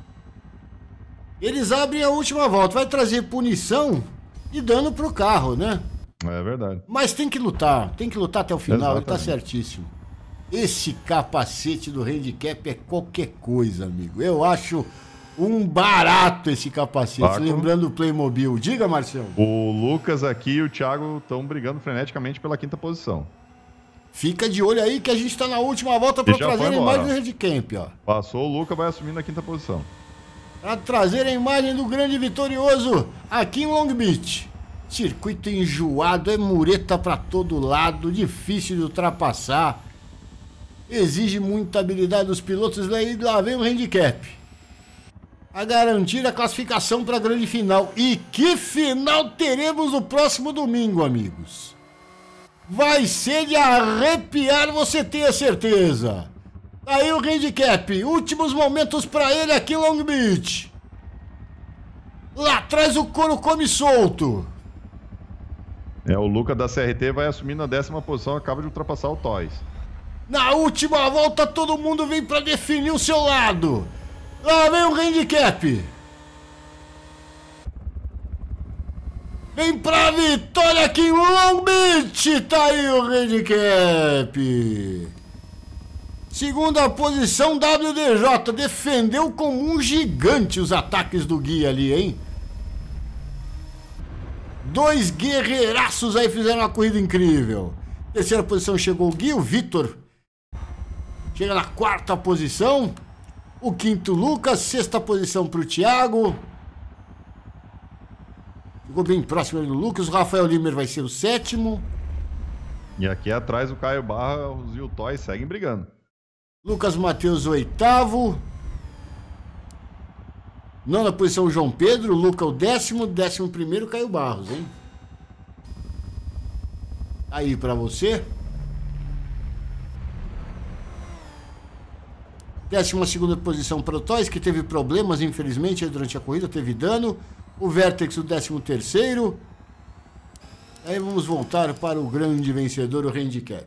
Eles abrem a última volta, vai trazer punição e dano pro carro, né? É verdade. Mas tem que lutar até o final, Exatamente. ele tá certíssimo. Esse capacete do handicap é qualquer coisa, amigo. Eu acho um barato esse capacete, Paco. lembrando o Playmobil. Diga, Marcião. O Lucas aqui e o Thiago estão brigando freneticamente pela 5ª posição. Fica de olho aí que a gente tá na última volta para já trazer foi a embora, imagem ó. do handicap, ó. Passou, o Lucas vai assumindo a 5ª posição. Para trazer a imagem do grande vitorioso aqui em Long Beach. Circuito enjoado, é mureta para todo lado, difícil de ultrapassar. Exige muita habilidade dos pilotos, daí lá vem o handicap. A garantir a classificação para a grande final. E que final teremos no próximo domingo, amigos? Vai ser de arrepiar, você tem a certeza. Aí o handicap, últimos momentos para ele aqui em Long Beach. Lá atrás o couro come solto. O Lucas da CRT vai assumindo a 10ª posição, acaba de ultrapassar o Toys. Na última volta todo mundo vem para definir o seu lado. Lá vem o handicap. Vem pra vitória aqui em Long Beach. Tá aí o handicap. Segunda posição, WDJ. Defendeu como um gigante os ataques do Gui ali, hein? 2 guerreiraços aí fizeram uma corrida incrível. Terceira posição chegou o Gui, o Vitor chega na 4ª posição. O 5º Lucas, 6ª posição para o Thiago. Ficou bem próximo do Lucas. O Rafael Limer vai ser o 7º. E aqui atrás o Caio Barros e o Toys seguem brigando. Lucas Matheus, 8º. 9ª posição, João Pedro. Luca, o 10º. 11º, Caio Barros, hein? Aí pra você. 12ª posição para o Toys, que teve problemas, infelizmente, durante a corrida, teve dano. O Vertex, o 13º. Aí vamos voltar para o grande vencedor, o handicap.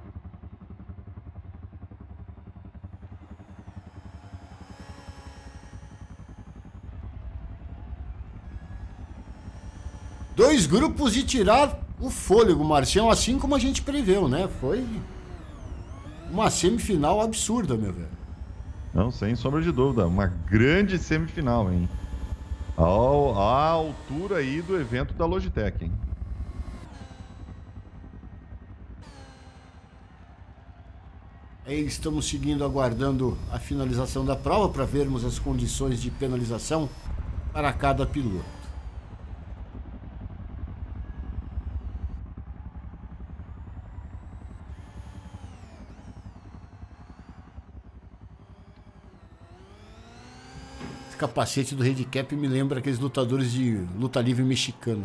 Dois grupos de tirar o fôlego, Marcião, assim como a gente preveu, né? Foi uma semifinal absurda, meu velho. Não, sem sombra de dúvida. Uma grande semifinal, hein? À altura aí do evento da Logitech, hein? Aí estamos seguindo, aguardando a finalização da prova para vermos as condições de penalização para cada piloto. Esse capacete do handicap me lembra aqueles lutadores de luta livre mexicano.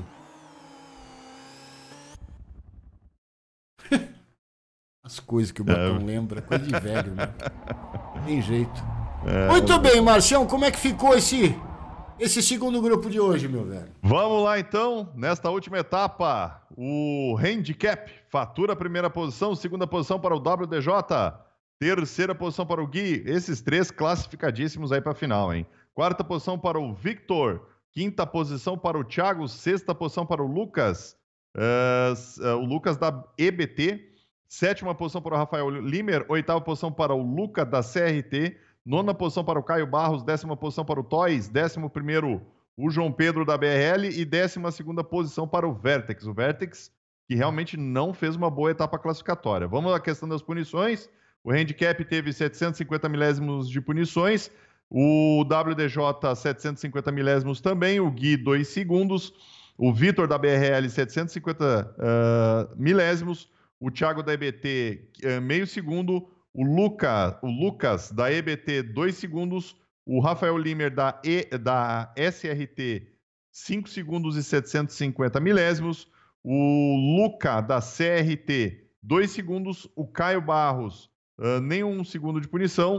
As coisas que o Botão lembra, coisa de velho, né? Tem jeito. Muito bem, Marcião, como é que ficou esse segundo grupo de hoje, meu velho? Vamos lá, então. Nesta última etapa, o handicap fatura a 1ª posição, 2ª posição para o WDJ, 3ª posição para o Gui. Esses 3 classificadíssimos aí para a final, hein? 4ª posição para o Victor, 5ª posição para o Thiago, 6ª posição para o Lucas, o Lucas da EBT, 7ª posição para o Rafael Limer, 8ª posição para o Luca da CRT, 9ª posição para o Caio Barros, 10ª posição para o Toys, 11º o João Pedro da BRL e 12ª posição para o Vertex. O Vertex que realmente não fez uma boa etapa classificatória. Vamos à questão das punições. O handicap teve 750 milésimos de punições, o WDJ 750 milésimos também, o Gui 2 segundos, o Vitor da BRL 750 milésimos, o Thiago da EBT, meio segundo. O Lucas da EBT, 2 segundos. O Rafael Limer da SRT, 5 segundos e 750 milésimos. O Luca da CRT, 2 segundos. O Caio Barros, nem 1 segundo de punição.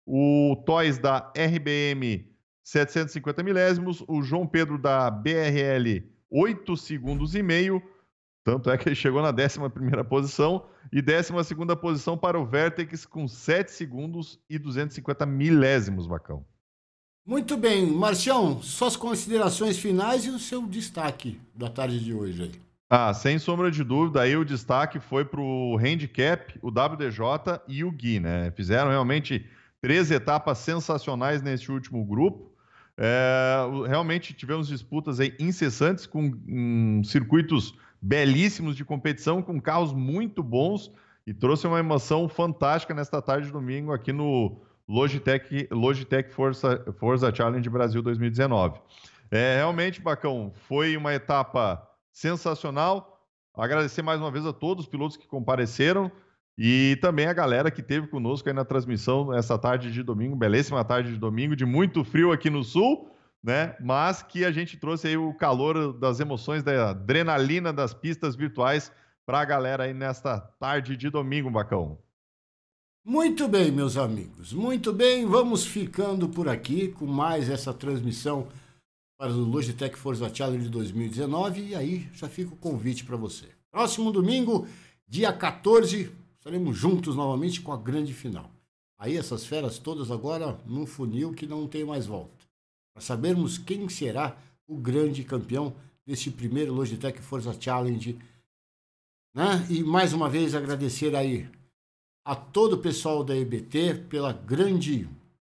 o Toys da RBM 750 milésimos, o João Pedro da BRL 8 segundos e meio, tanto é que ele chegou na 11ª posição, e 12ª posição para o Vertex com 7 segundos e 250 milésimos, Bacão. Muito bem, Marcião, suas considerações finais e o seu destaque da tarde de hoje aí. Sem sombra de dúvida, aí o destaque foi para o Handicap, o WDJ e o Gui, né? Fizeram realmente 3 etapas sensacionais neste último grupo. Realmente tivemos disputas aí incessantes com circuitos belíssimos de competição, com carros muito bons, e trouxe uma emoção fantástica nesta tarde de domingo aqui no Logitech Forza Challenge Brasil 2019. Realmente, Bacão, foi uma etapa sensacional. Agradecer mais uma vez a todos os pilotos que compareceram e também a galera que esteve conosco aí na transmissão essa tarde de domingo, belíssima tarde de domingo, de muito frio aqui no sul, né? Mas que a gente trouxe aí o calor das emoções, da adrenalina das pistas virtuais para a galera aí nesta tarde de domingo, Bacão. Muito bem, meus amigos, muito bem, vamos ficando por aqui com mais essa transmissão para o Logitech Forza Challenge 2019 e aí já fica o convite para você. Próximo domingo, dia 14, estaremos juntos novamente com a grande final. Aí essas feras todas agora num funil que não tem mais volta. Para sabermos quem será o grande campeão deste primeiro Logitech Forza Challenge, né? E mais uma vez agradecer aí a todo o pessoal da EBT pela grande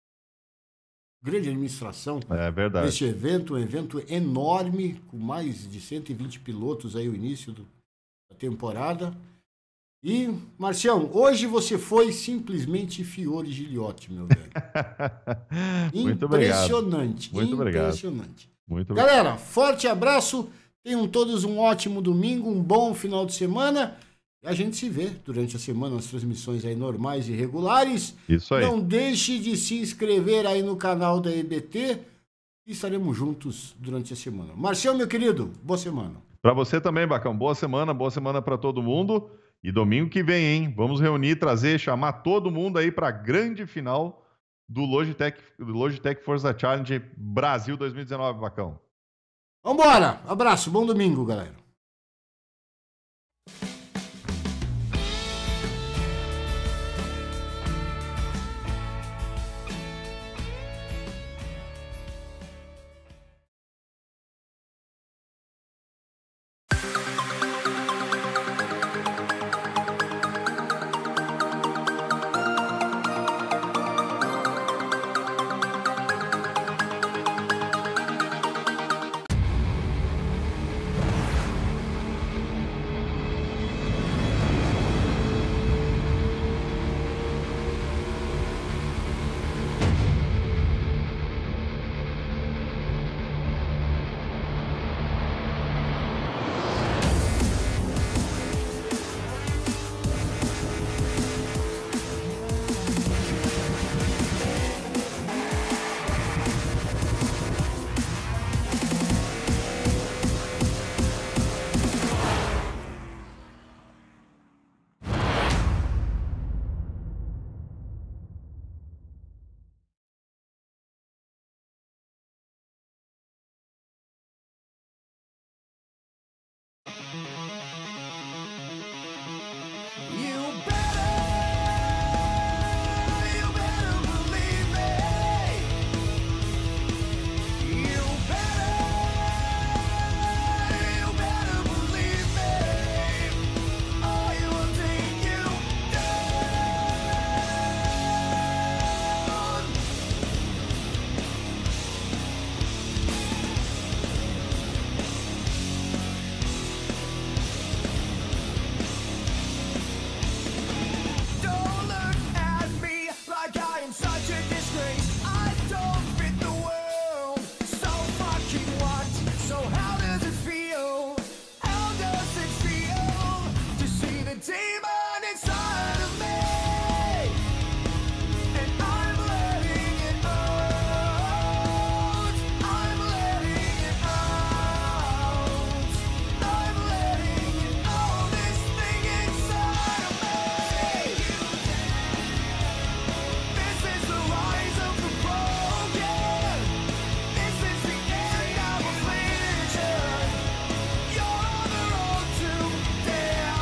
administração deste evento, um evento enorme, com mais de 120 pilotos aí o início da temporada. E, Marcião, hoje você foi simplesmente Fiore Giliotti, meu velho. Muito impressionante, muito impressionante. Muito obrigado. Galera, forte abraço, tenham todos um ótimo domingo, um bom final de semana. E a gente se vê durante a semana nas transmissões aí normais e regulares. Isso aí. Não deixe de se inscrever aí no canal da EBT e estaremos juntos durante a semana. Marcião, meu querido, boa semana. Para você também, Bacão. Boa semana para todo mundo. E domingo que vem, hein? Vamos reunir, chamar todo mundo aí para a grande final do Logitech Forza Challenge Brasil 2019, Bacão. Vambora! Abraço, bom domingo, galera.